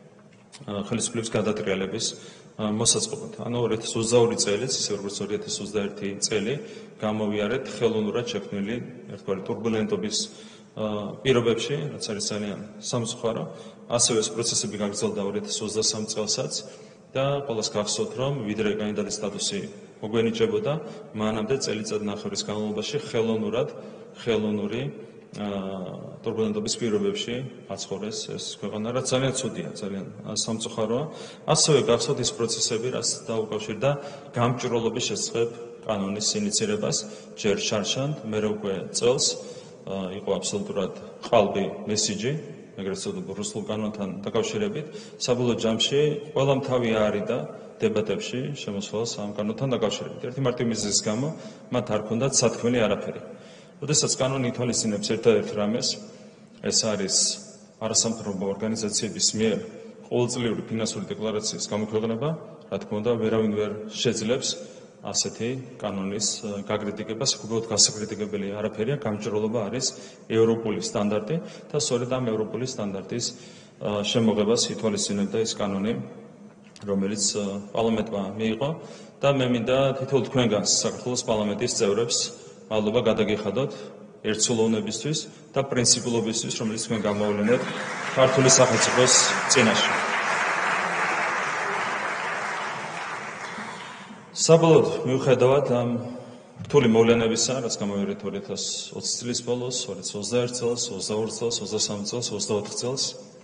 ხელისუფლების გადატრიალების მოსაწყობად. ანუ ორი ათას ოცდაორი წელიც, ისე როგორც ორი ათას ოცდაერთი წელი გამოვიარეთ ხელოვნურად შექმნილი ერთგვარი ტურბულენტობის პირობებში, რაც არის ძალიან სამწუხარო. ასევე ეს პროცესები გაგრძელდა ორი ათას ოცდასამი წელსაც და ყველას გახსოვთ, რომ ვიდრე კანდიდატის სტატუსი მოგვენიჭებოდა, მანამდე წელიწად ნახევრის განმავლობაში ხელოვნურად, ხელოვნური ტურბულენტობის პირობებში აცხოვრეს ეს ქვეყანა, რაც ძალიან ცუდია, ძალიან სამწუხაროა. ასევე გახსოვთ ის პროცესები, რაც დაუკავშირდა გამჭვირვალობის შესახებ კანონის ინიცირებას, ჯერ შარშან, მერე უკვე წელს იყო აბსოლუტურად ყალბი მესიჯი, ეგრეთ წოდებულ რუსულ კანონთან დაკავშირებით. საბოლოო ჯამში ყველამ თავი აარიდა დებატებში შემოსვლას ამ კანონთან დაკავშირებით. ერთი მარტივი მიზეზის გამო მათ არ ჰქონდათ სათქმელი არაფერი. როდესაც კანონი ითვალისწინებს ერთადერთ რამეს, ეს არის არასამთავრობო ორგანიზაციების მიერ ყოველწლიური ფინანსური დეკლარაციის გამოქვეყნება, რა თქმა უნდა, ვერავინ ვერ შეძლებს ასეთი კანონის გაკრიტიკებას, უბრალოდ გასაკრიტიკებელი არაფერია, გამჭვირვალობა არის ევროპული სტანდარტი და სწორედ ამ ევროპული სტანდარტის შემოღებას ითვალისწინებდა ეს კანონი, რომელიც პარლამენტმა მიიღო და მე მინდა თითოეულ თქვენგან საქართველოს პარლამენტის წევრებს მადლობა გადაგიხადოთ ერთსულოვნებისთვის და პრინციპულობისთვის, რომელიც თქვენ გამოავლენეთ ქართული სახელმწიფოს წინაშე. საბოლოოდ მიუხედავად ამ რთული მოვლენებისა, რაც გამოვიარეთ ორი ათას ოცი წლის ბოლოს, ორი ათას ოცდაერთი წელს, ოცდაორი წელს, ოცდასამი წელს, ოცდაოთხ წელს,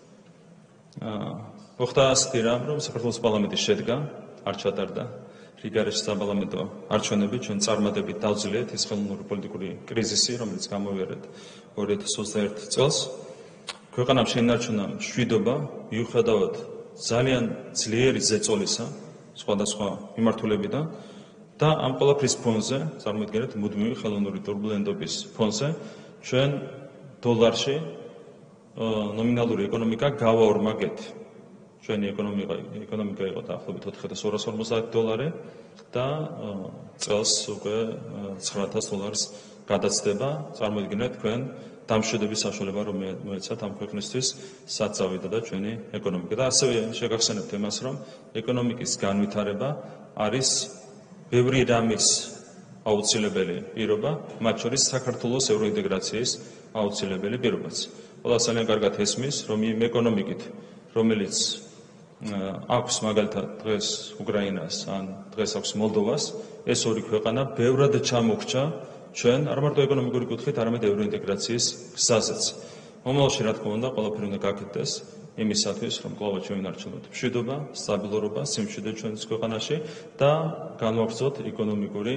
მოხდა ასეთი რამ, რომ საქართველოს პარლამენტი შედგა, არ ჩატარდა რიგარეშე საპარლამენტო არჩევნები, ჩვენ წარმატებით დავძლიეთ ის ხელოვნური პოლიტიკური კრიზისი, რომელიც გამოვიარეთ ორი ათას ოცდაერთი წელს. ქვეყანამ შეინარჩუნა მშვიდობა, მიუხედავად ძალიან ძლიერი ზეწოლისა სხვადასხვა მიმართულებიდან და ამ ყველაფრის ფონზე, წარმოიდგინეთ, მუდმივი ხელოვნური ტურბულენტობის ფონზე, ჩვენ დოლარში ნომინალური ეკონომიკა გავაორმაგეთ. ჩვენი ეკონომიკა ეკონომიკა იყო დაახლოებით ოთხი ათას ორას ორმოცდაათი დოლარი და წელს უკვე ცხრა ათას დოლარს გადაცდება. წარმოიდგინეთ, თქვენ დამშვიდების საშუალება რომ მოეცათ ამ ქვეყნისთვის სად წავიდა და ჩვენი ეკონომიკა. და ასევე შეგახსენებთ იმას, რომ ეკონომიკის განვითარება არის ბევრი რამის აუცილებელი პირობა, მათ შორის საქართველოს ევროინტეგრაციის აუცილებელი პირობაც. ყველა ძალიან კარგად ესმის, რომ იმ ეკონომიკით, რომელიც აქვს მაგალითად დღეს უკრაინას ან დღეს აქვს მოლდოვას, ეს ორი ქვეყანა ბევრად ჩამოგჭა ჩვენ არ მარტო ეკონომიკური კუთხით, არამედ ევროინტეგრაციის გზაზეც. მომავალში რა თქმა უნდა ყველაფერი უნდა გაკეთდეს იმისათვის, რომ კვლავ შევინარჩუნოთ მშვიდობა, სტაბილურობა, სიმშვიდე ჩვენს ქვეყანაში და განვაგრძოთ ეკონომიკური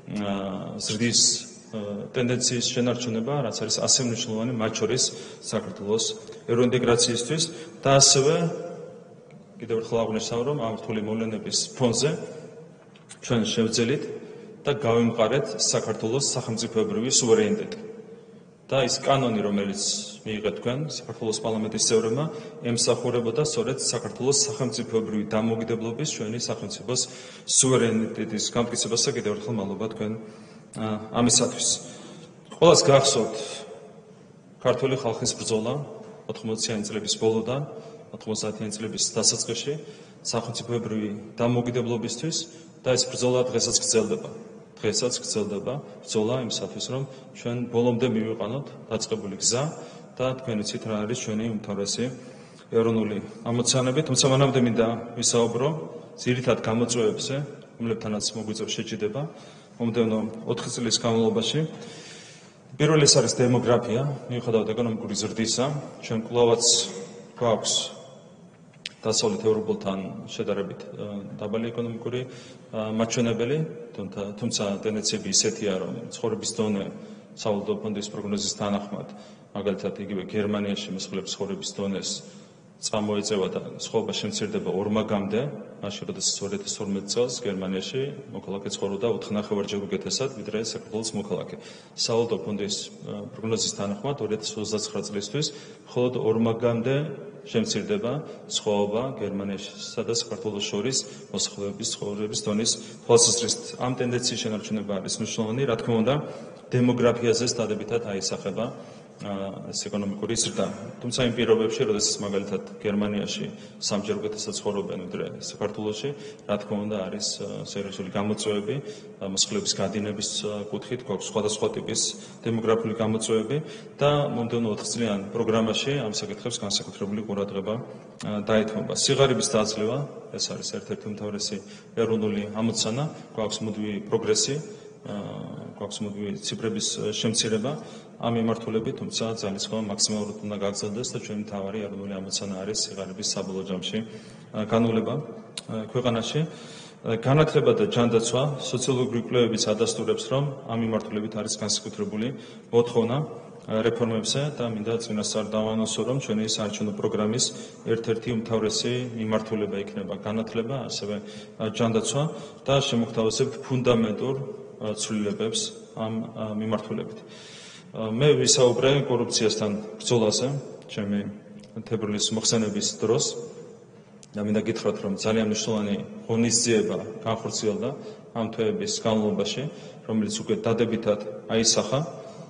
ზრდის ტენდენციის შენარჩუნება, რაც არის ასე მნიშვნელოვანი, მათ შორის საქართველოს ევროინტეგრაციისთვის და ასევე კიდევ ერთხელ აღნიშნავ, რომ ამ რთული მოვლენების ფონზე ჩვენ შევძელით და გავიმყარეთ საქართველოს სახელმწიფოებრივი სუვერენიტეტი. და ის კანონი, რომელიც მიიღეთ თქვენ საქართველოს პარლამენტის წევრებმა, ემსახურებოდა სწორედ საქართველოს სახელმწიფოებრივი დამოუკიდებლობის, ჩვენი სახელმწიფოს სუვერენიტეტის გამტკიცებას და კიდევ ერთხელ მადლობა თქვენ ამისათვის. ყველას გახსოვთ ქართული ხალხის ბრძოლა ოთხმოციანი წლების ბოლოდან ოთხმოციანი წლების დასაწყისში სახელმწიფოებრივი დამოუკიდებლობისთვის და ეს ბრძოლა დღესაც გრძელდება. დღესაც გრძელდება ბრძოლა იმისათვის, რომ ჩვენ ბოლომდე მივიყვანოთ დაწყებული გზა და თქვენ იცით რა არის ჩვენი უმთავრესი ეროვნული ამოცანები, თუმცა მანამდე მინდა ვისაუბრო ძირითად გამოწვევებზე, რომლებთანაც მოგვიწევს შეჯიდება მომდევნო ოთხი წლის განმავლობაში. პირველი ეს არის დემოგრაფია, მიუხედავად ეკონომიკური ზრდისა, ჩვენ კვლავაც გვაქვს დასავლეთ ევროპელთან შედარებით დაბალი ეკონომიკური მაჩვენებელი, თუმცა ტენდენციები ისეთია, რომ ცხოვრების დონე სავალუტო ფონდის პროგნოზის თანახმად, მაგალითად იგივე გერმანიაში მსხვილების ცხოვრების დონეს წამოეწევა და სხვაობა შემცირდება ორმაგამდე, მაშინ როდესაც ორი ათას თორმეტ წელს გერმანიაში მოქალაქე ცხოვრობდა ოთხნახევარჯერ უკეთესად, ვიდრე საქართველოს მოქალაქე. სავალუტო ფონდის პროგნოზის თანახმად ორი ათას ოცდაცხრა წლისთვის მხოლოდ ორმაგამდე შემცირდება სხვაობა გერმანიასა და საქართველოს შორის მოსახლეობის ცხოვრების დონის თვალსაზრისით. ამ ტენდენციის შენარჩუნება არის მნიშვნელოვანი, რა თქმა უნდა, დემოგრაფიაზეც დადებითად აისახება ეს ეკონომიკური ზრდა. თუმცა იმ პირობებში, როდესაც მაგალითად გერმანიაში სამჯერ უკეთესად ცხოვრობენ ვიდრე საქართველოში, რა თქმა უნდა, არის სერიოზული გამოწვევები მოსახლეობის გადინების კუთხით, გვაქვს სხვადასხვა ტიპის დემოგრაფიული გამოწვევები და მომდევნო ოთხწლიან პროგრამაში ამ საკითხებს განსაკუთრებული ყურადღება დაეთმობა. სიღარიბის დაძლევა, ეს არის ერთ-ერთი უმთავრესი ეროვნული ამოცანა, გვაქვს მუდმივი პროგრესი, გვაქვს მუდმივი ციფრების შემცირება ამ მიმართულებით, თუმცა ძალისხმევა მაქსიმალურად უნდა გაგრძელდეს და ჩვენი მთავარი ეროვნული ამოცანა არის სიღარიბის საბოლოო ჯამში განვლება ქვეყანაში. განათლება და ჯანდაცვა, სოციოლოგიური კვლევებიც ადასტურებს, რომ ამ მიმართულებით არის განსაკუთრებული მოთხოვნა რეფორმებზე და მინდა წინასწარ დავანონსო, რომ ჩვენი საარჩევნო პროგრამის ერთ-ერთი უმთავრესი მიმართულება იქნება განათლება, ასევე ჯანდაცვა და შემოგთავაზებთ ფუნდამენტურ ცვლილებებს ამ მიმართულებით. მე ვისაუბრე კორუფციასთან ბრძოლაზე, ჩემი თებერვლის მოხსენების დროს და მინდა გითხრათ, რომ ძალიან მნიშვნელოვანი ღონისძიება განხორციელდა ამ თვეების განმავლობაში, რომელიც უკვე დადებითად აისახა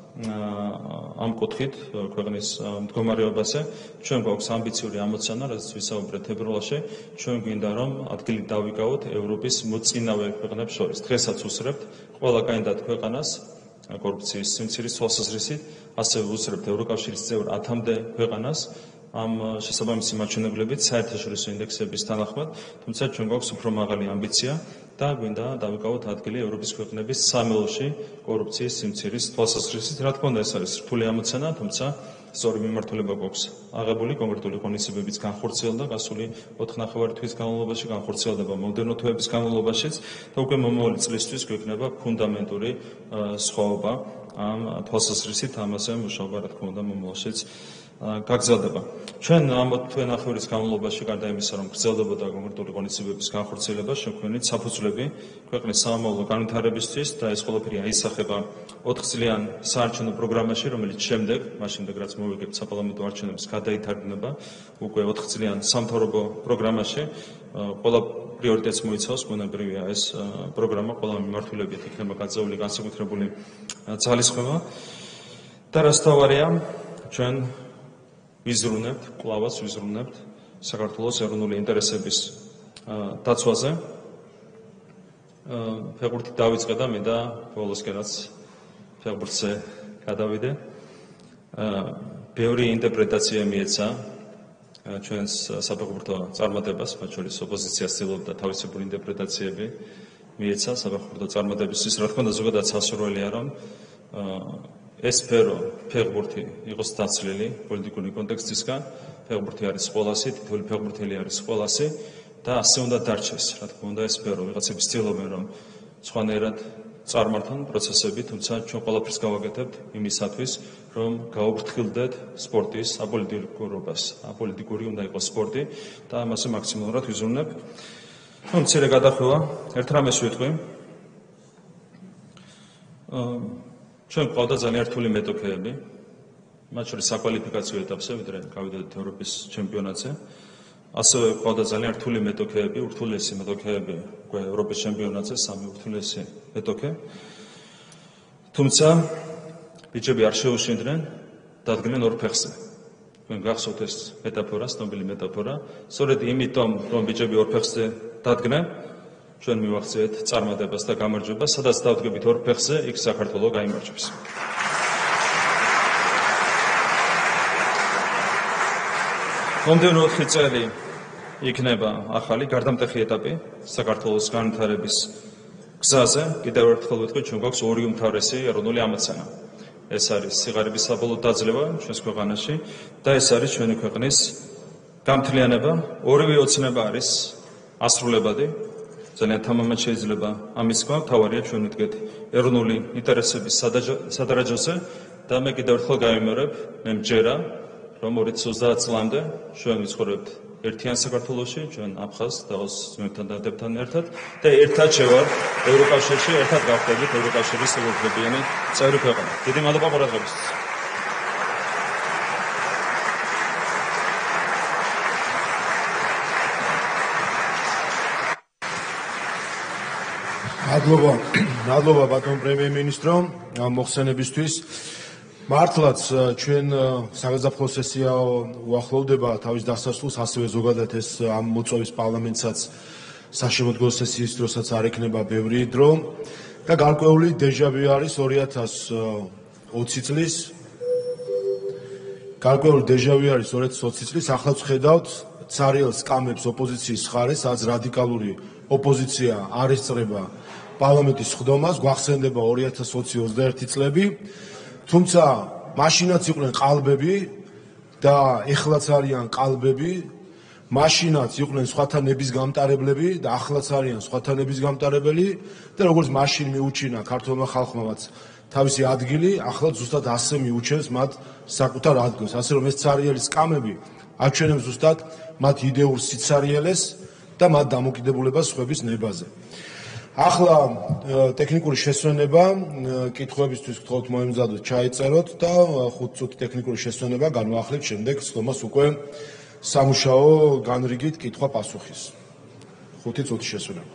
ამ კუთხით ქვეყნის მდგომარეობაზე. ჩვენ გვაქვს ამბიციური ამოცანა, რაზეც ვისაუბრეთ თებერვალში, ჩვენ გვინდა რომ ადგილი დავიკავოთ ევროპის მოწინავე ქვეყნებს შორის. დღესაც უსწრებთ ყველა კანდიდატ ქვეყანას კორუფციის სიმცირის თვალსაზრისით, ასევე უსწრებთ ევროკავშირის წევრ ათამდე ქვეყანას ამ შესაბამისი მაჩვენებლებით საერთაშორისო ინდექსების თანახმად, თუმცა ჩვენ გვაქვს უფრო მაღალი ამბიცია და გვინდა დავიკავოთ ადგილი ევროპის ქვეყნების სამეულში კორუფციის სიმცირის თვალსაზრისით. რა თქმა უნდა, ეს არის რთული ამოცანა, თუმცა სწორი მიმართულება გვაქვს აღებული, კონკრეტული ღონისძიებებიც განხორციელდა გასული ოთხნახევარი თვის განმავლობაში, განხორციელდება მომდევნო თვეების განმავლობაშიც და უკვე მომავალი წლისთვის გვექნება ფუნდამენტური სხვაობა ამ თვალსაზრისით, ამაზე მუშაობა რა თქმა უნდა მომავალშიც გაგრძელდება. ჩვენ ამ თვენახევრის განმავლობაში, გარდა იმისა, რომ გრძელდებოდა კონკრეტული ღონისძიებების განხორციელება, შექმნით საფუძვლები ქვეყნის სამომავლო განვითარებისთვის და ეს ყველაფერი აისახება ოთხწლიან საარჩევნო პროგრამაში, რომელიც შემდეგ, მაშინ რაც მოვიგებთ საპარლამენტო არჩევნებს, გადაითარგმნება უკვე ოთხწლიან სამთავრობო პროგრამაში. ყველა პრიორიტეტს მოიცავს, ბუნებრივია ეს პროგრამა, ყველა მიმართულებით იქნება გაწეული განსაკუთრებული ძალისხმევა და რაც თავარია, ჩვენ ვიზრუნებთ, კვლავაც ვიზრუნებთ საქართველოს ეროვნული ინტერესების დაცვაზე. ფეხბურთით დავიწყე და მინდა ბოლოსკენაც ფეხბურთზე გადავიდე. ბევრი ინტერპრეტაცია მიეცა ჩვენს საფეხბურთო წარმატებას, მათ შორის ოპოზიციას ცდილობდა თავისებური ინტერპრეტაციები მიეცა საფეხბურთო წარმატებისთვის. რა თქმა უნდა, ზოგადად სასურველია, რომ ეს სფერო ფეხბურთი იყოს დაცლილი პოლიტიკური კონტექსტისგან, ფეხბურთი არის ყველასი, თითოეული ფეხბურთელი არის ყველასი და ასე უნდა დარჩეს. რა თქმა უნდა, ეს სფერო ვიღაცები ცდილობენ რომ სხვანაირად წარმართონ პროცესები, თუმცა ჩვენ ყველაფერს გავაკეთებთ იმისათვის, რომ გაუფრთხილდეთ სპორტის აპოლიტიკურობას. აპოლიტიკური უნდა იყოს სპორტი და ამაზე მაქსიმალურად ვიზრუნებ. ნუ მცირე გადახვევა, ერთ რამეს ვიტყვი. ჩვენ გვყავდა ძალიან რთული მეტოქეები, მათ შორის საკვალიფიკაციო ეტაპზე, ვიდრე გავიდოდით ევროპის ჩემპიონატზე. ასევე გვყავდა ძალიან რთული მეტოქეები, ურთულესი მეტოქეები უკვე ევროპის ჩემპიონატზე, სამი ურთულესი მეტოქე. თუმცა ბიჭები არ შეუშინდნენ, დადგნენ ორ ფეხზე. თქვენ გახსოვთ ეს მეტაფორა, ცნობილი მეტაფორა. სწორედ იმიტომ, რომ ბიჭები ორ ფეხზე დადგნენ, ჩვენ მივახციეთ წარმატებას და გამარჯვებას, სადაც დავდგებით ორ ფეხზე, იქ საქართველო გაიმარჯვებს. მომდევნო ოთხი წელი იქნება ახალი გარდამტეხი ეტაპი საქართველოს განვითარების გზაზე. კიდევ ერთხელ ვიტყვი, ჩვენ გვაქვს ორი უმთავრესი ეროვნული ამოცანა. ეს არის სიღარიბის საბოლოო დაძლევა ჩვენს ქვეყანაში და ეს არის ჩვენი ქვეყნის გამთლიანება. ორივე ოცნება არის ასრულებადი. ძალიან თამამად შეიძლება ამის თქვა, თავარია ჩვენ ვიდგეთ ეროვნული ინტერესების სადარაჯოზე და მე კიდევ ერთხელ გავიმეორებ, მე მჯერა, რომ ორი ათას ოცდაათ წლამდე ჩვენ ვიცხოვრებთ ერთიან საქართველოში, ჩვენ აფხაზ და ძმებთან და დებთან ერთად და ერთად შევარ ევროკავშირში, ერთად გავხდებით ევროკავშირის სრულუფლებიანი წევრი ქვეყანა. დიდი მადლობა ყურადღებისთვის. მადლობა, მადლობა ბატონ პრემიერ-მინისტრო მოხსენებისთვის. მართლაც ჩვენ საგაზაფხულო სესია უახლოვდება თავის დასასრულს, ასევე ზოგადად ეს ამ მოწვევის პარლამენტსაც საშემოდგენო სესიის დროსაც არ ექნება ბევრი დრო და გარკვეული დეჟავი არის ორი ათას ოცი წლის გარკვეული დეჟავი არის ორი ათას ოცი წლის ახლა ვხედავთ ცარიელ სკამებს ოპოზიციის მხარეს, რაც რადიკალური ოპოზიცია არ ესწრება პარლამენტის ხდომას, გვახსენდება ორი ათას ოცი ოცდაერთი წლები. თუმცა მაშინაც იყვნენ ყალბები და ეხლაც არიან ყალბები, მაშინაც იყვნენ სხვათა ნების გამტარებლები და ახლაც არიან სხვათა ნების გამტარებელი და როგორც მაშინ მიუჩინა ქართულმა ხალხმაც თავისი ადგილი, ახლა ზუსტად ასე მიუჩენს მათ საკუთარ ადგილს. ასე რომ ეს ცარიელი სკამები აჩვენებს ზუსტად მათ იდეურ სიცარიელეს და მათ დამოკიდებულებას სხვების ნებაზე. ახლა ტექნიკური შესვენება, კითხვებისთვის გთხოვთ მოემზადოთ, ჩაეწეროთ და ხუთ წუთი ტექნიკური შესვენება განვაახლებთ, შემდეგ სხდომას უკვე სამუშაო განრიგით კითხვა-პასუხის. ხუთი წუთი შესვენება.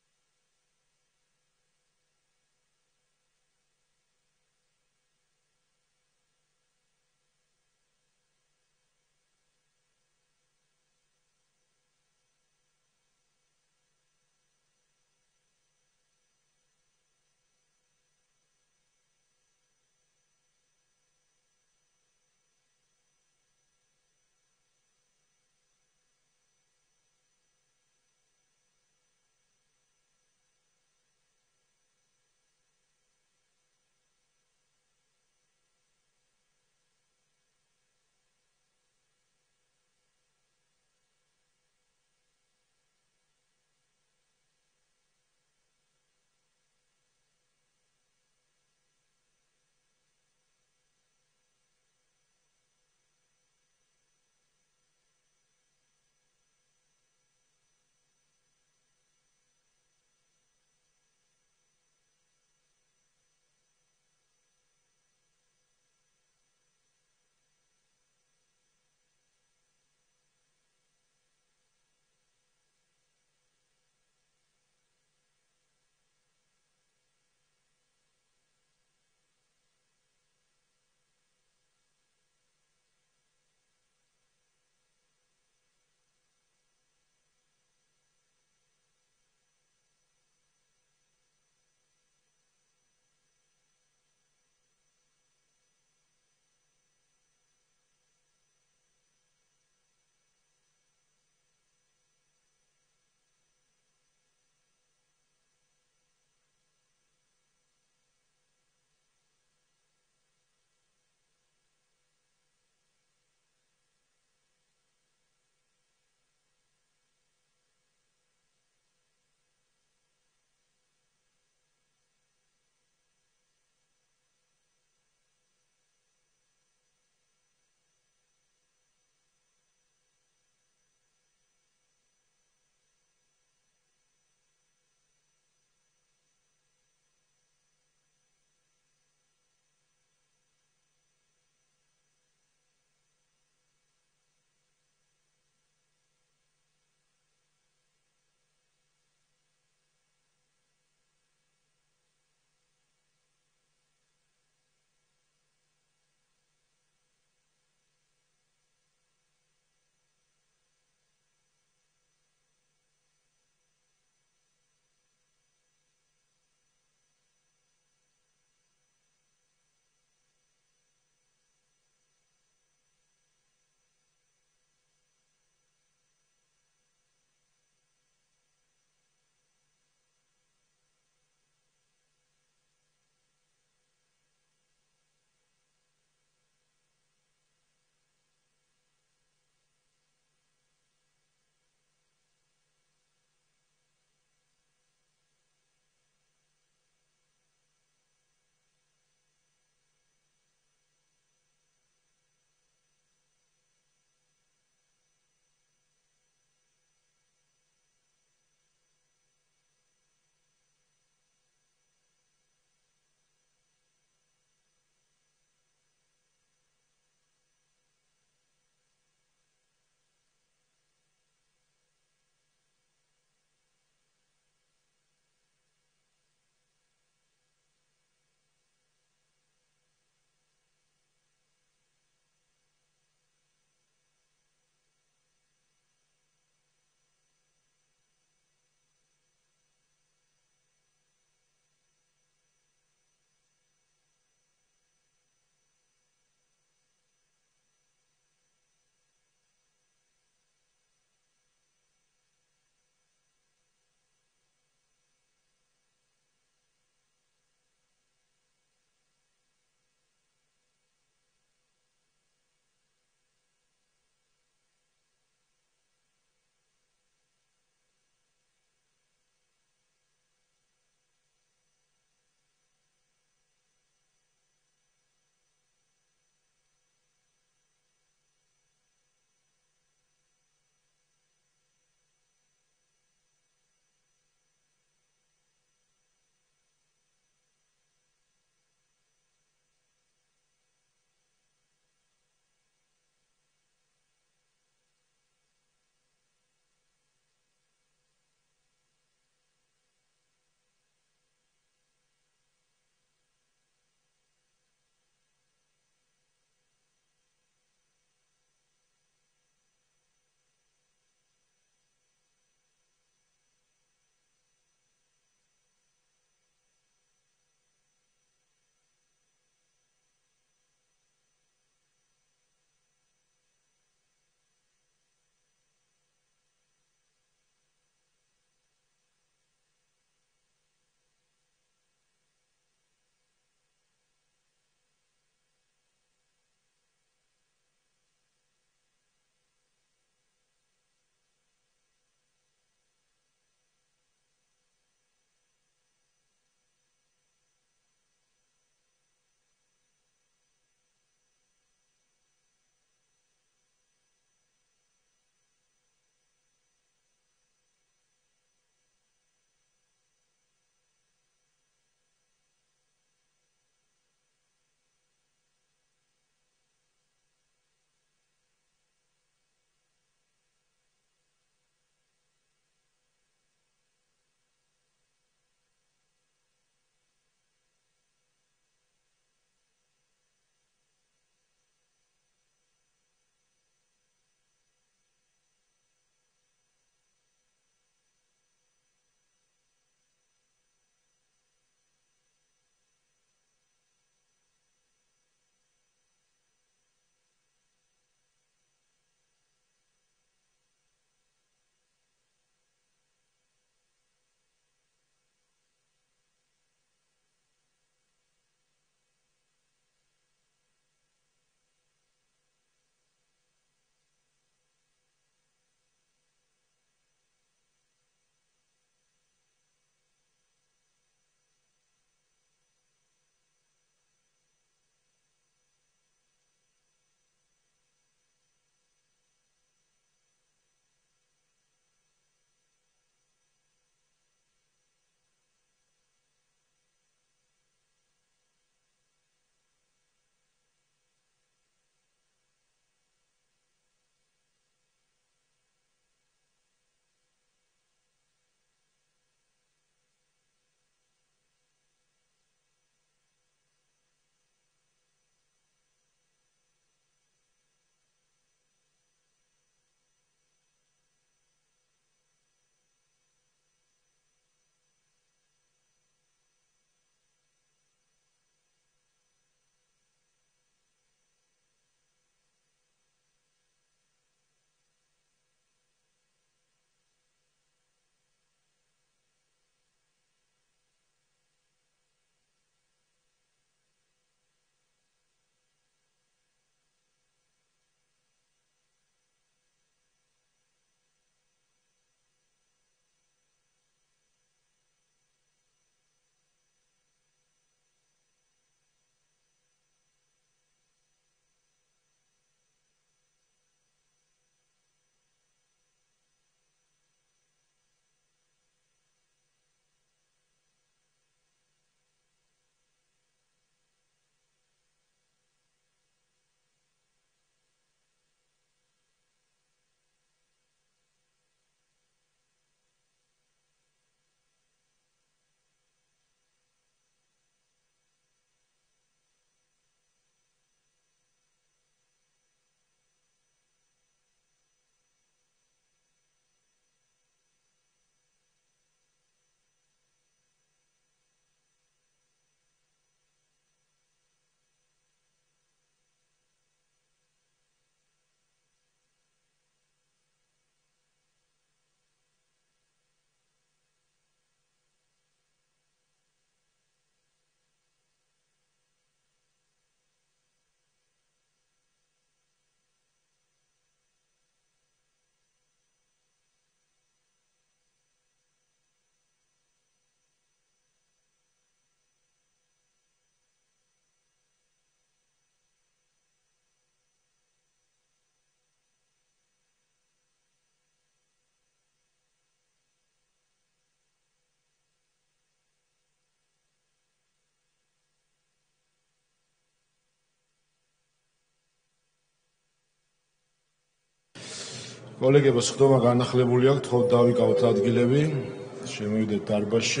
კოლეგებს ხდომა განახლებული აქვს, თხოვთ დავიკავოთ ადგილები, შემოვიდეთ დარბაზში.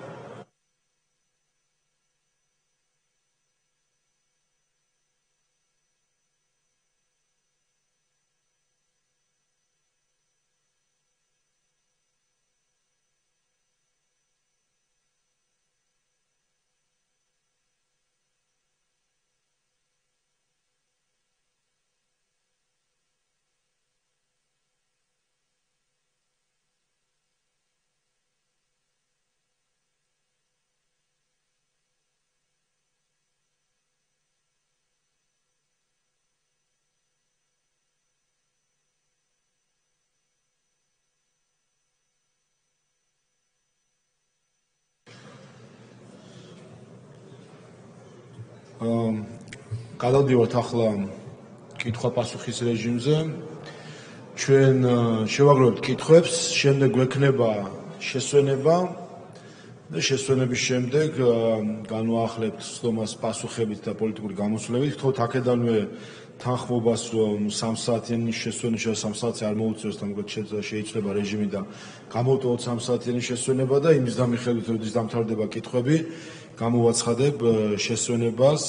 გადავდივართ ახლა კითხვა-პასუხის რეჟიმზე. ჩვენ შევაგროვებთ კითხვებს, შემდეგ გვექნება შესვენება და შესვენების შემდეგ განვაახლებთ სხდომას პასუხებით და პოლიტიკური გამოსვლებით. გთხოვთ აქედანვე თანხმობას, რომ სამ საათიანი შესვენება სამ საათზე არ მოუწევს, თუმცა შეიძლება რეჟიმი და გამოვტოვოთ სამ საათიანი შესვენება და იმის დამიხელვით, როდის დამთავრდება კითხვები, გამოვაცხადებ შესვენებას.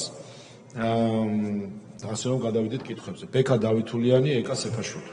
ასე რომ გადავიდეთ კითხვებზე. ბექა დავითულიანი, ეკა სეფაშვილი.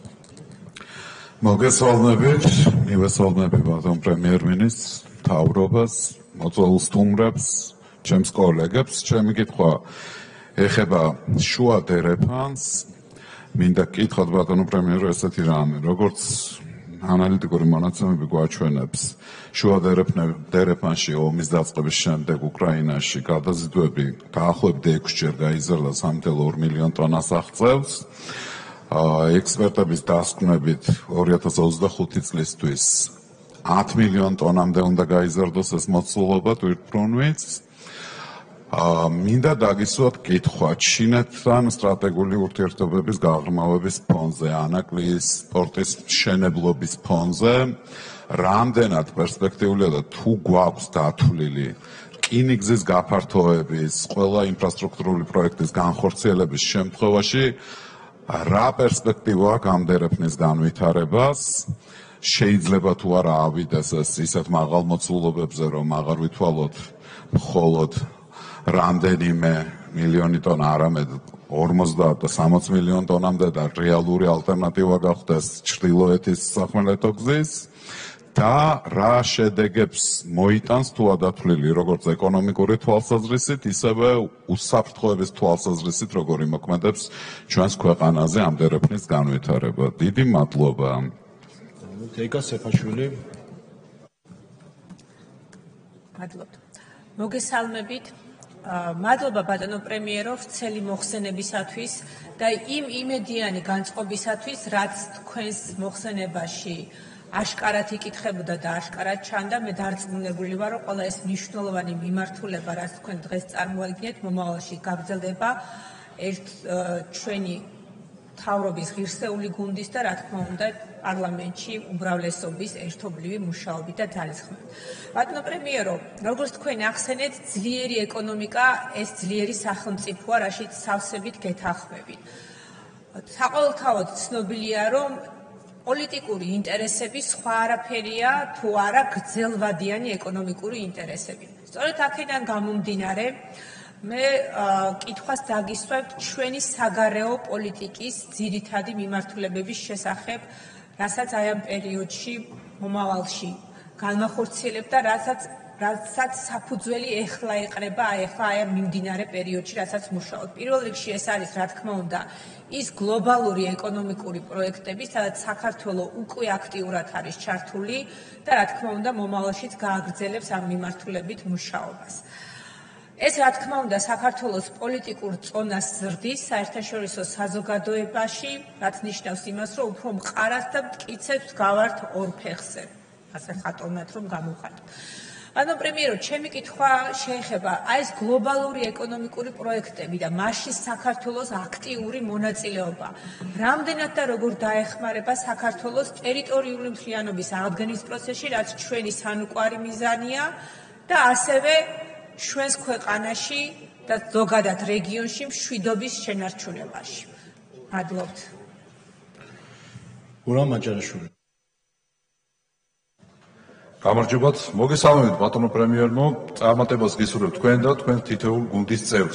მოგესალმებით, მივესალმები ბატონ პრემიერ-მინისტრს, მთავრობას, მოწვეულ სტუმრებს, ჩემს კოლეგებს. ჩემი კითხვა ეხება შუა დერეფანს. მინდა გკითხოთ ბატონო პრემიერო ესეთი რამე, როგორც ანალიტიკური მონაცემები გვაჩვენებს, შუა დერეფანში ომის დაწყების შემდეგ უკრაინაში გადაზიდვები დაახლოებით ექვსჯერ გაიზარდა სამი ათეული ორი მილიონი ტონას აღწევს. ექსპერტების დასკვნებით ორი ათას ოცდახუთი წლისთვის ათი მილიონი ტონამდე უნდა გაიზარდოს ეს მოცულობა თვითმფრინვით. მინდა დაგისვათ კითხვა ჩინეთთან სტრატეგიული ურთიერთობების გაღრმავების ფონზე, ანაკლიის პორტის მშენებლობის ფონზე, რამდენად პერსპექტიულია და თუ გვაქვს დათვლილი რკინიგზის გაფართოების, ყველა ინფრასტრუქტურული პროექტის განხორციელების შემთხვევაში, რა პერსპექტივა აქვს ამ დერეფნის განვითარებას, შეიძლება თუ არა ავიდეს ეს ისეთ მაღალ მოცულობებზე, რომ აღარ ვითვალოთ მხოლოდ რამდენიმე მილიონი ტონა, არამედ ორმოცდაათ და სამოცი მილიონი ტონამდე და რეალური ალტერნატივა გახდეს ჩრდილოეთის სახმელეთო გზის და რა შედეგებს მოიტანს თუ ადათვლილი როგორც ეკონომიკური თვალსაზრისით, ისევე უსაფრთხოების თვალსაზრისით, როგორ იმოქმედებს ჩვენს ქვეყანაზე ამ დერეფნის განვითარება. დიდი მადლობა. ეკა სეფაშვილი. მადლობთ. მოგესალმებით. მადლობა ბატონო პრემიერო ვრცელი მოხსენებისათვის და იმ იმედიანი განწყობისათვის, რაც თქვენს მოხსენებაში აშკარად იკითხებოდა და აშკარად ჩანდა. მე დარწმუნებული ვარ, რომ ყველა ეს მნიშვნელოვანი მიმართულება, რაც თქვენ დღეს წარმოადგენთ, მომავალში გაგრძელდება ერთ ჩვენი მთავრობის ღირსეული გუნდის და რა თქმა უნდა პარლამენტში უმრავლესობის ერთობლივი მუშაობით და ძალისხმევით. ბატონო პრემიერო, როგორც თქვენ ახსენეთ, ძლიერი ეკონომიკა ეს ძლიერი სახელმწიფოა, რაშიც სავსებით გეთანხმებით. საყოველთაოდ ცნობილია, რომ პოლიტიკური ინტერესები სხვა არაფერია, თუ არა გრძელვადიანი ეკონომიკური ინტერესები. სწორედ აქედან გამომდინარე, მე კითხვას დაგისვევთ ჩვენი საგარეო პოლიტიკის ძირითადი მიმართულებების შესახებ, რასაც აი ამ პერიოდში მომავალში განმახორციელებთ და რასაც რასაც საფუძველი ეხლა ეყრება, აი ეხლა აი ამ მიმდინარე პერიოდში, რასაც მუშაობთ. პირველ რიგში ეს არის, რა თქმა უნდა, ის გლობალური ეკონომიკური პროექტები, სადაც საქართველო უკვე აქტიურად არის ჩართული და რა თქმა უნდა, მომავალშიც გააგრძელებს ამ მიმართულებით მუშაობას. ეს რა თქმა უნდა საქართველოს პოლიტიკურ წონას ზრდის საერთაშორისო საზოგადოებაში, რაც ნიშნავს იმას, რომ უფრო მყარად და მტკიცედ გავართ ორ ფეხზე. ასე ხატოვნად რომ გამოვხატოთ. ბატონო პრემიერო, ჩემი კითხვა შეეხება აი ეს გლობალური ეკონომიკური პროექტები და მასში საქართველოს აქტიური მონაწილეობა. რამდენად და როგორ დაეხმარება საქართველოს ტერიტორიული მთლიანობის აღდგენის პროცესში, რაც ჩვენი სანუკვარი მიზანია და ასევე ჩვენს ქვეყანაში და ზოგადად რეგიონში მშვიდობის შენარჩუნებაში. მადლობთ. გურამ მაჭარაშვილი. გამარჯობათ, მოგესალმებით ბატონო პრემიერმო, წარმატებას გისურვებთ თქვენ და თქვენ თითოეულ გუნდის წევრს.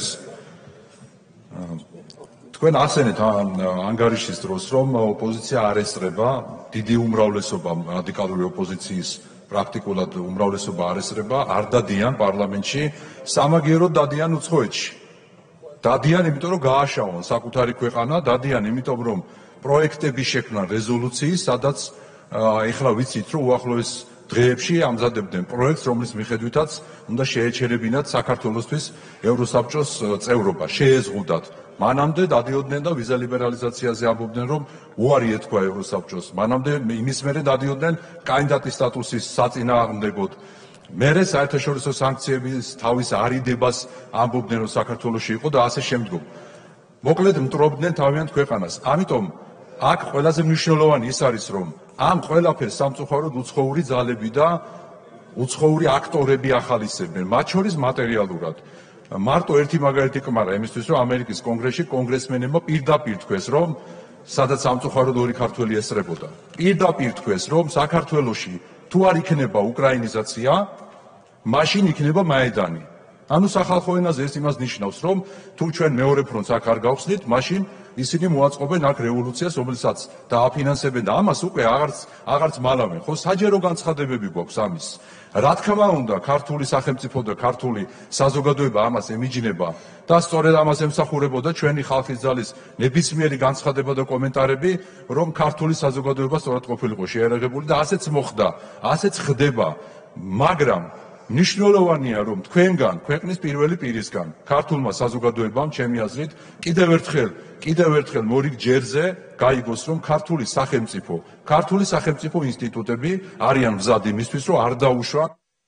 თქვენ ახსენეთ ანგარიშის დროს, რომ ოპოზიცია არ ესწრება, დიდი უმრავლესობა რადიკალური ოპოზიციის პრაქტიკულად უმრავლესობა არ ესწრება, არ დადიან პარლამენტში, სამაგიეროდ დადიან უცხოეთში. დადიან, იმიტომ რომ გააშავონ საკუთარი ქვეყანა, დადიან, იმიტომ რომ პროექტები შექმნან რეზოლუციის, სადაც ეხლა ვიცით, რომ უახლოეს დღეებში ამზადებდნენ პროექტს, რომლის მიხედვითაც უნდა შეეჩერებინათ საქართველოსთვის ევროსაბჭოს წევრობა, შეეზღუდათ. მანამდე დადიოდნენ და ვიზა ლიბერალიზაციაზე ამბობდნენ, რომ უარი ეთქვა ევროსაბჭოს. მანამდე იმის მერე დადიოდნენ კანდიდატის სტატუსის საწინააღმდეგოდ. მერე საერთაშორისო სანქციების თავის არიდებას ამბობდნენ, რომ საქართველოში იყო და ასე შემდგომ. მოკლედ მტრობდნენ თავიანთ ქვეყანას. ამიტომ აქ ყველაზე მნიშვნელოვანი ის არის, რომ ამ ყველაფერს სამწუხაროდ უცხოური ძალები და უცხოური აქტორები ახალისებენ, მათ შორის მატერიალურად. მარტო ერთი მაგალითი კმარა იმისთვის, რომ ამერიკის კონგრესში კონგრესმენებმა პირდაპირ თქვეს, რომ სადაც სამწუხაროდ ორი ქართველი ესწრებოდა. პირდაპირ თქვეს, რომ საქართველოში თუ არ იქნება უკრაინიზაცია, მაშინ იქნება მაედანი. ანუ სახალხო ენაზე ეს იმას ნიშნავს, რომ თუ ჩვენ მეორე ფრონტს აქ არ გავხსნით, მაშინ ისინი მოაწყობენ აქ რევოლუციას, რომელსაც დააფინანსებენ და ამას უკვე აღარც აღარც მალავენ. ხო, საჯარო განცხადებები გვაქვს ამის. რა თქმა უნდა, ქართული სახელმწიფო და ქართული საზოგადოება ამას ემიჯნება და სწორედ ამას ემსახურებოდა ჩვენი ხალხის ძალის ნებისმიერი განცხადება და კომენტარები, რომ ქართული საზოგადოება სწორად ყოფილიყო შეიარაღებული და ასეც მოხდა, ასეც ხდება, მაგრამ მნიშვნელოვანია, რომ თქვენგან, ქვეყნის პირველი პირისგან, ქართულმა საზოგადოებამ, ჩემი აზრით, კიდევ ერთხელ, კიდევ ერთხელ მორიგ ჯერზე გაიგოს, რომ ქართული სახელმწიფო, ქართული სახელმწიფო ინსტიტუტები არიან მზად იმისთვის, რომ არ დაუშვა.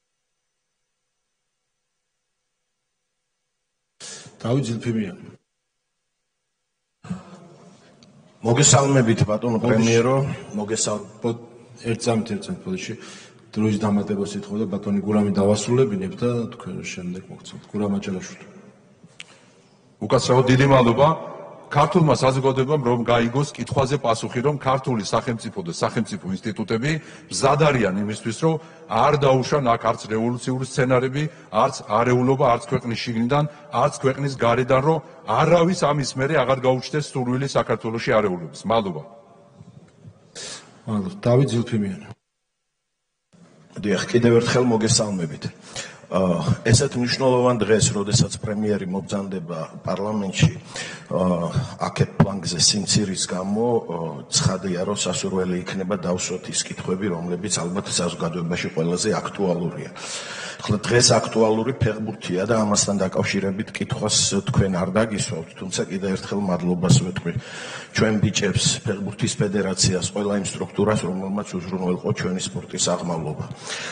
დავით ზილფიმიანი. მოგესალმებით ბატონო პრემიერო, მოგესალმებით. ერთ წამით ერთ წამით პოდიში. დროის დამატებას ითხოვა და ბატონი გურამი დავასრულებინებ და თქვენ შემდეგ მოგცემთ. გურამ მაჭარაშვილი. უკაცრავად დიდი მადლობა ქართულმა საზოგადოებამ, რომ გაიგოს კითხვაზე პასუხი, რომ ქართული სახელმწიფო და სახელმწიფო ინსტიტუტები მზად არიან იმისთვის, რომ არ დაუშვან აქ არც რევოლუციური სცენარები, არც არეულობა, არც ქვეყნის შიგნიდან, არც ქვეყნის გარედან, რომ არავის ამის მერე აღარ გაუჩნდეს სურვილი საქართველოში არეულობის. მადლობა. მადლობა. დავით ზილფიმიანი. დიახ, კიდევ ერთხელ მოგესალმებით. ესეთ მნიშვნელოვან დღეს, როდესაც პრემიერი მობრძანდება პარლამენტში, აქეთ პლანკზე სიმცირის გამო ცხადია, რომ სასურველი იქნება დავსვათ ის კითხვები, რომლებიც ალბათ საზოგადოებაში ყველაზე აქტუალურია. ახლა დღეს აქტუალური ფეხბურთია და ამასთან დაკავშირებით კითხვას თქვენ არ დაგისვავთ, თუმცა კიდევ ერთხელ მადლობას ვეთქვი ჩვენ ბიჭებს, ფეხბურთის ფედერაციას, ყველა იმ სტრუქტურას, რომელმაც უზრუნველყო ჩვენი სპორტის აღმავლობა.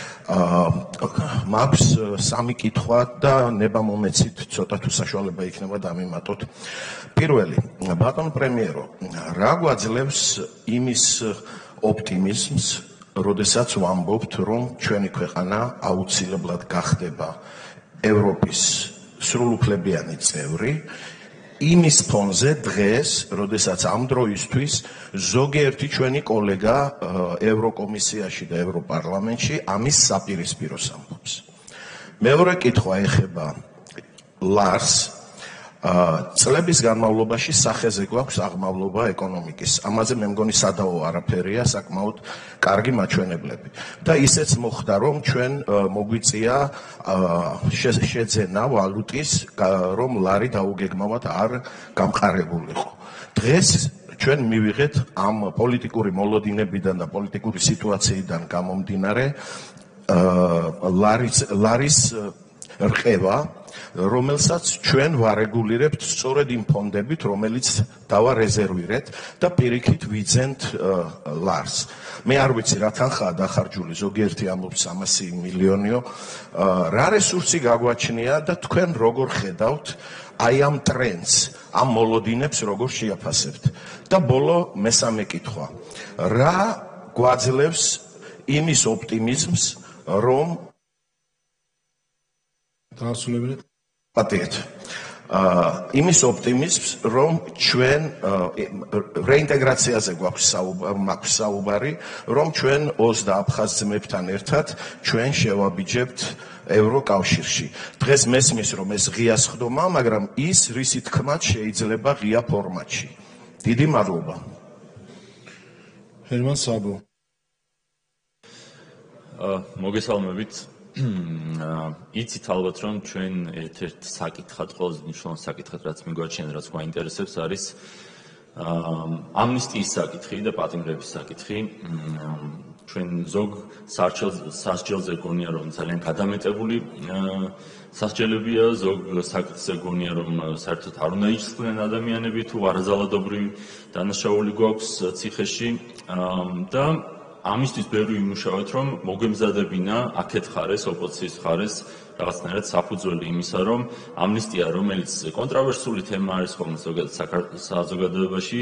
მაქვს სამი კითხვა და ნება მომეცით ცოტა თუ საშუალება იქნება დამიმატოთ. პირველი, ბატონო პრემიერო, რა გვაძლევს იმის ოპტიმიზმს, როდესაც ვამბობთ, რომ ჩვენი ქვეყანა აუცილებლად გახდება ევროპის სრულუფლებიანი წევრი, იმის ფონზე დღეს, როდესაც ამ დროისთვის ზოგიერთი ჩვენი კოლეგა ევროკომისიაში და ევროპარლამენტში ამის საპირისპიროს ამბობს. მეორე კითხვა ეხება ლარს. წლების განმავლობაში სახეზე გვაქვს აღმავლობა ეკონომიკის. ამაზე მე მგონი სადაო არაფერია, საკმაოდ კარგი მაჩვენებლები. და ისეც მოხდა, რომ ჩვენ მოგვიწია შეძენა ვალუტის, რომ ლარი დაუგეგმავად არ გამყარებულიყო. დღეს ჩვენ მივიღეთ ამ პოლიტიკური მოლოდინებიდან და პოლიტიკური სიტუაციიდან გამომდინარე ლარის ლარის რყევა, რომელსაც ჩვენ ვარეგულირებთ სწორედ იმ ფონდებით, რომელიც დავარეზერვირეთ და პირიქით ვიძენთ ლარს. მე არ ვიცი რა თანხაა დახარჯული, ზოგიერთი ამბობს სამასი მილიონიო, რა რესურსი გაგვაჩნია და თქვენ როგორ ხედავთ აი ამ ტრენდს, ამ მოლოდინებს როგორ შეაფასებთ. და ბოლო მესამე კითხვა. რა გვაძლევს იმის ოპტიმიზმს, რომ დაასრულებინეთ. პატიეთ. იმის ოპტიმიზმს, რომ ჩვენ რეინტეგრაციაზე გვაქვს საუბარი, რომ ჩვენ ოს და აფხაზ ძმებთან ერთად ჩვენ შევაბიჯებთ ევროკავშირში. დღეს მესმის, რომ ეს ღია სხდომა, მაგრამ ის რისი თქმაც შეიძლება ღია ფორმატში. დიდი მადლობა. ჰერმან საბო. მოგესალმებით. იცით ალბათ რომ ჩვენ ერთ-ერთ საკითხად, ყველაზე მნიშვნელოვანი საკითხად, რაც მიგვაჩნია, რაც გვაინტერესებს, არის ამნისტიის საკითხი და პატიმრების საკითხი. ჩვენ ზოგ სასჯელზე გონია, რომ ძალიან გადამეტებული სასჯელებია, ზოგ საკითხზე გონია, რომ საერთოდ არ უნდა იცოდნენ ადამიანები, თუ არაზალადობრივი დანაშაული გვაქვს ციხეში და ამისთვის ბევრი ვიმუშავეთ, რომ მოგემზადებინა აქეთ ხარეს, ოპოზიციის ხარეს რაღაცნაირად საფუძველი იმისა, რომ ამნისტია, რომელიც კონტრავერსული თემა არის ხოლმე ზოგადად საზოგადოებაში,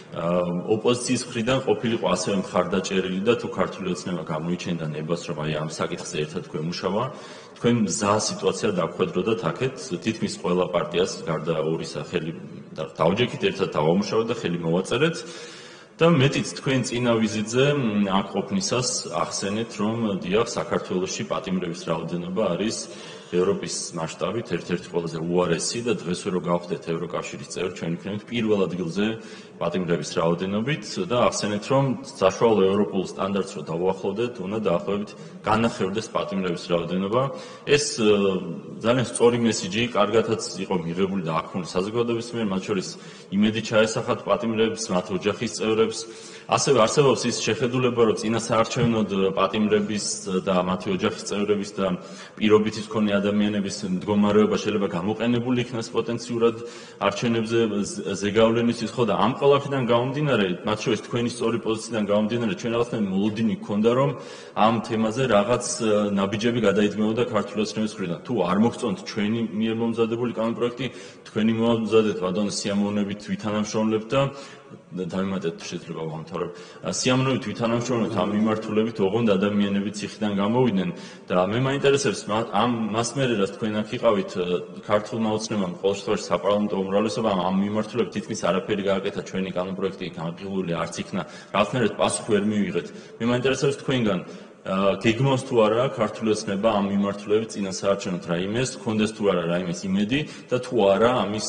ოპოზიციის მხრიდან ყოფილიყო ასევე მხარდაჭერილი და თუ ქართული ოცნება გამოიჩენდა ნებას, რომ აი ამ საკითხზე ერთად გვემუშავა, თქვენ მზა სიტუაცია დაგვხედროდათ აქეთ, თითქმის ყველა პარტიას გარდა ორი სახელი დავჯექით, ერთად დავამუშავოთ და ხელი მოვაწერეთ. და მეტიც თქვენ წინა ვიზიტზე აქ ყოფნისას ახსენეთ, რომ დიახ, საქართველოში პატიმრების რაოდენობა არის ევროპის მასშტაბით ერთ-ერთი ყველაზე უარესი და დღესვე რო გავხდეთ ევროკავშირის წევრი, ჩვენ ვიქნებით პირველ ადგილზე პატიმრების რაოდენობით და ახსენეთ, რომ საშუალო ევროპულ სტანდარტს რო დავუახლოვდეთ, უნდა დაახლოებით განახევდეს პატიმრების რაოდენობა. ეს ძალიან სწორი მესიჯი, კარგადაც იყო მიღებული და აქ საზოგადოების მიერ, მათ შორის იმედი ჩაესახათ პატიმრებს, მათ ოჯახის წევრებს. ასევე არსებობს ის შეხედულება, რომ წინასაარჩევნოდ პატიმრების და მათი ოჯახის წევრების და პირობითი მქონე ადამიანების მდგომარეობა შეიძლება გამოყენებული იქნას პოტენციურად არჩევნებზე ზეგავლენისთვის, ხო და ამ ყველაფრიდან გამომდინარე, მათ შორის თქვენი სწორი პოზიციიდან გამომდინარე, ჩვენ რაღაცნაირად მოლოდინი გქონდა, რომ ამ თემაზე რაღაც ნაბიჯები გადაიდგმებოდა ქართული ოცნების მხრიდან. თუ არ მოგწონთ ჩვენი მიერ მომზადებული კანონპროექტი, თქვენი მომზადეთ ბატონო სიამოვნებით ვითანამშრომლებთ და დავიმატეთ შეიძლება ვამთავრებ. სიამოვნებით ვითანამშრომლებთ ამ მიმართულებით, ოღონდ ადამიანები ციხიდან გამოვიდნენ და მე მაინტერესებს ამ მას მერე რაც თქვენ აქ იყავით, ქართულმა ოცნებამ ყოველ შემთხვევაში საპარლამენტო უმრავლესობამ ამ მიმართულებით თითქმის არაფერი გააკეთა, ჩვენი კანონპროექტი განხილული არც იქნა, რაღაცნაირად პასუხი ვერ მივიღეთ. მე მაინტერესებს თქვენგან გეგმავს თუ არა ქართული ოცნება ამ მიმართულებით წინასაარჩევნოდ რაიმეს, გქონდეს თუ არა რაიმეს იმედი და თუ არა ამის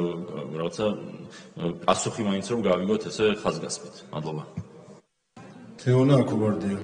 რაღაცა პასუხი მაინც რომ გავიგოთ ესე ხაზგასმით. მადლობა. თეონა აკუბარდია.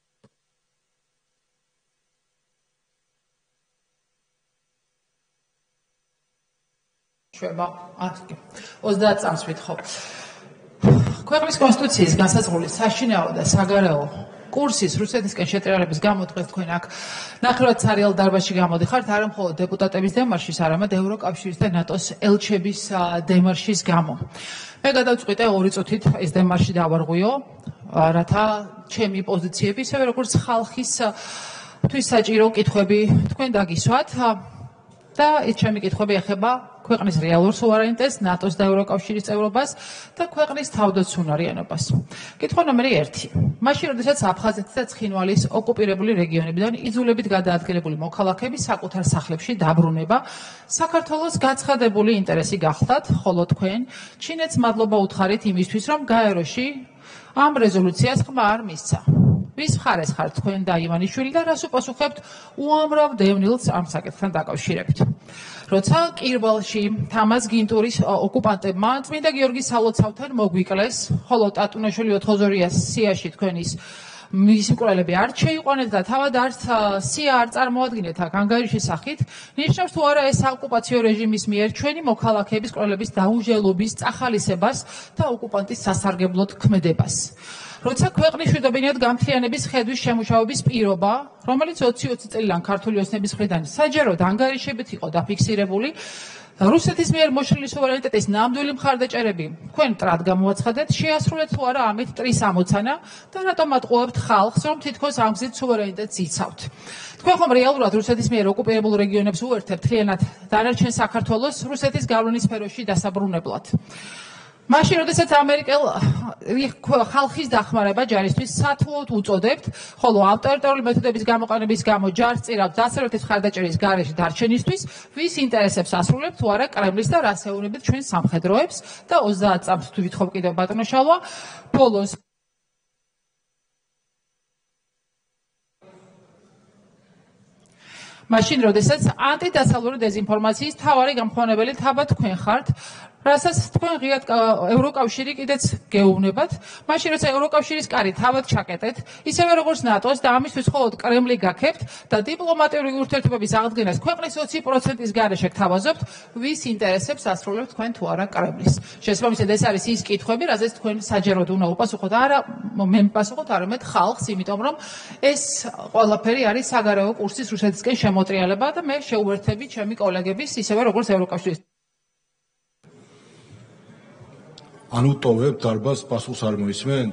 შვება, ასკი. ოცდაათ წამს ვითხოვ. ქვეყნის კონსტიტუციის განსაზღვრული საშინაო და საგარეო კურსის რუსეთისკენ შეტრიალების გამო დღეს თქვენ აქ ნახევრად სარიალ დარბაზში გამოდიხართ, არა მხოლოდ დეპუტატების დემარშის, არამედ ევროკავშირის და ნატოს ელჩების დემარშის გამო. მე გადავწყვიტე ორი წუთით ეს დემარში დავარღვიო, რათა ჩემი პოზიციები, ისევე როგორც ხალხის თვის საჭირო კითხვები თქვენ დაგისვათ და ეს ჩემი კითხვები ეხება ქვეყნის რეალურ სუვერენიტეტს, ნატოს და ევროკავშირის წევრობას და ქვეყნის თავდაცუნარიანობას. კითხვა ნომერი ერთი. მაშინ, როდესაც აფხაზეთის და ცხინვალის ოკუპირებული რეგიონებიდან იძულებით გადაადგილებული მოქალაქეები საკუთარ სახლებში დაბრუნება საქართველოს გაცხადებული ინტერესი გახლდათ, ხოლო თქვენ ჩინეთს მადლობა უთხარით იმისთვის, რომ გაეროში ამ რეზოლუციას ხმა არ მისცა. ვის მხარეს ხართ თქვენ და ივანიშვილი და რას უპასუხებთ უამრავ დევნილს ამ საკითხთან დაკავშირებით. როცა კირბალში თამაზ გინტურის ოკუპანტებმა წმინდა გიორგის სალოცავთან მოგვიკლეს, ხოლო ტატუნაშვილი ოთხოზორიას სიაში თქვენის მისი მკვლელები არ შეიყვანეთ და თავად არც სია არ წარმოადგენთ აქ ანგარიშის სახით, ნიშნავს თუ არა ეს ოკუპაციო რეჟიმის მიერ ჩვენი მოქალაქეების მკვლელების დაუჟელობის წახალისებას და ოკუპანტის სასარგებლოდ ქმედებას. როცა ქვეყნის მშვიდობიანად გამთლიანების ხედვის შემუშავების პირობა, რომელიც ოცი ოცი წელიდან ქართული ოცნების მხრიდან საჯაროდ ანგარიშებით იყო დაფიქსირებული, რუსეთის მიერ მოშლილი სუვერენიტეტის ნამდვილი მხარდაჭერები თქვენ მტრად გამოაცხადეთ, შეასრულეთ თუ არა ამით ტრის ამოცანა და რატომ ატყუებთ ხალხს, რომ თითქოს ამ გზით სუვერენიტეტს იცავთ. თქვენ ხომ რეალურად რუსეთის მიერ ოკუპირებულ რეგიონებს უერთებთ მთლიანად დანარჩენ საქართველოს რუსეთის გავლენის სფეროში დასაბრუნებლად. მაშინ როდესაც ამერიკელ ხალხის დახმარება ჯარისთვის სათვალოდ უწოდებთ, ხოლო ავტორიტარული მეთოდების გამოყენების გამო ჯარს წირავთ დასავლეთის მხარდაჭერის გარეშე დარჩენისთვის, ვის ინტერესებს ასრულებთ თუ არა კრემლის და რას ეუბნებით ჩვენ სამხედროებს და ოცდაათ წამს თუ ვითხოვ კიდევ ბატონო შალვა, ბოლოს მაშინ როდესაც ანტიდასავლური დეზინფორმაციის თავარი გამხმოვანებელი თაბა თქვენ ხართ, რასაც თქვენ ღიად ევროკავშირი კიდეც გეუბნებათ, მაშინ როცა ევროკავშირის კარი თავად ჩაკეტეთ, ისევე როგორც ნატოს და ამისთვის მხოლოდ კრემლი გაქებთ და დიპლომატიური ურთიერთობების აღდგენას ქვეყნის ოცი პროცენტის გარეშე გთავაზობთ, ვის ინტერესებს ასრულებთ თქვენ თუ არა კრემლის. შესაბამისად ეს არის ის კითხვები, რაზეც თქვენ საჯაროდ უნდა უპასუხოთ, არა მე მპასუხოთ, არამედ ხალხს, იმიტომ რომ ეს ყველაფერი არის საგარეო კურსის რუსეთისკენ შემოტრიალება და მე შეუერთები ჩემი კოლეგების, ისევე როგორც ევროკავშირის ანუ ტოვებ დარბაზს პასუხს არ მოისმენთ?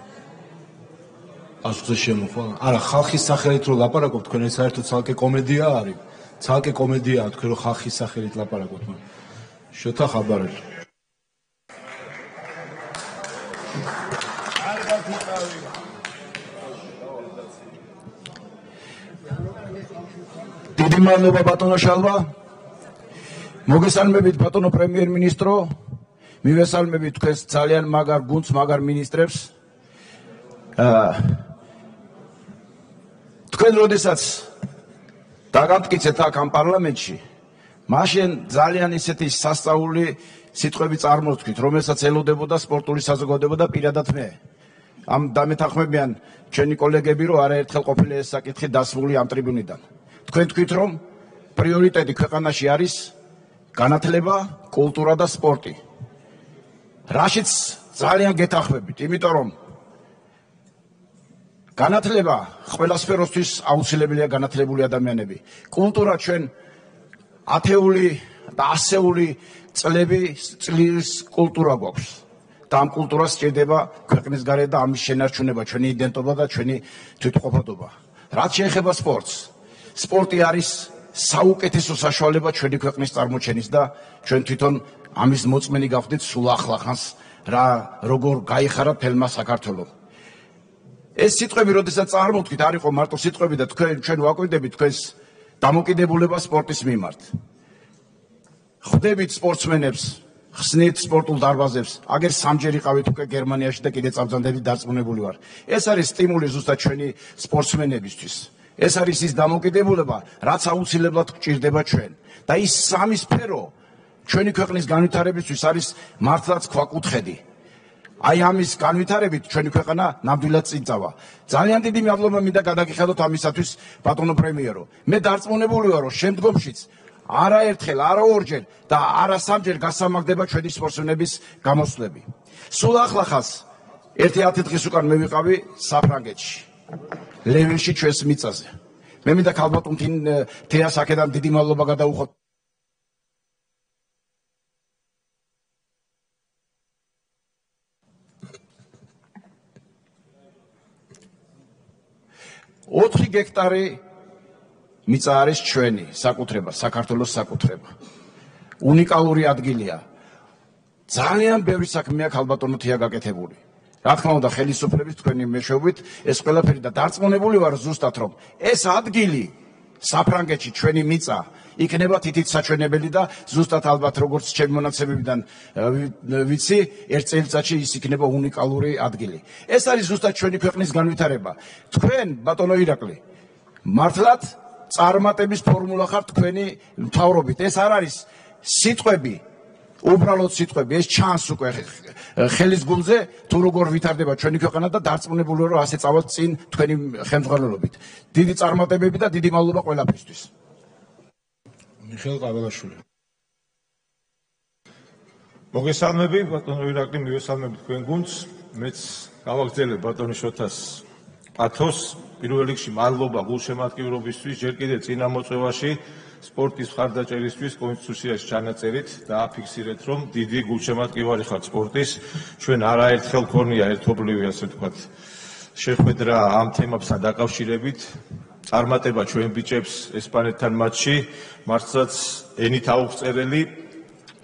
პასუხზე შემოხვა? არა, ხალხის სახელით რო ლაპარაკობთ, თქვენ ეს საერთოდ ცალკე კომედია არის. ცალკე კომედიაა თქვენ რო ხალხის სახელით ლაპარაკობთ. შოთა ხაბარელი. დიდი მადლობა ბატონო შალვა. მოგესალმებით ბატონო პრემიერ-მინისტრო. მივესალმებით თქვენს ძალიან მაგარ გუნდს, მაგარ მინისტრებს. თქვენ როდესაც დაგამტკიცეთ აქ ამ პარლამენტში, მაშინ ძალიან ისეთი სასწაული სიტყვები წარმოვთქვით, რომელსაც ელოდებოდა სპორტული საზოგადოება და პირადად მე. ამ დამეთანხმებიან ჩვენი კოლეგები, რომ არაერთხელ ყოფილა ეს საკითხი დასმული ამ ტრიბუნიდან. თქვენ თქვით, რომ პრიორიტეტი ქვეყანაში არის განათლება, კულტურა და სპორტი. რაშიც ძალიან გეთანხმებით, იმიტომ რომ განათლება ყველა სფეროსთვის აუცილებელია განათლებული ადამიანები. კულტურა ჩვენ ათეული და ასეული წლები წლის კულტურა გვაქვს. და ამ კულტურას სჭირდება ქვეყნის გარეთ და ამის შენარჩუნება, ჩვენი იდენტობა და ჩვენი თვითმყოფადობა. რაც შეეხება სპორტს, სპორტი არის საუკეთესო საშუალება ჩვენი ქვეყნის წარმოჩენის და ჩვენ თვითონ ამის მოწმენი გავხდით სულ ახლახანს რა როგორ გაიხარა თელმა საქართველოს. ეს სიტყვები, როდესაც წარმოვთქვით, არ იყო მარტო სიტყვები და თქვენ ჩვენ ვაკვირდებით თქვენს დამოკიდებულება სპორტის მიმართ. ხვდებით სპორტსმენებს, ხსნით სპორტულ დარბაზებს, აგერ სამჯერ იყავით უკვე გერმანიაში და კიდე წამბრძანდებით დარწმუნებული ვარ. ეს არის სტიმული ზუსტად ჩვენი სპორტსმენებისთვის. ეს არის ის დამოკიდებულება, რაც აუცილებლად გვჭირდება ჩვენ. და ის სამი სფერო ჩვენი ქვეყნის განვითარებისთვის არის მართლაც ქვაკუთხედი. აი ამის განვითარებით ჩვენი ქვეყანა ნამდვილად წინ წავა. ძალიან დიდი მადლობა მინდა გადაგიხადოთ ამისათვის ბატონო პრემიერო. მე დარწმუნებული ვარ, რომ შემდგომშიც არაერთხელ, არა ორჯერ და არა სამჯერ გასამაგდება ჩვენი სპორტსმენების გამოსვლები. სულ ახლახანს ერთი ათი დღის უკან მე ვიყავი საფრანგეთში. ლევენში ჩვენს მიწაზე. მე მინდა ქალბატონ თეას აქედან დიდი მადლობა გადაუხოთ. ოთხი გექტარი მიწა არის ჩვენი საკუთრება, საქართველოს საკუთრება. უნიკალური ადგილია. ძალიან ბევრი საქმეა ქალბატონო თეა გაკეთებული. რა თქმა უნდა, ხელისუფლების თქვენი მეშვეობით ეს ყველაფერი და დარწმუნებული ვარ ზუსტად რომ ეს ადგილი საფრანგეთში ჩვენი მიწა იქნება თითით საჩვენებელი და ზუსტად ალბათ როგორც ჩემი მონაცემებიდან ვიცი, ერთ წელიწადში ის იქნება უნიკალური ადგილი. ეს არის ზუსტად ჩვენი ქვეყნის განვითარება. თქვენ, ბატონო ირაკლი, მართლაც წარმატების ფორმულა ხართ თქვენი მთავრობით. ეს არ არის სიტყვები, უბრალოდ სიტყვები, ეს ჩანს უკვე ხელის გულზე, თუ როგორ ვითარდება ჩვენი ქვეყანა და დარწმუნებული რომ ასე წავალთ წინ თქვენი ხელმძღვანელობით. დიდი წარმატებები და დიდი მადლობა ყველაფრისთვის. მიხეილ ყაბელაშვილი. მოგესალმები, ბატონო ირაკლი, მივესალმებით თქვენ გუნდს. მეც გავაგრძელებ ბატონი შოთას პათოს. პირველ რიგში მადლობა გულშემატკივრობისთვის, ჯერ კიდევ წინა მოწვევაში სპორტის მხარდაჭერისთვის კონსტიტუციაში ჩანაწერით და აფიქსირეთ, რომ დიდი გულშემატკივარი ხართ სპორტის. ჩვენ არაერთხელ ქონია ერთობლივი, ასე ვთქვათ, შეხვედრა ამ თემებთან დაკავშირებით. წარმატება ჩვენ ბიჭებს ესპანეთთან მატჩში, მართლაც ენით აუღწერელი.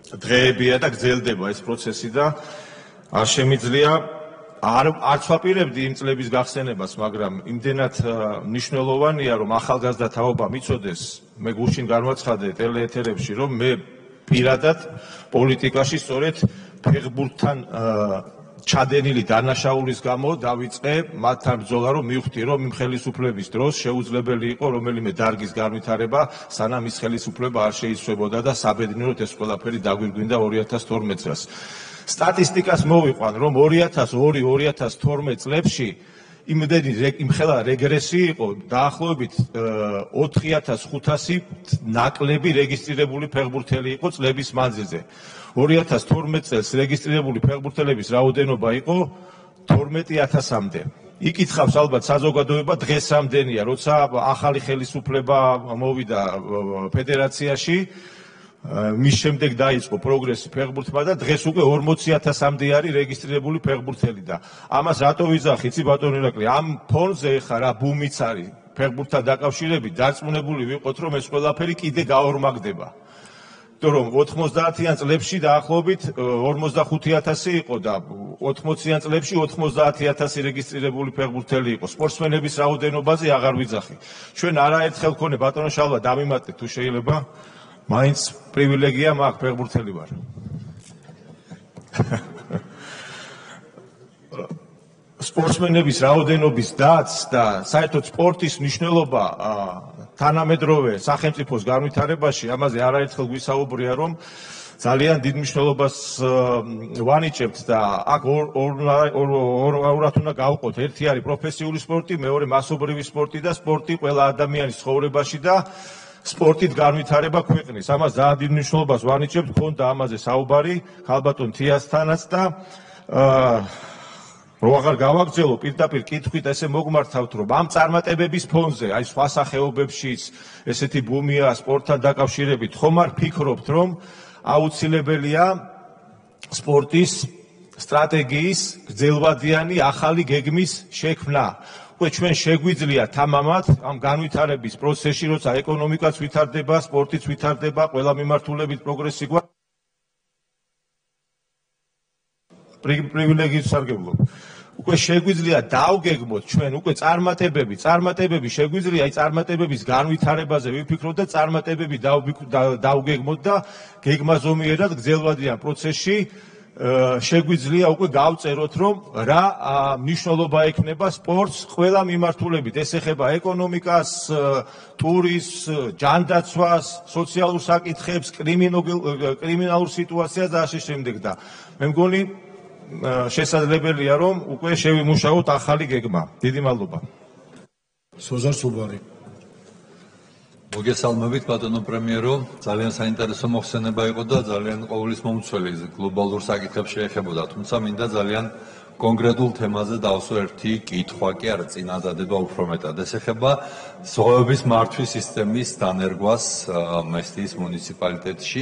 დღეებია და გრძელდება ეს პროცესი და არ შემიძლია არ არც ვაპირებდი იმ წლების გახსენებას, მაგრამ იმდენად მნიშვნელოვანია, რომ ახალგაზრდა თაობა მიცოდეს, მე გუშინ განვაცხადე ტელეეთერებში, რომ მე პირადად პოლიტიკაში სწორედ ფეხბურთთან ჩადენილი დანაშაულის გამო დავიწყე მათთან ბრძოლა, რომ მივხვდი, რომ იმ ხელისუფლების დროს შეუძლებელი იყო რომელიმე დარგის განვითარება, სანამ ის ხელისუფლება არ შეიცვლებოდა და საბედნიეროდ ეს ყველაფერი დაგვირგვინდა ორი ათას თორმეტ წელს. სტატისტიკას მოვიყვან, რომ ორი ათას ორი ორი ათას თორმეტ წლებში იმდენი იმხელა რეგრესი იყო, დაახლოებით ოთხი ათას ხუთასი ნაკლები რეგისტრირებული ფეხბურთელი იყო წლების მანძილზე. ორი ათას თორმეტ წელს რეგისტრირებული ფეხბურთელების რაოდენობა იყო თორმეტი ათასამდე. იკითხავს ალბათ საზოგადოება დღეს ამდენია, როცა ახალი ხელისუფლება მოვიდა ფედერაციაში, მის შემდეგ დაიწყო პროგრესი ფეხბურთმა და დღეს უკვე ორმოცი ათასამდე არის რეგისტრირებული ფეხბურთელი და ამას რატო ვიზახი, იცი ბატონო ირაკლი, ამ ფონზე ხა რა ბუმიც არის ფეხბურთთან დაკავშირებით, დარწმუნებული ვიყოთ, რომ ეს ყველაფერი კიდე გაორმაგდება. იმიტომ რომ ოთხმოცდაათიან წლებში დაახლოებით ორმოცდახუთი ათასი იყო და ოთხმოციან წლებში ოთხმოცდაათი ათასი რეგისტრირებული ფეხბურთელი იყო. სპორტსმენების რაოდენობაზე აღარ ვიძახი. ჩვენ არაერთხელ გქონე ბატონო შალვა დამიმატეთ თუ შეიძლება. მაინც პრივილეგია მაქვს ფეხბურთელი ვარ. სპორტსმენების რაოდენობის დაც და საერთოდ სპორტის მნიშვნელობა თანამედროვე სახელმწიფოს განვითარებაში, ამაზე არაერთხელ გვისაუბრია, რომ ძალიან დიდ მნიშვნელობას ვანიჭებთ და აქ ორად უნდა გავყოთ. ერთი არის პროფესიული სპორტი, მეორე მასობრივი სპორტი და სპორტი ყველა ადამიანის ცხოვრებაში და სპორტით განვითარება ქვეყნის. ამას ძალიან დიდ მნიშვნელობას ვანიჭებთ, ქონდა ამაზე საუბარი ქალბატონ თიასთანაც და რო აღარ გავაგრძელო, პირდაპირ კითხვით ესე მოგმართავთ, რომ ამ წარმატებების ფონზე, აი სხვა სახეობებშიც ესეთი ბუმია სპორტთან დაკავშირებით, ხომ არ ფიქრობთ, რომ აუცილებელია სპორტის სტრატეგიის გრძელვადიანი ახალი გეგმის შექმნა? უკვე ჩვენ შეგვიძლია თამამად ამ განვითარების პროცესში, როცა ეკონომიკაც ვითარდება, სპორტიც ვითარდება, ყველა მიმართულებით პროგრესი გვაქვს. პრივილეგიის სარგებლობ. უკვე შეგვიძლია დავგეგმოთ ჩვენ უკვე წარმატებები, წარმატებები შეგვიძლია აი წარმატებების განვითარებაზე ვიფიქროთ და წარმატებები დავგეგმოთ და გეგმაზომიერად გრძელვადიან პროცესში შეგვიძლია უკვე გავწეროთ, რომ რა მნიშვნელობა ექნება სპორტს ყველა მიმართულებით. ეს ეხება ეკონომიკას, ტურიზმს, ჯანდაცვას, სოციალურ საკითხებს, კრიმინალურ სიტუაციას და ასე შემდეგ და მე მგონი შესაძლებელია, რომ უკვე შევიმუშაოთ ახალი გეგმა. დიდი მადლობა. სოზარ სუბარი. მოგესალმებით ბატონო პრემიერო, ძალიან საინტერესო მოხსენება იყო და ძალიან ყოვლის მომცველი გლობალურ საკითხებს შეეხებოდა, თუმცა მინდა ძალიან კონკრეტულ თემაზე დავსვო ერთი კითხვა კი არა, წინადადება უფრო მეტად. ეს ეხება ზღვების მართვის სისტემის დანერგვას მესტიის მუნიციპალიტეტში.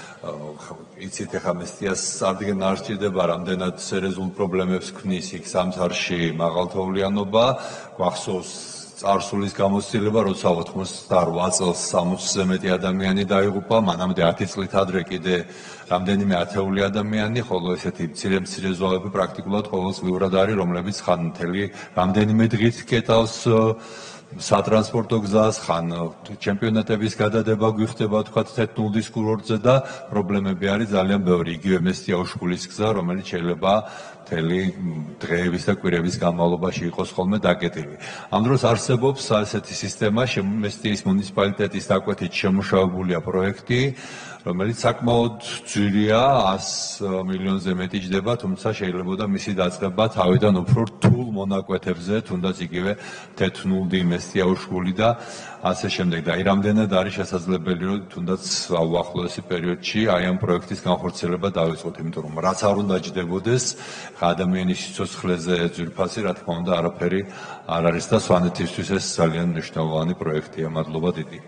იცით ახლა მესტიას წარდგენა არ სჭირდება, რამდენად სერიოზულ პრობლემებს ქმნის იქ სამთარში მაღალთოვლიანობა, გვახსოვს წარსულის გამოცდილება, როცა ოთხმოცდაოთხ წელს სამოცზე მეტი ადამიანი დაიღუპა, მანამდე ათი წლით ადრე კიდე რამდენიმე ათეული ადამიანი, ხოლო ესეთი მცირე-მცირე ზღვები პრაქტიკულად ყოველწლიურად არის, რომლებიც ხან მთელი რამდენიმე დღით კეტავს სატრანსპორტო გზას, ხან ჩემპიონატების გადადება გვიხდება თქვათ თეთნულდის კურორტზე და პრობლემები არის ძალიან ბევრი. იგივე მესტია-უშხულის გზა, რომელიც შეიძლება მთელი დღეების და კვირების განმავლობაში იყოს ხოლმე დაკეტილი. ამ დროს არსებობს ასეთი სისტემა, მესტიის მუნიციპალიტეტის დაკვეთით შემუშავებულია პროექტი, რომელიც საკმაოდ ძვირია, ას მილიონზე მეტი ჯდება, თუმცა შეიძლება მისი დაწყება თავიდან უფრო რთულ მონაკვეთებზე, თუნდაც იგივე თეთნულდი, მესტია-უშხული და ასე შემდეგ. და აი რამდენად არის შესაძლებელი, რომ თუნდაც უახლოესი პერიოდში აი ამ პროექტის განხორციელება დავიწყოთ, იმიტომ რომ რაც არ უნდა ჯდებოდეს, ადამიანის სიცოცხლეზე ძვირფასი, რა თქმა უნდა, არაფერი არ არის და სვანეთისთვის ეს ძალიან მნიშვნელოვანი პროექტია. მადლობა დიდი.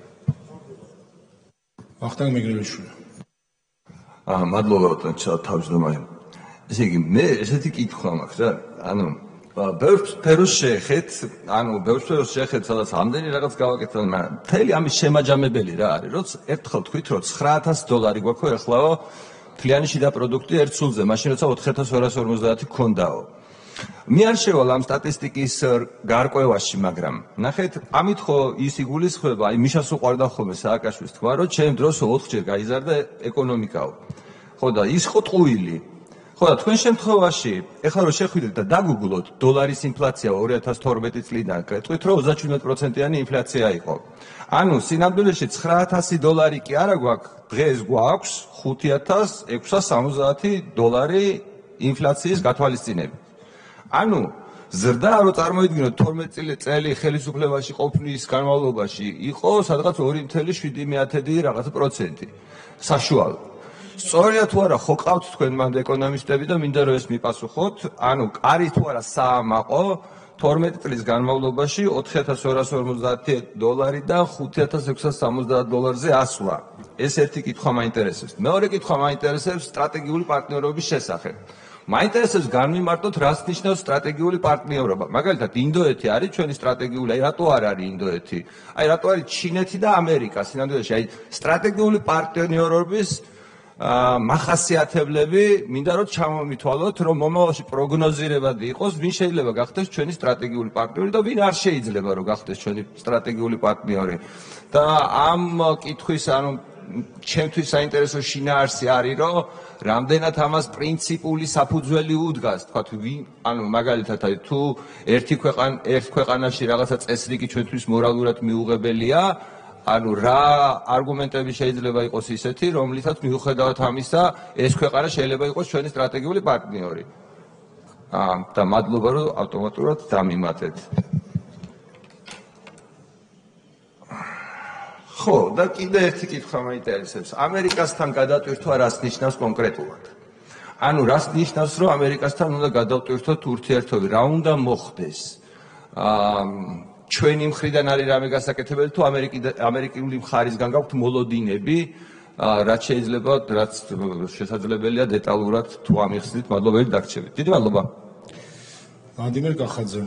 ვახტანგ მეგრელიშვილი. აა მადლობა ბატონო თავმჯდომარე. ესე იგი მე ესეთი კითხვა მაქვს რა, ანუ ბევრ სფეროს შეეხეთ, ანუ ბევრ სფეროს შეეხეთ, სადაც ამდენი რაღაც გავაკეთეთ, მაგრამ მთელი ამის შემაჯამებელი რა არის, როცა ერთხელ თქვით, რომ ცხრა ათასი დოლარი გვაქვს, ეხლაო მთლიანი შიდა პროდუქტი ერთ სულზე, მაშინ როცა ოთხი ათას ორას ორმოცდაათი გქონდაო. მე არ შევალ ამ სტატისტიკის გარკვევაში, მაგრამ ნახეთ, ამით ხო ის იგულისხმება, აი მიშას უყვარდა ხოლმე სააკაშვილის თქვა, რომ ჩემ დროსო ოთხჯერ გაიზარდა ეკონომიკაო. ხო და ის ხო ტყუილი. ხო და თქვენ შემთხვევაში, ეხლა რომ შეხვიდეთ და დაგუგლოთ დოლარის ინფლაცია ორი ათას თორმეტი წლიდან, გეტყვით რომ ოცდაშვიდმეტ პროცენტიანი ინფლაცია იყო. ანუ სინამდვილეში ცხრა ათასი დოლარი კი არა გვაქვს, დღეს გვაქვს ხუთი ათას ექვსას სამოცდაათი დოლარი ინფლაციის გათვალისწინებით. ანუ ზრდა რო წარმოიდგინოთ თორმეტი წელი ხელისუფლებაში ყოფნის განმავლობაში იყო სადღაც ორი ათეული შვიდი რაღაცა პროცენტი საშუალო. სწორია თუ არა ხო ყავთ თქვენ მანდ ეკონომისტები და მინდა რომ ეს მიპასუხოთ, ანუ კარი თუ არა საამაყო თორმეტი წლის განმავლობაში ოთხი ათას ორას ორმოცდაათი დოლარიდან ხუთი ათას ექვსას სამოცდაათ დოლარზე ასვლა. ეს ერთი კითხვა მაინტერესებს. მეორე კითხვა მაინტერესებს სტრატეგიული პარტნიორობის შესახებ. მაინტერესებს განვიმარტოთ რას ნიშნავს სტრატეგიული პარტნიორობა. მაგალითად, ინდოეთი არის ჩვენი სტრატეგიული, აი რატო არ არის ინდოეთი? აი რატო არის ჩინეთი და ამერიკა? სინამდვილეში აი სტრატეგიული პარტნიორობის მახასიათებლები მინდა რომ ჩამომითვალოთ, რომ მომავალში პროგნოზირებადი იყოს, ვინ შეიძლება გახდეს ჩვენი სტრატეგიული პარტნიორი და ვინ არ შეიძლება რომ გახდეს ჩვენი სტრატეგიული პარტნიორი. და ამ კითხვის, ანუ ჩემთვის საინტერესო შინაარსი არის, რომ რამდენად ამას პრინციპული საფუძველი უდგას, თქვათ, ვინ, ანუ მაგალითად, აი თუ ერთი ქვეყანა, ერთ ქვეყანაში რაღაცა წესრიგი ჩვენთვის მორალურად მიუღებელია, ანუ რა არგუმენტები შეიძლება იყოს ისეთი, რომლითაც მიუხედავად ამისა, ეს ქვეყანა შეიძლება იყოს ჩვენი სტრატეგიული პარტნიორი. აა და მადლობა, რომ ავტომატურად დამიმატეთ. ხო, და კიდე ერთი კითხვა მაინტერესებს. ამერიკასთან გადატვირთვა რას ნიშნავს კონკრეტულად? ანუ რას ნიშნავს, რომ ამერიკასთან უნდა გადავტვირთოთ ურთიერთობები, რა უნდა მოხდეს? აა ჩვენი მხრიდან არის რამე გასაკეთებელი თუ ამერიკული მხარისგან გაქვთ მოლოდინები, რაც შეიძლება, რაც შესაძლებელია დეტალურად თუ ამიხსნით, მადლობელი დაგრჩებით. დიდი მადლობა. ვლადიმერ კახაძე.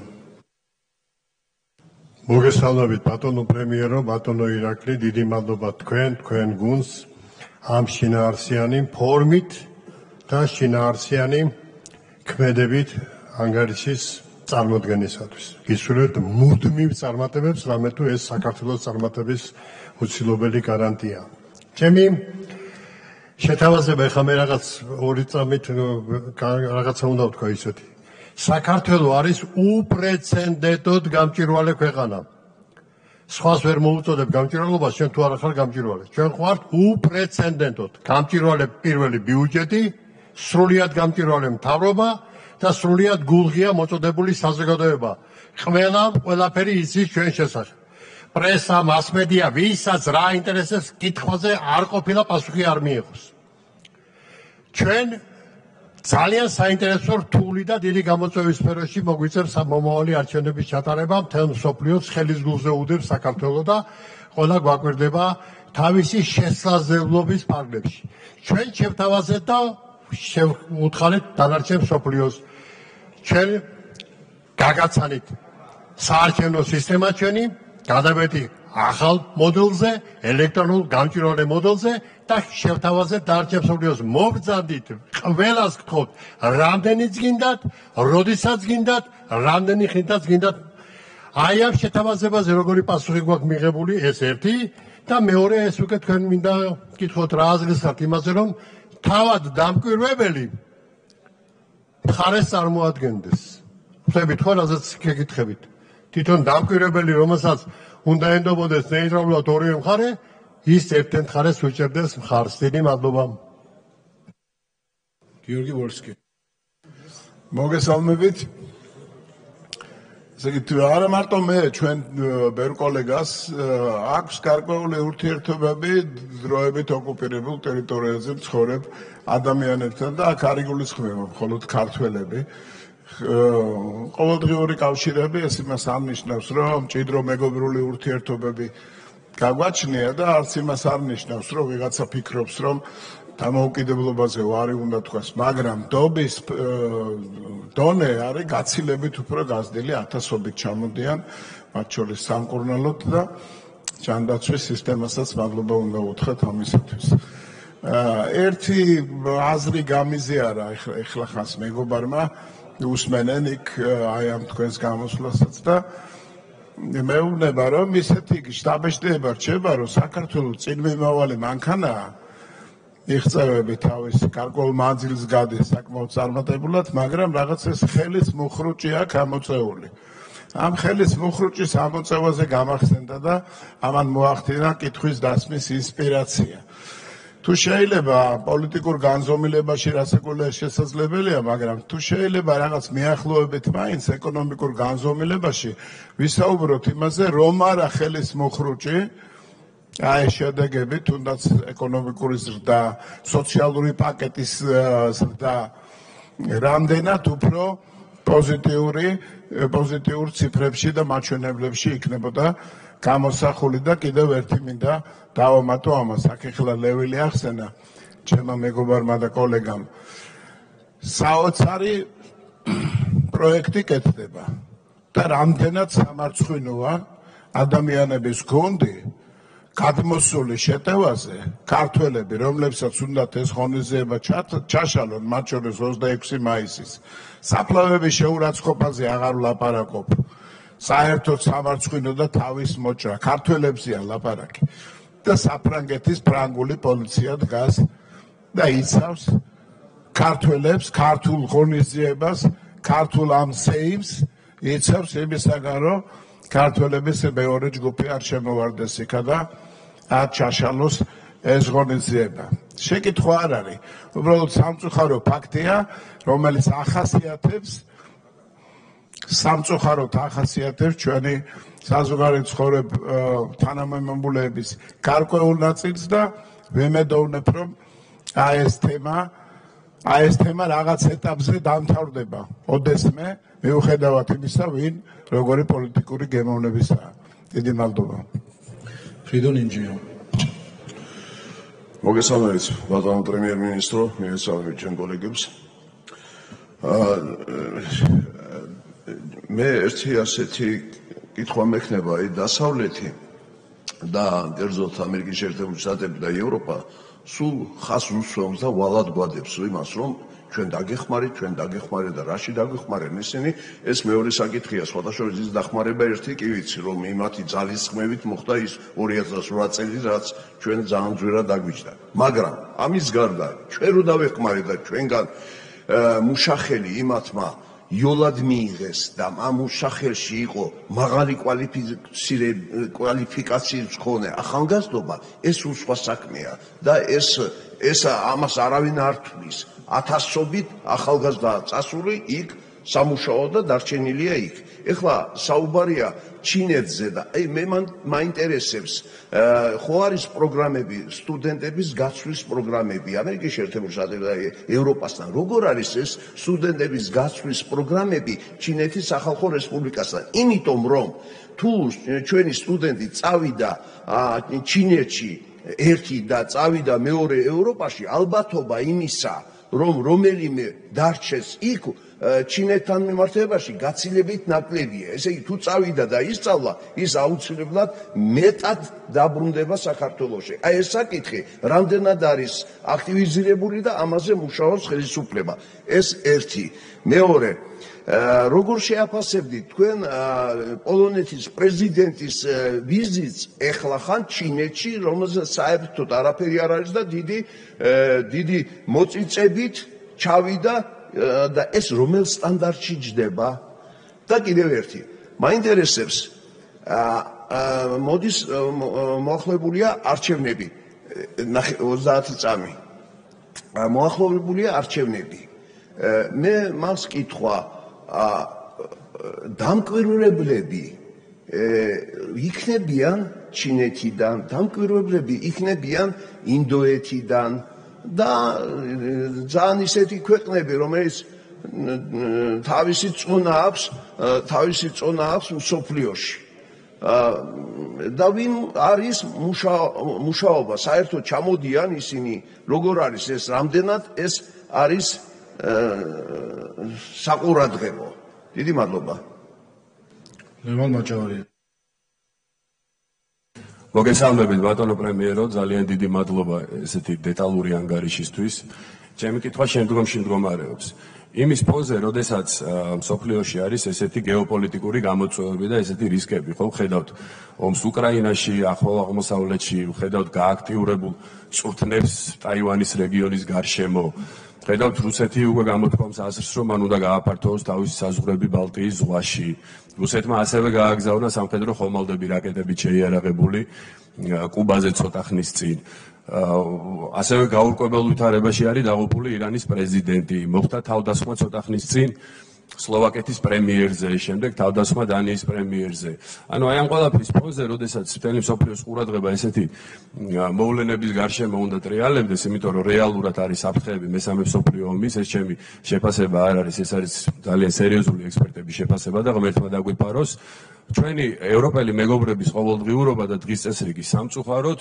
მოგესალმებით ბატონო პრემიერო, ბატონო ირაკლი, დიდი მადლობა თქვენ, თქვენ გუნდს ამ შინაარსიანი ფორმით და შინაარსიანი ქმედებით ანგარიშის წარმოდგენისათვის. გისურვებთ მუდმივ წარმატებებს, რამე თუ ეს საქართველოს წარმატების უცილობელი გარანტია. ჩემი შეთავაზება, ეხლა მე რაღაც ორი წამით რაღაცა უნდა ვთქვა ისეთი. საქართველოს არის უპრეცედენტოდ გამჭვირვალე ქვეყანა. სხვას ვერ მოუწოდებ გამჭვირვალობას, ჩვენ თუ არ ხარ გამჭვირვალე. ჩვენ ხართ უპრეცედენტოდ გამჭვირვალე პირველი ბიუჯეტი, სრულიად გამჭვირვალე მთავრობა და სრულიად გულღია მოწოდებული საზოგადოება. ყველა ყველაფერი იცის ჩვენ შესახებ. პრესა, მასმედია, ვისაც რა ინტერესებს კითხვაზე არ ყოფილა პასუხი არ მიიღოს. ჩვენ ძალიან საინტერესო რთული და დიდი გამოწვევის სფეროში მოგვიწევს მომავალი არჩევნების ჩატარება, მთელ მსოფლიოს ხელის გულზე უდევს საქართველოს და ყველა გვაკვირდება თავისი შესაძლებლობის ფარგლებში. ჩვენ შევთავაზეთ და შევუთხარეთ დანარჩენ მსოფლიოს. ჩვენ გაგაცანით საარჩევნო სისტემა ჩვენი, გადავედი ახალ მოდელზე, ელექტრონულ გამჭვირვალე მოდელზე და შევთავაზეთ დანარჩენ მსოფლიოს. მობრძანდით, ყველას გთხოვთ, რამდენიც გინდათ, როდესაც გინდათ, რამდენი ხნითაც გინდათ. აი ამ შეთავაზებაზე როგორი პასუხი გვაქვს მიღებული, ეს ერთი და მეორე ეს უკვე თქვენ მინდა გითხოთ რა აზრის ხართ იმაზე, რომ თავად დამკვირვებელი მხარეს წარმოადგენდეს. ხვდებით ხო, რაზეც გეკითხებით. თვითონ დამკვირვებელი, რომელსაც უნდა ენდობოდეს ნეიტრალურად ორივე მხარე, ის ერთ-ერთ მხარეს უჭერდეს მხარს. დიდი მადლობა. გიორგი ვორსკი. მოგესალმებით. ესე იგი, არა მარტო მე, ჩვენ ბევრ კოლეგას აქვს გარკვეული ურთიერთობები დროებით ოკუპირებულ ტერიტორიაზე მცხოვრებ ადამიანებთან და აქ არ იგულისხმება მხოლოდ ქართველები. ყოველდღიური კავშირები ეს იმას ამნიშნავს, რომ მჭიდრო მეგობრული ურთიერთობები გაგვაჩნია და არც იმას არ ნიშნავს, რომ ვიღაცა ფიქრობს, რომ დამოუკიდებლობაზე ვარი უნდა თქვას, მაგრამ დობის დონე არის გაცილებით უფრო გაზრდილი, ათასობით ჩამოდიან, მათ შორის სამკურნალოდ და ჯანდაცვის სისტემასაც მადლობა უნდა უთხრათ ამისათვის. ერთი აზრი გამიზიარა ეხლა ხანს მეგობარმა უსმენენ იქ აი ამ თქვენს გამოსვლასაც და მეუბნება რომ ისეთი შტაბ-ბეჭდება რჩება რომ საქართველოს წინმიმავალი მანქანაა იღწევები თავის გარკვეულ მანძილს გადის საკმაოდ წარმატებულად მაგრამ რაღაც ეს ხელის მუხრუჭი აქვს ამოწეული ამ ხელის მუხრუჭის ამოწევაზე გამახსენდა და ამან მოახდინა კითხვის დასმის ინსპირაცია თუ შეიძლება პოლიტიკურ განზომილებაში რასაკვირველია შესაძლებელია, მაგრამ თუ შეიძლება რაღაც მიახლოებით მაინც ეკონომიკურ განზომილებაში ვისაუბროთ იმაზე, რომ არა ხელის მუხრუჭი, აი შედეგები, თუნდაც ეკონომიკური ზრდა, სოციალური პაკეტის ზრდა, რამდენად უფრო პოზიტიური, პოზიტიურ ციფრებში და მაჩვენებლებში იქნებოდა გამოსახული და კიდევ ერთი მინდა დავამატო ამას, აქ ეხლა ლევილი ახსენა ჩემმა მეგობარმა და კოლეგამ. საოცარი პროექტი კეთდება და რამდენად სამარცხვინოა ადამიანების გონდი გადმოსული შეტევაზე ქართველები, რომლებსაც უნდათ ეს ღონისძიება ჩაშალონ, მათ შორის ოცდაექვსი მაისის საფლავების შეურაცხყოფაზე აღარ ვლაპარაკობ. საერთოდ სამარცხვინო და თავის მოჭრა ქართველებზეა ლაპარაკი და საფრანგეთის ფრანგული პოლიცია დგას და იცავს ქართველებს, ქართულ ღონისძიებას, ქართულ ამ სეიმს იცავს იმისაგან, რომ ქართველების მეორე ჯგუფი არ შემოვარდეს იქა და არ ჩაშალოს ეს ღონისძიება. შეკითხვა არ არის, უბრალოდ სამწუხარო ფაქტია, რომელიც ახასიათებს სამწუხაროდ ახასიათებს ჩვენი საზოგადოებრივ ცხოვრებ თანამემამულეების გარკვეულ ნაწილს და ვემედოვნებ რომ აი ეს თემა აი ეს თემა რაღაც ეტაპზე დამთავრდება ოდესმე მიუხედავად იმისა ვინ როგორი პოლიტიკური გემოვნებისაა. დიდი მადლობა. ფრიდონ ინჯინო. მოგესალმებით ბატონო პრემიერ-მინისტრო, მოგესალმებით ჩემ კოლეგებს. მე ერთი ასეთი კითხვა მექნება, აი დასავლეთი და კერძოდ ამერიკის შეერთებული შტატები და ევროპა სულ ხას უსვამს და ვალად გვადებს იმას, რომ ჩვენ დაგეხმარით, ჩვენ დაგეხმარეთ და რაში დაგეხმარენ ისინი, ეს მეორე საკითხია, სხვადასხვა ის დახმარება ერთი კი ვიცი, რომ იმათი ძალისხმევით მოხდა ის ორი ათას ორი წელი, რაც ჩვენ ძალიან ძვირად დაგვიჯდა. მაგრამ ამის გარდა ჩვენ რო დავეხმარეთ და ჩვენგან მუშახელი იმათმა იოლად მიიღეს და ამ მუშახელში იყო მაღალი კვალიფიკაციის მქონე ახალგაზრდობა, ეს უსხვა საქმეა და ეს ეს ამას არავინ არ თვლის. ათასობით ახალგაზრდა წასული იქ სამუშაო და დარჩენილია იქ. ეხლა საუბარია ჩინეთზე და აი მე მაინტერესებს ხო არის პროგრამები, სტუდენტების გაცვლის პროგრამები ამერიკის შეერთებული შტატებსა და ევროპასთან. როგორ არის ეს სტუდენტების გაცვლის პროგრამები ჩინეთის სახალხო რესპუბლიკასთან? იმიტომ რომ თუ ჩვენი სტუდენტი წავიდა ჩინეთში ერთი და წავიდა მეორე ევროპაში, ალბათობა იმისა რომ რომელიმე დარჩეს იქ ჩინეთთან მიმართებაში გაცილებით ნაკლებია. ესე იგი თუ წავიდა და ისწავლა, ის აუცილებლად მეტად დაბრუნდება საქართველოში. აი ეს საკითხი რამდენად არის აქტივიზირებული და ამაზე მუშაობს ხელისუფლება. ეს ერთი. მეორე, როგორ შეაფასებდით თქვენ პოლონეთის პრეზიდენტის ვიზიტს ეხლა ხან ჩინეთში, რომელზეც საერთოდ არაფერი არ არის და დიდი დიდი მოწიწებით ჩავიდა და ეს რომელ სტანდარტში ჯდება? და კიდევ ერთი, მაინტერესებს მოდის მოახლოებულია არჩევნები ოცდაათი წამი. მოახლოებულია არჩევნები. მე მას კითხვა დამკვირვებლები იქნებიან ჩინეთიდან, დამკვირვებლები იქნებიან ინდოეთიდან და ძალიან ისეთი ქვეყნები, რომელიც თავისი წონა აქვს, თავისი წონა აქვს მსოფლიოში. და ვინ არის მუშაობა, საერთოდ ჩამოდიან ისინი, როგორ არის ეს, რამდენად ეს არის საყურადღებო. დიდი მადლობა. ლევან მაჭავარია. მოგესალმებით ბატონო პრემიერო, ძალიან დიდი მადლობა ესეთი დეტალური ანგარიშისთვის. ჩემი კითხვა შემდგომში მდგომარეობს. იმის ფონზე, როდესაც მსოფლიოში არის ესეთი გეოპოლიტიკური გამოწვევები და ესეთი რისკები, ხო, ხედავთ ომს უკრაინაში, ახლო აღმოსავლეთში, ხედავთ გააქტიურებულ წვრთნებს ტაივანის რეგიონის გარშემო. ხედავთ რუსეთი უკვე გამოთქვამს აზრს, რომ მან უნდა გააფართოვოს თავისი საზღვრები ბალტიის ზღვაში. რუსეთმა ასევე გააგზავნა სამხედრო ხომალდები რაკეტებით შეიარაღებული კუბაზე ცოტა ხნის წინ. ასევე გაურკვეველ ვითარებაში არის დაღუპული ირანის პრეზიდენტი. მოხდა თავდასხმა ცოტა ხნის წინ სლოვაკეთის პრემიერზე, შემდეგ თავდასხმა დანიის პრემიერზე. ანუ აი ამ ყველაფრის ფონზე, როდესაც მთელი მსოფლიოს ყურადღება ესეთი მოვლენების გარშემო უნდა ტრიალებდეს, იმიტომ რომ რეალურად არის საფრთხეები მესამე მსოფლიო ომის, ეს ჩემი შეფასება არ არის, ეს არის ძალიან სერიოზული ექსპერტების შეფასება და ღმერთმა დაგვიფაროს. ჩვენი ევროპელი მეგობრების ყოველდღიურობა და დღის წესრიგი სამწუხაროდ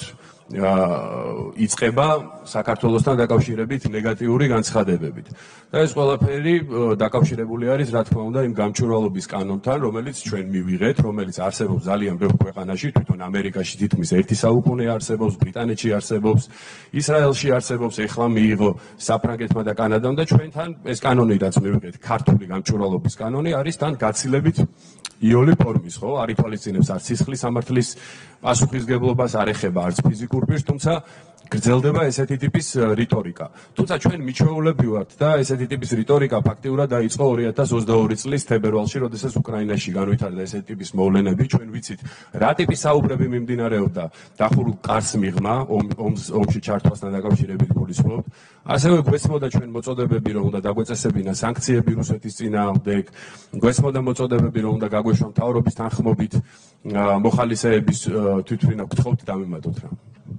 იწყება საქართველოსთან დაკავშირებით ნეგატიური განცხადებებით. და ეს ყველაფერი დაკავშირებული არის, რა თქმა უნდა, იმ გამჭვირვალობის კანონთან, რომელიც ჩვენ მივიღეთ, რომელიც არსებობს ძალიან ბევრ ქვეყანაში, თვითონ ამერიკაში თითქმის ერთი საუკუნე არსებობს, ბრიტანეთში არსებობს, ისრაელში არსებობს, ეხლა მიიღო საფრანგეთმა და კანადამ და ჩვენთან ეს კანონი, რაც მივიღეთ, ქართული გამჭვირვალობის კანონი არის თან გაცილებით იული ფორმის, ხო, არ ითვალისწინებს არც სისხლის სამართლის პასუხისგებლობას, არ ეხება არც ფიზიკურ პირს, თუმცა გრძელდება ესეთი ტიპის რიტორიკა. თუმცა ჩვენ მიჩვეულები ვართ და ესეთი ტიპის რიტორიკა ფაქტიურად დაიწყო ორი ათას ოცდაორი წლის თებერვალში, როდესაც უკრაინაში განვითარდა ესეთი ტიპის მოვლენები. ჩვენ ვიცით, რა ტიპის საუბრები მიმდინარეობდა დახურულ კარს მიღმა, ომში ჩართვასთან დაკავშირებით გულისხმობთ. ასევე გვესმოდა ჩვენ მოწოდებები, რომ უნდა დაგვეწესებინა სანქციები რუსეთის წინააღმდეგ, გვესმოდა მოწოდებები, რომ უნდა გაგვეშვა მთავრობის თანხმობით მოხალისეების თვითმფრინა. გთხოვთ დამემატოთ რა.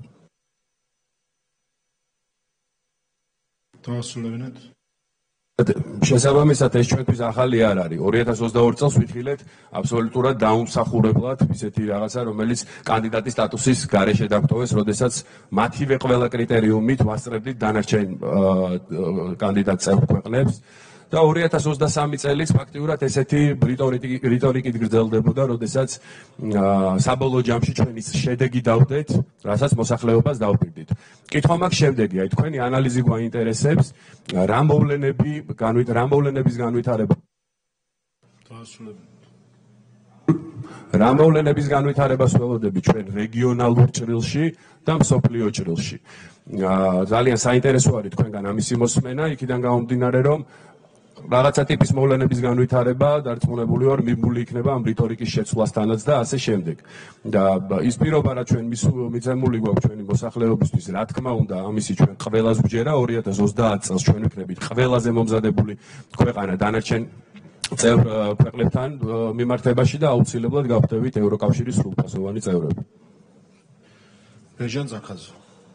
დავასრულებინათ. შესაბამისად ეს ჩვენთვის ახალი არ არის. ორი ათას ოცდაორი წელს ვიხილეთ აბსოლუტურად დაუმსახურებლად ისეთი რაღაცა, რომელიც კანდიდატის სტატუსის გარეშე დაგტოვეს, როდესაც მათივე ყველა კრიტერიუმით ვასწრებდით დანარჩენ კანდიდატ წევრ ქვეყნებს. და ორი ათას ოცდასამი წელს ფაქტიურად ესეთი რიტორიკით გრძელდებოდა, როდესაც საბოლოო ჯამში ჩვენ ის შედეგი დავდეთ, რასაც მოსახლეობას დავპირდით. კითხვა მაქვს შემდეგი, აი თქვენი ანალიზი გვაინტერესებს, რა მოვლენები, რა მოვლენების განვითარება რა მოვლენების განვითარებას ველოდებით ჩვენ რეგიონალურ ჭრილში და მსოფლიო ჭრილში. ძალიან საინტერესო არის თქვენგან ამისი მოსმენა, იქიდან გამომდინარე, რომ რაღაცა ტიპის მოვლენების განვითარება დარწმუნებული ვარ მიბული იქნება ამ რიტორიკის შეცვლასთანაც და ასე შემდეგ. და ის პირობა რა ჩვენ მიცემული გვაქვს ჩვენი მოსახლეობისთვის, რა თქმა უნდა, ამისი ჩვენ ყველას გვჯერა ორი ათას ოცდაათი წელს ჩვენ ვიქნებით ყველაზე მომზადებული ქვეყანა დანარჩენ წევრ ქვეყნებთან მიმართებაში და აუცილებლად გავხდებით ევროკავშირის სრულფასოვანი წევრები. ბეჟან ზაქაძე.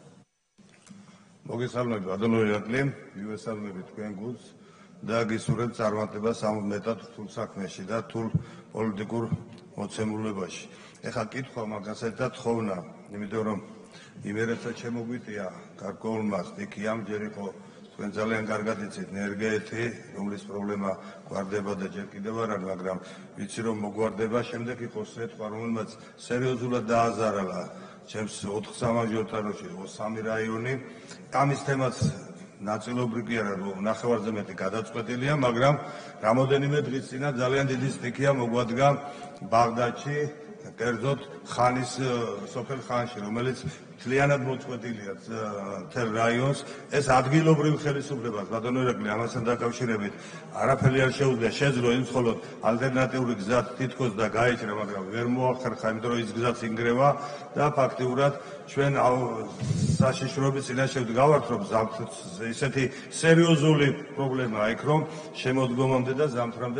მოგესალმებით ბატონო ირაკლი, მივესალმებით თქვენ გულს. და გისურვებ წარმატება სამუდმეტად რთულ საქმეში და რთულ პოლიტიკურ მოცემულებაში. ეხლა კითხვა მაგას ერთად თხოვნა, იმიტომ რომ იმერეცა შემოგვიტია გარკვეულმა სტიქიამ, ჯერ იყო თქვენ ძალიან კარგად იცით ენერგეტიკი, რომლის პრობლემა გვარდება და ჯერ კიდევ არ არის, მაგრამ ვიცი რომ მოგვარდება, შემდეგ იყო სიტყვა, რომელმაც სერიოზულად დააზარალა ჩემს ოთხ სამაჟორიტაროში სამი რაიონი. ამის თემაც ნაწილობრივ კი არა, ნახევარზე მეტი გადაწყვეტილია, მაგრამ რამოდენიმე დღის წინა ძალიან დიდი სტიქია მოგვადგა ბაღდადში, კერძოდ ხანის სოფელ ხანში, რომელიც მთლიანად მოწყვეტილია მთელ რაიონს. ეს ადგილობრივ ხელისუფლებას, ბატონო ირაკლი, ამასთან დაკავშირებით არაფერი არ შეუძლია, შეძლო ის მხოლოდ ალტერნატიული გზა თითქოს და გაეჭრა, მაგრამ ვერ მოახერხა, იმიტომ რომ ის გზაც ინგრევა და ფაქტიურად ჩვენ საშიშროების წინაშე ვდგავართ, რომ ისეთი სერიოზული პრობლემაა იქ, რომ შემოდგომამდე და ზამთრამდე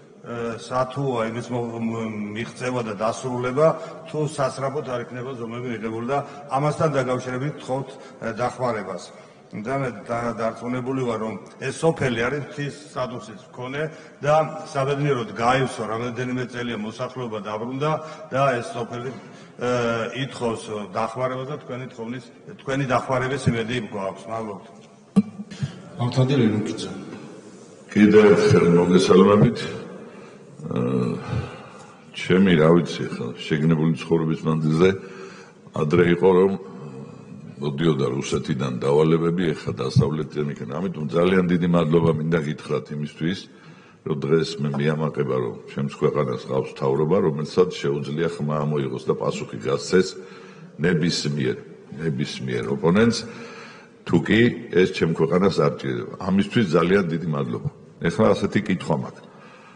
სათუა იმის მიღწევა და დასრულება თუ სასწრაფოდ არ იქნება ზომები მიღებული და ამასთან დაკავშირებით თხოვთ დახმარებას. და მე დარწმუნებული ვარ, რომ ეს სოფელი არის მთის სტატუსის მქონე და საბედნიეროდ გაივსო, რამდენიმე წელია მოსახლეობა დაბრუნდა და ეს სოფელი ითხოვს დახმარებას და თქვენი თხოვნის თქვენი დახმარების იმედი გვაქვს. მადლობთ. ავთანდილ ელუკიძე. კიდევ ერთხელ მოგესალმებით. ჩემი რა ვიცი ხა შეგნებული ცხოვრების მანძილზე ადრე იყო რომ მოდიოდა რუსეთიდან დავალებები, ეხლა დასავლეთიდან იქნება. ამიტომ ძალიან დიდი მადლობა მინდა გითხრათ იმისთვის, რომ დღეს მე მიამაყება, რომ ჩემს ქვეყანას ყავს მთავრობა, რომელსაც შეუძლია ხმა ამოიღოს და პასუხი გასცეს ნებისმიერ ნებისმიერ ოპონენტს, თუ კი ეს ჩემ ქვეყანას არ ჭირდება. ამისთვის ძალიან დიდი მადლობა. ეხლა ასეთი კითხვა მაქვს.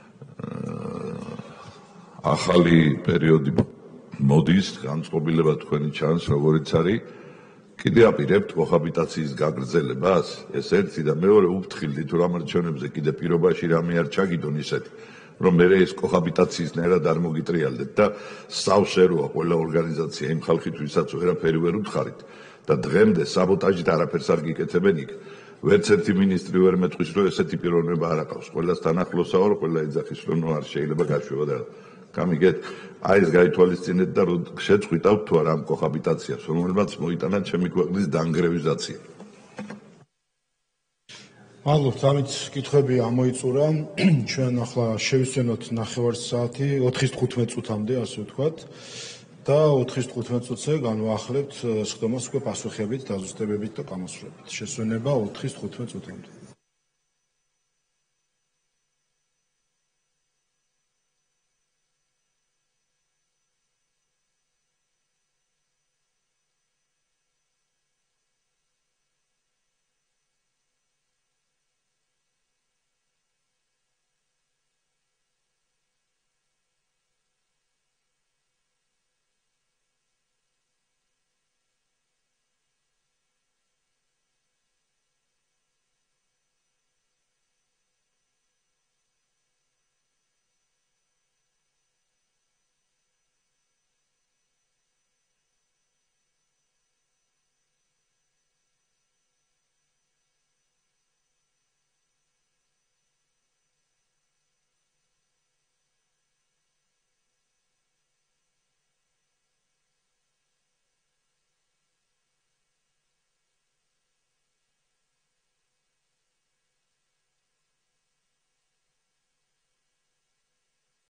ახალი პერიოდი მოდის, განწყობილება თქვენი ჩანს, როგორიც არის. კიდე აპირებთ კოჰაბიტაციის გაგრძელებას? ეს ერთი და მეორე უფრთხილდით რომ ამერჩევნებზე კიდე პირობაში რამე არ ჩაგიდონ ისეთი, რომ მე ეს კოჰაბიტაციისნაირად არ მოგიტრიალდეთ და სავსეროა ყველა ორგანიზაცია იმ ხალხით, ვისაც ვერაფერი ვერ უთხარით და დღემდე საბოტაჟით არაფერს არ გიკეთებენ იქ. ვერც ერთი მინისტრი ვერ მეტყვის, რომ ესეთი პიროვნება არ აყავს. ყველასთან ახლოსა ვარ, ყველა ეძახის, რომ არ შეიძლება გაშვება და გამიგეთ, აი ეს გაითვალისწინეთ და რომ შეწყვიტავთ თუ არა ამ კოჰაბიტაციას, რომელმაც მოიტანა ჩემი ქვეყნის დაანგრევიზაცია. მადლობთ, ამით კითხვები ამოიწურა. ჩვენ ახლა შევისვენოთ ნახევარ საათი, ოთხის თხუთმეტ წუთამდე, ასე ვთქვათ. და ოთხის თხუთმეტ წუთზე განვაახლებთ სხდომას უკვე პასუხებით, დაზუსტებებით და გამოსვლებით. შესვენება ოთხის თხუთმეტ წუთამდე.